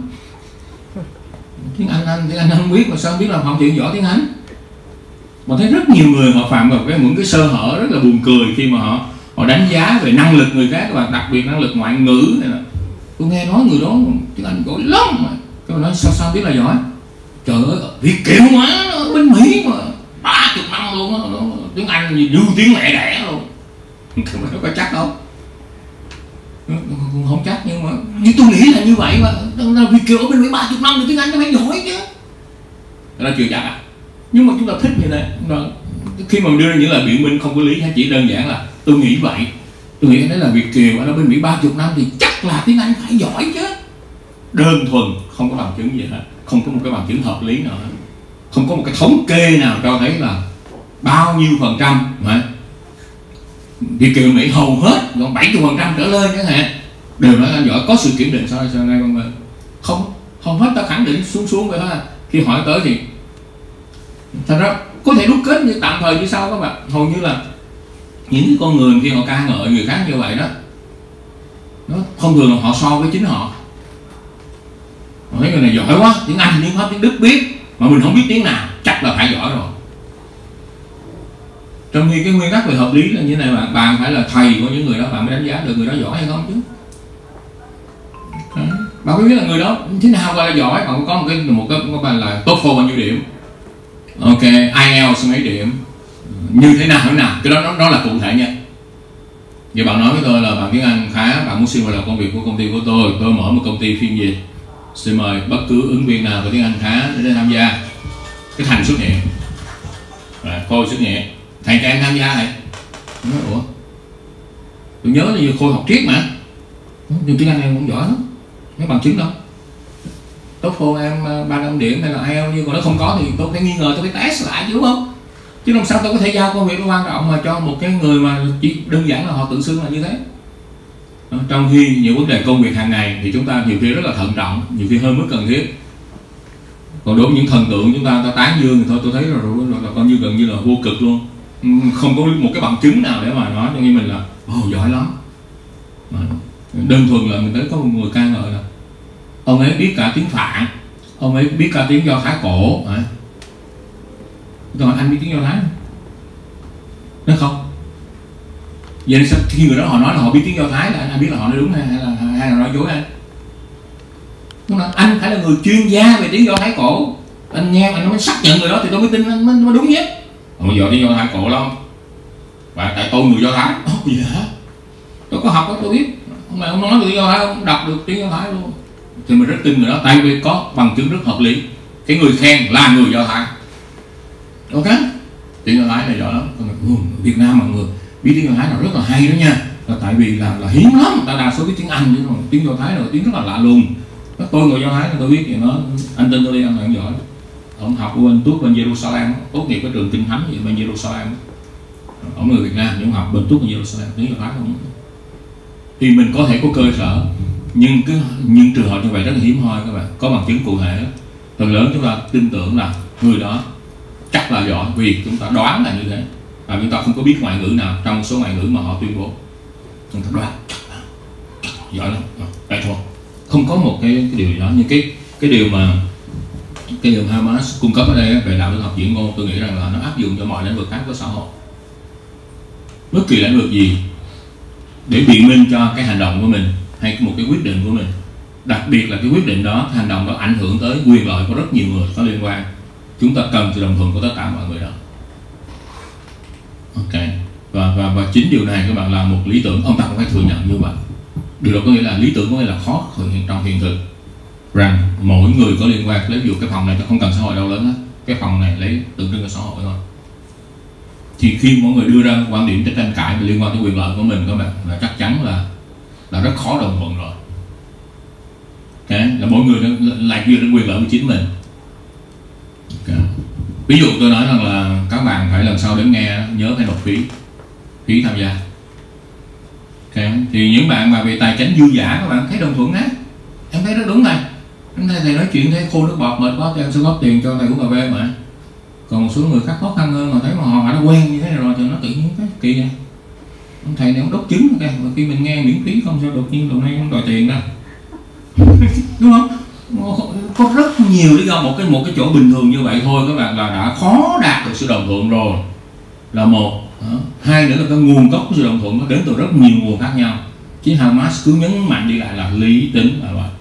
Tiếng Anh anh tiếng Anh không biết mà sao không biết là Phạm Thiện giỏi tiếng Anh? Mà thấy rất nhiều người họ phạm vào cái những cái sơ hở rất là buồn cười khi mà họ họ đánh giá về năng lực người khác, và đặc biệt năng lực ngoại ngữ này là tôi nghe nói người đó tiếng Anh giỏi lắm mà tôi nói sao sao biết là giỏi? Trời ơi, Việt kiều mà ở bên Mỹ mà ba chục năm luôn á, tiếng Anh như tiếng mẹ đẻ luôn. Nó có chắc không? Không chắc, nhưng mà nhưng tôi nghĩ là như vậy mà. Việt kiều ở bên Mỹ ba chục năm thì tiếng Anh nó phải giỏi chứ. Nó chưa chắc à. Nhưng mà chúng ta thích như thế. Khi mà mình đưa ra những lời biện minh không có lý, hay chỉ đơn giản là tôi nghĩ vậy, tôi nghĩ đấy là Việt kiều ở bên Mỹ ba chục năm thì chắc là tiếng Anh phải giỏi chứ. Đơn thuần không có bằng chứng gì hết, không có một cái bằng chứng hợp lý nào hết, không có một cái thống kê nào cho thấy là bao nhiêu phần trăm mà Việt kiều Mỹ hầu hết còn bảy mươi phần trăm trở lên chẳng hạn đều nói anh giỏi, có sự kiểm định sao sao ngay con bên không không hết ta khẳng định xuống xuống vậy thôi. Khi hỏi tới thì thật ra có thể đúc kết như tạm thời như sau các bạn, hầu như là những con người khi họ ca ngợi người khác như vậy đó, nó thông thường là họ so với chính họ. Họ thấy người này giỏi quá, tiếng Anh, tiếng Pháp, tiếng Đức biết, mà mình không biết tiếng nào, chắc là phải giỏi rồi. Trong khi cái nguyên tắc về hợp lý là như thế này, bạn bạn phải là thầy của những người đó, bạn mới đánh giá được người đó giỏi hay không chứ. Đấy. Bạn phải biết là người đó thế nào gọi là giỏi, bạn có một cái một cái một cái là TOEFL bao nhiêu điểm, ok, ai eo mấy điểm, như thế nào thế nào, cái đó nó, nó là cụ thể nhất. Vậy bạn nói với tôi là bạn tiếng Anh khá, bạn muốn xin vào làm công việc của công ty của tôi, tôi mở một công ty phiên dịch, xin mời bất cứ ứng viên nào có tiếng Anh khá để tham gia. Cái Thành xuất hiện, Khôi xuất hiện, thầy cho em tham gia này. Tôi nói ủa, tôi nhớ là như Khôi học triết mà, nhưng tiếng Anh em cũng giỏi lắm, mấy bằng chứng đâu. TOEFL em ba trăm điểm hay là ai eo, nhưng còn nó không có thì tôi phải nghi ngờ, tôi phải test lại chứ đúng không? Chứ làm sao tôi có thể giao công việc nó quan trọng mà cho một cái người mà chỉ đơn giản là họ tự xưng là như thế. Trong khi những vấn đề công việc hàng ngày thì chúng ta nhiều khi rất là thận trọng, nhiều khi hơn mức cần thiết. Còn đối với những thần tượng chúng ta ta tán dương thì thôi tôi thấy là, là, là coi như gần như là vô cực luôn, không có một cái bằng chứng nào để mà nói cho như mình là ồ oh, giỏi lắm. Mà đơn thuần là mình thấy có một người ca ngợi là ông ấy biết cả tiếng Phạn, ông ấy biết cả tiếng Do Thái cổ. À, tôi hỏi anh biết tiếng Do Thái không? Nói không. Vậy sao khi người đó họ nói là họ biết tiếng Do Thái là anh biết là họ nói đúng hay, hay là hay là nói dối anh? Đúng là anh phải là người chuyên gia về tiếng Do Thái cổ, anh nghe anh mới xác nhận người đó thì tôi mới tin anh mới, mới đúng nhất. Ông giờ tiếng Do Thái cổ lắm, và tại tôi người Do Thái. Ồ oh, dạ, tôi có học đó tôi biết. Ông này ông nói về tiếng Do Thái, ông đọc được tiếng Do Thái luôn, thì mình rất tin người đó, tại vì có bằng chứng rất hợp lý. Cái người khen là người Do Thái. Ok, tiếng Do Thái này giỏi lắm. Việt Nam mọi người biết tiếng Do Thái là rất là hay đó nha, là tại vì là là hiếm lắm, người ta đa số biết tiếng Anh chứ còn tiếng Do Thái là tiếng rất là lạ luôn. Tôi người Do Thái tôi biết thì nó, anh tin tôi đi, anh là giỏi. Ông học bên tuốt bên Jerusalem, tốt nghiệp cái trường Kinh Thánh gì bên Jerusalem, ông người Việt Nam nhưng học bên Túc Jerusalem tiếng Pháp không, thì mình có thể có cơ sở, nhưng cái những trường hợp như vậy rất là hiếm hoi các bạn, có bằng chứng cụ thể. Phần lớn chúng ta tin tưởng là người đó chắc là giỏi vì chúng ta đoán là như thế, và chúng ta không có biết ngoại ngữ nào trong số ngoại ngữ mà họ tuyên bố, chúng ta đoán chắc là, chắc là giỏi lắm, vậy thôi, không có một cái, cái điều gì đó. Nhưng cái cái điều mà cái điều Habermas cung cấp ở đây về đạo đức học diễn ngôn, tôi nghĩ rằng là nó áp dụng cho mọi lĩnh vực khác của xã hội, bất kỳ lĩnh vực gì, để biện minh cho cái hành động của mình hay một cái quyết định của mình, đặc biệt là cái quyết định đó, hành động đó ảnh hưởng tới quyền lợi của rất nhiều người có liên quan. Chúng ta cần sự đồng thuận của tất cả mọi người đó. Ok, và và và chính điều này các bạn là một lý tưởng, ông ta cũng phải thừa nhận như vậy. Điều đó có nghĩa là lý tưởng có nghĩa là khó thực hiện trong hiện thực, rằng mỗi người có liên quan. Lấy ví dụ cái phòng này không cần xã hội đâu lớn hết, cái phòng này lấy tượng trưng cho xã hội thôi. Thì khi mỗi người đưa ra quan điểm tranh cãi liên quan tới quyền lợi của mình các bạn, là chắc chắn là là rất khó đồng thuận rồi. Okay. Là mỗi người lại dựa đến quyền lợi của chính mình. Okay. Ví dụ tôi nói rằng là các bạn phải lần sau đến nghe nhớ phải nộp phí phí tham gia. Okay. Thì những bạn mà về tài chính dư giả các bạn thấy đồng thuận á, em thấy rất đúng này. Em thấy thầy nói chuyện thấy khô nước bọt mệt quá thì em sẽ góp tiền cho thầy uống cà phê mà. Còn một số người khác khó khăn hơn mà thấy mà họ đã quen như thế này rồi thì nó tự nhiên cái kỳ vậy. Ông thầy này ông đốt trứng kìa, mà khi mình nghe miễn phí không sao đột nhiên đầu nay ông đòi tiền đâu. Đúng không? Có rất nhiều lý do, một cái một cái chỗ bình thường như vậy thôi các bạn là đã khó đạt được sự đồng thuận rồi, là một. Đó. Hai nữa là cái nguồn gốc của sự đồng thuận nó đến từ rất nhiều nguồn khác nhau. Chứ Habermas cứ nhấn mạnh đi lại là lý tính là vậy.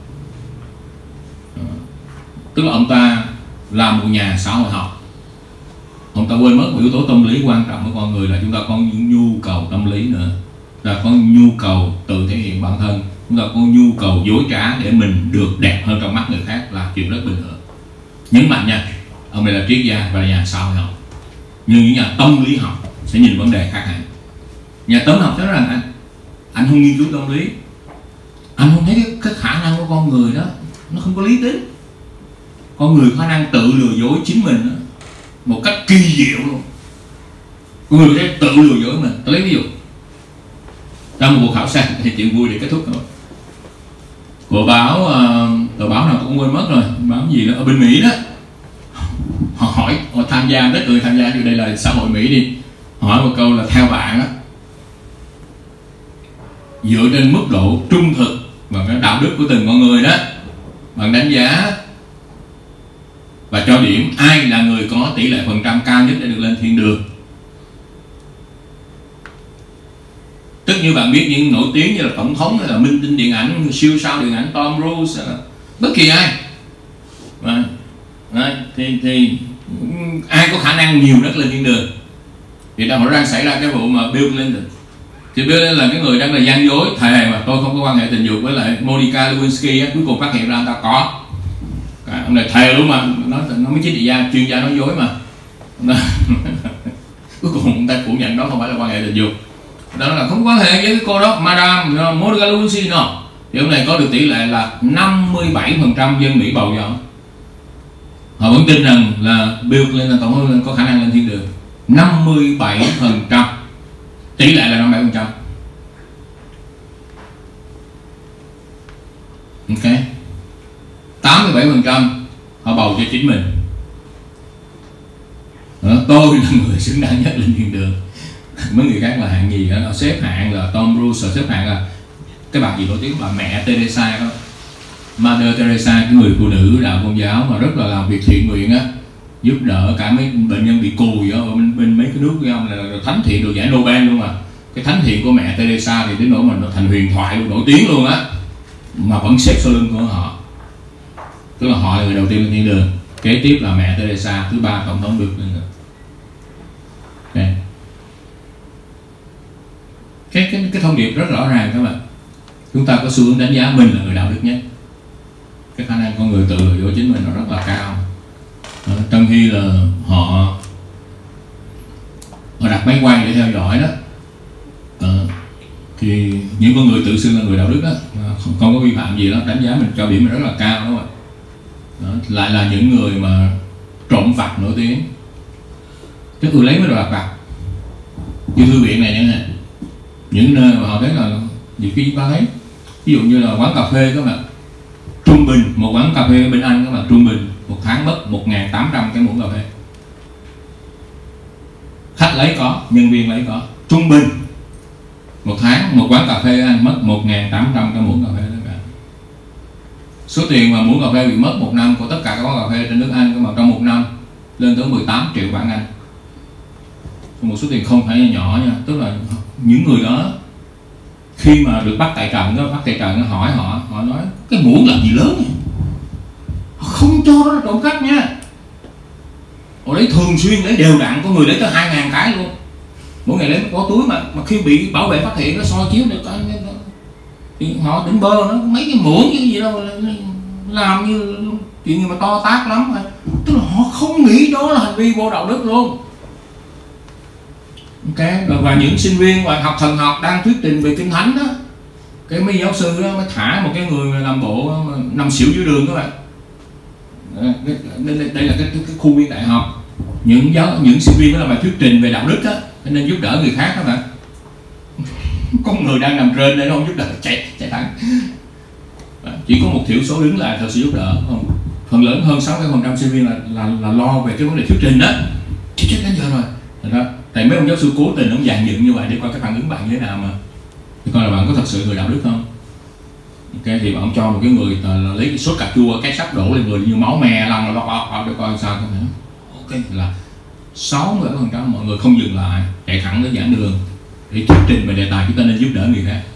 Tức là ông ta là một nhà xã hội học, ông ta quên mất một yếu tố tâm lý quan trọng của con người là chúng ta có những nhu cầu tâm lý nữa, là có nhu cầu tự thể hiện bản thân, chúng ta có nhu cầu dối trá để mình được đẹp hơn trong mắt người khác là chuyện rất bình thường. Nhấn mạnh nha, ông này là triết gia và là nhà xã hội học, nhưng những nhà tâm lý học sẽ nhìn vấn đề khác hẳn. Nhà tâm học nói rằng anh anh không nghiên cứu tâm lý, anh không thấy cái, cái khả năng của con người đó nó không có lý tính. Con người có khả năng tự lừa dối chính mình đó, một cách kỳ diệu luôn. Con người có thể tự lừa dối mình. Tôi lấy ví dụ trong một cuộc khảo sát thì chuyện vui để kết thúc rồi. Của báo uh, tờ báo nào tôi cũng quên mất rồi, báo gì đó ở bên Mỹ đó, họ hỏi họ tham gia, rất người tham gia như đây là xã hội Mỹ đi, hỏi một câu là theo bạn á, dựa trên mức độ trung thực và cái đạo đức của từng con người đó, bạn đánh giá và cho điểm ai là người có tỷ lệ phần trăm cao nhất để được lên thiên đường. Tức như bạn biết những nổi tiếng như là tổng thống hay là minh tinh điện ảnh, siêu sao điện ảnh Tom Cruise, bất kỳ ai mà, đấy, thì, thì ai có khả năng nhiều nhất lên thiên đường. Thì đã ra xảy ra cái vụ mà Bill Clinton. Thì Bill Clinton là cái người đang là gian dối thề mà tôi không có quan hệ tình dục với lại Monica Lewinsky á, cuối cùng phát hiện ra anh ta có. À, ông này thề luôn mà, nó nó mới chính trị gia, chuyên gia nói dối mà. Cuối cùng ông ta phủ nhận đó không phải là quan hệ tình dục, đó là không quan hệ với cái cô đó, Madame Monica Lewinsky no. Thì ông này có được tỷ lệ là năm mươi bảy phần trăm dân Mỹ bầu cho ông. Họ vẫn tin rằng là Bill Clinton tổng thống có khả năng lên thiên đường. năm mươi bảy phần trăm, tỷ lệ là năm mươi bảy phần trăm. Ok, tám mươi bảy phần trăm họ bầu cho chính mình. Đó, tôi là người xứng đáng nhất lên thiên đường. Mấy người khác là hạng gì đó, xếp hạng là Tom Cruise, xếp hạng là cái bà gì nổi tiếng, bà mẹ Teresa đó, Mother Teresa, cái người phụ nữ đạo Công giáo mà rất là làm việc thiện nguyện á, giúp đỡ cả mấy bệnh nhân bị cùi ở bên, bên mấy cái nước của ông là, là thánh thiện được giải Nobel luôn mà. Cái thánh thiện của mẹ Teresa thì đến nỗi mà nó thành huyền thoại luôn, nổi tiếng luôn á, mà vẫn xếp sau lưng của họ. Tức là họ là người đầu tiên lên thiên đường, kế tiếp là mẹ Teresa, thứ ba tổng thống Bill Clinton. Okay. Cái, cái, cái thông điệp rất rõ ràng các bạn. Chúng ta có xu hướng đánh giá mình là người đạo đức nhất. Cái khả năng con người tự lừa dối chính mình nó rất là cao. Đó, trong khi là họ họ đặt máy quay để theo dõi đó, à, thì những con người tự xưng là người đạo đức đó, không, không có vi phạm gì đó, đánh giá mình, cho điểm mình rất là cao đó, đó. Lại là những người mà trộm vặt nổi tiếng, tức người lấy mấy đồ lặt vặt. như thư viện này chẳng hạn, những nơi mà họ thấy là nhiều khi ta thấy ví dụ như là quán cà phê các bạn, trung bình một quán cà phê bên Anh các bạn, trung bình một tháng mất một nghìn tám trăm cái muỗng cà phê. Khách lấy có, nhân viên lấy có, trung bình một tháng một quán cà phê Anh mất một nghìn tám trăm cái muỗng cà phê đó cả. Số tiền mà muỗng cà phê bị mất một năm của tất cả các quán cà phê trên nước Anh các bạn trong một năm lên tới mười tám triệu bảng Anh. Một số tiền không phải nhỏ nha, tức là những người đó khi mà được bắt tại trận đó, bắt tại trận nó hỏi họ, họ nói cái muỗng làm gì lớn vậy? Họ không cho đó là trộm cắp nha. Họ lấy thường xuyên, lấy đều đặn, có người lấy tới hai ngàn cái luôn. Mỗi ngày lấy có túi mà mà khi bị bảo vệ phát hiện nó soi chiếu được thì họ định bơ nó mấy cái muỗng cái gì đâu làm như chuyện gì mà to tát lắm. Tức là họ không nghĩ đó là hành vi vô đạo đức luôn. Ok, và những sinh viên và học thần học đang thuyết trình về kinh thánh đó, cái mấy giáo sư đó mới thả một cái người làm bộ nằm xỉu dưới đường các bạn. Đây, đây là cái, cái, cái khu viên đại học, những giáo những sinh viên đó là bài thuyết trình về đạo đức á, nên giúp đỡ người khác các bạn. Có người đang nằm trên đây nó không giúp đỡ, chạy chạy thẳng. Chỉ có một thiểu số đứng lại thật sự giúp đỡ, không? Phần lớn hơn sáu mươi phần trăm sinh viên là, là là lo về cái vấn đề thuyết trình đó. Chết chết đến giờ rồi. Thật đó. Tại mấy ông giáo sư cố tình ông dàn dựng như vậy để coi cái phản ứng bạn như thế nào mà thì coi là bạn có thật sự người đạo đức không. Ok, thì bạn cho một cái người là lấy cái sốt cà chua cái sắp đổ lên người như máu me lăn lọt lọt để coi sao không hả. Ok, là sáu mươi phần trăm mọi người không dừng lại, chạy thẳng đến giảng đường để thuyết trình về đề tài chúng ta nên giúp đỡ người khác.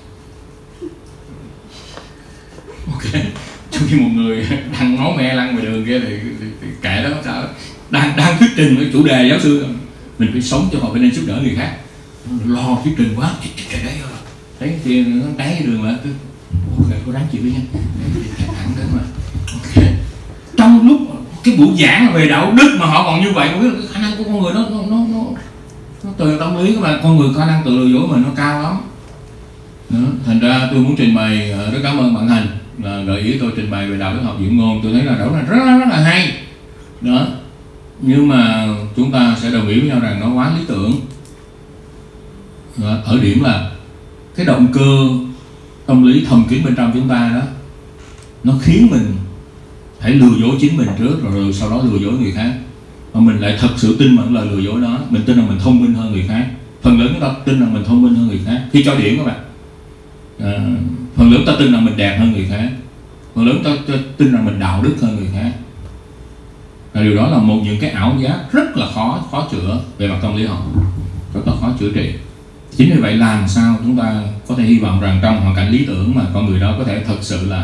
Ok, trong khi một người đang máu me lăn ngoài đường kia thì, thì, thì kệ đó sao đang đang thuyết trình với chủ đề giáo sư mình phải sống cho họ, phải nên giúp đỡ người khác. Lo thuyết trình quá chạy đấy rồi thấy thì nó té đường mà cứ ok cô đáng chịu đi nha, chạy thẳng đến mà. Ok, trong lúc cái buổi giảng về đạo đức mà họ còn như vậy, không biết cái khả năng của con người nó nó nó nó, nó từ tâm lý các bạn, con người khả năng tự lừa dối mình nó cao lắm. Đó. Thành ra tôi muốn trình bày, rất cảm ơn bạn Thành là gợi ý tôi trình bày về đạo đức học diễn ngôn, tôi thấy là đó là rất rất là hay đó. Nhưng mà chúng ta sẽ đồng ý với nhau rằng nó quá lý tưởng đó, ở điểm là cái động cơ tâm lý thầm kín bên trong chúng ta đó, nó khiến mình hãy lừa dối chính mình trước rồi sau đó lừa dối người khác, và mình lại thật sự tin vào lời lừa dối đó. Mình tin rằng mình thông minh hơn người khác, phần lớn chúng ta tin rằng mình thông minh hơn người khác khi cho điểm các bạn. À, phần lớn ta tin rằng mình đẹp hơn người khác, phần lớn ta, ta tin rằng mình đạo đức hơn người khác. Và điều đó là một những cái ảo giác rất là khó khó chữa về mặt tâm lý học, rất là khó chữa trị. Chính vì vậy làm sao chúng ta có thể hy vọng rằng trong hoàn cảnh lý tưởng mà con người đó có thể thật sự là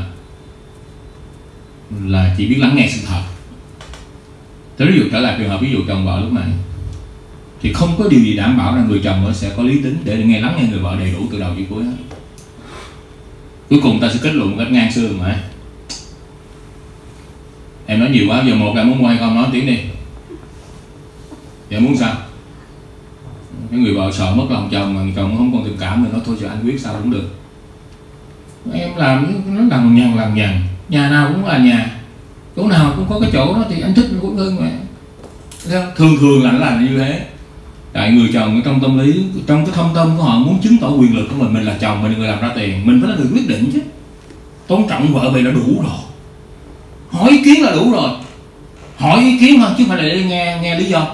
là chỉ biết lắng nghe sự thật. Thế ví dụ trở lại trường hợp ví dụ chồng vợ lúc này thì không có điều gì đảm bảo rằng người chồng sẽ có lý tính để nghe lắng nghe người vợ đầy đủ từ đầu đến cuối hết. Cuối cùng ta sẽ kết luận một cách ngang xương mà em nói nhiều quá, giờ một là muốn mua hay không nói tiếng đi. Giờ muốn sao? Cái người vợ sợ mất lòng chồng mà chồng không còn tình cảm nữa, nói thôi cho anh quyết sao cũng được. Em làm nó làm nhằn làm nhằn, nhà nào cũng là nhà, chỗ nào cũng có cái chỗ đó thì anh thích cũng hơn mà. Thường thường là nó là như thế. Tại người chồng trong tâm lý, trong cái thâm tâm của họ muốn chứng tỏ quyền lực của mình, mình là chồng, mình là người làm ra tiền, mình phải là người quyết định chứ. Tôn trọng vợ mình là đủ rồi, hỏi ý kiến là đủ rồi, hỏi ý kiến thôi chứ không phải là để nghe nghe lý do.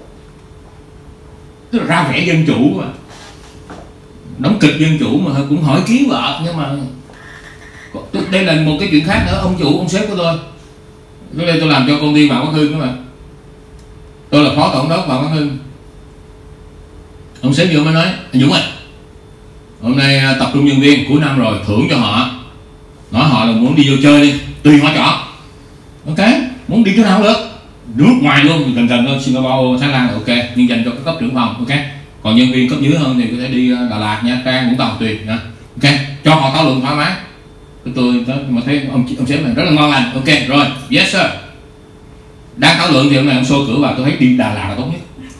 Tức là ra vẻ dân chủ mà, đóng kịch dân chủ mà cũng hỏi ý kiến vợ. Nhưng mà đây là một cái chuyện khác nữa. Ông chủ, ông sếp của tôi, trước đây tôi làm cho công ty Vạn Quốc Hưng đó mà, tôi là phó tổng đốc Vạn Quốc Hưng. Ông sếp vừa mới nói anh Dũng ơi, hôm nay tập trung nhân viên cuối năm rồi, thưởng cho họ, nói họ là muốn đi vô chơi đi, tùy họ chọn. Ok, muốn đi chỗ nào cũng được, nước ngoài luôn, gần gần Singapore, Thái Lan là ok, nhưng dành cho các cấp trưởng phòng. Ok, còn nhân viên cấp dưới hơn thì có thể đi Đà Lạt, Nha Trang, Vũng Tàu tùy. Ok, cho họ thảo luận thoải mái. Tôi mà thấy ông ông sếp này rất là ngon lành. Ok rồi, yes sir. Đang thảo luận thì hôm nay ông xô cửa vào, tôi thấy đi Đà Lạt là tốt nhất.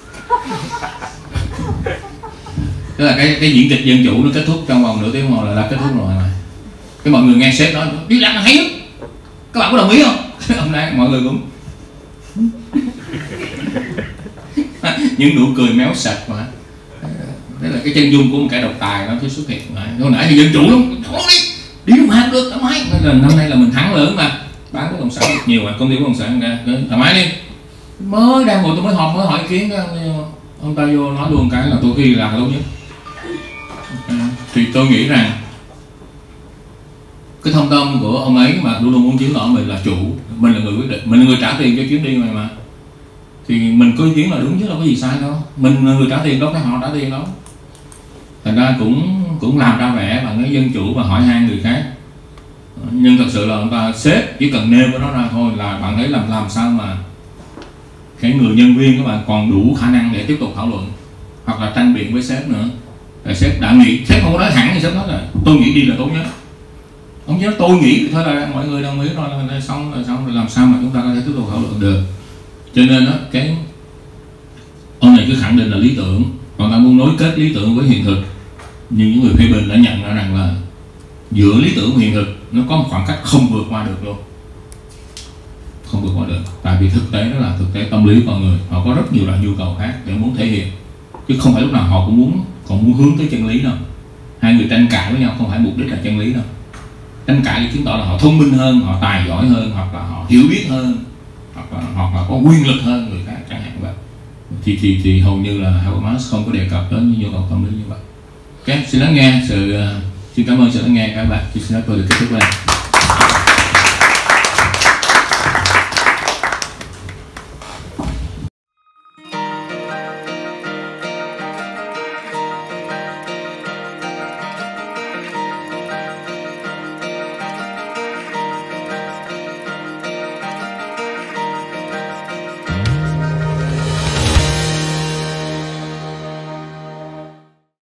Tức là cái cái diễn kịch dân chủ nó kết thúc trong vòng nửa tiếng đồng hồ là đã kết thúc rồi mà. Cái mọi người nghe sếp nói đi Đà Lạt là hay nhất, các bạn có đồng ý không? Hôm nay mọi người cũng những nụ cười méo sạch mà. cái chân dung của một kẻ độc tài nó sẽ xuất hiện. Hồi nãy thì dân chủ lắm, không đi đi không ăn được thoải mái, nên là năm nay là mình thắng lớn mà bán bất động sản được nhiều mà công ty bất động sản ra thoải mái đi. Mới đang ngồi tôi mới họp mới hỏi ý kiến ông ta vô nói luôn cái là tôi ghi là tốt nhất. Thì tôi nghĩ rằng cái thông tâm của ông ấy mà luôn luôn muốn chiếm đoạt mình là chủ, mình là người quyết định, mình là người trả tiền cho chuyến đi này mà, thì mình có ý kiến là đúng chứ đâu có gì sai đâu, mình là người trả tiền đâu phải họ trả tiền đâu. Thành ra cũng cũng làm ra vẻ bằng cái dân chủ và hỏi han người khác, nhưng thật sự là ông ta sếp chỉ cần nêu cái đó ra thôi là bạn thấy làm làm sao mà cái người nhân viên các bạn còn đủ khả năng để tiếp tục thảo luận hoặc là tranh biện với sếp nữa. Rồi sếp đã nghĩ, sếp không có nói thẳng thì sếp nói là tôi nghĩ đi là tốt nhất. Ông chỉ nói tôi nghĩ thôi là mọi người đồng ý rồi là xong rồi xong rồi làm sao mà chúng ta có thể tiếp tục thảo luận được. Cho nên đó cái ông này cứ khẳng định là lý tưởng, còn ta muốn nối kết lý tưởng với hiện thực, nhưng những người phê bình đã nhận ra rằng là giữa lý tưởng và hiện thực nó có một khoảng cách không vượt qua được luôn, không vượt qua được. Tại vì thực tế đó là thực tế tâm lý của con người, họ có rất nhiều loại nhu cầu khác để muốn thể hiện, chứ không phải lúc nào họ cũng muốn còn muốn hướng tới chân lý đâu. Hai người tranh cãi với nhau không phải mục đích là chân lý đâu. Tranh cãi để chứng tỏ là họ thông minh hơn, họ tài giỏi hơn, hoặc là họ hiểu biết hơn, hoặc là hoặc là có quyền lực hơn người khác chẳng hạn vậy. Thì thì thì hầu như là Habermas không có đề cập đến những nhu cầu tâm lý như vậy. Ok, xin lắng nghe sự uh, xin cảm ơn sự lắng nghe các bạn. Xin phép tôi được kết thúc đây.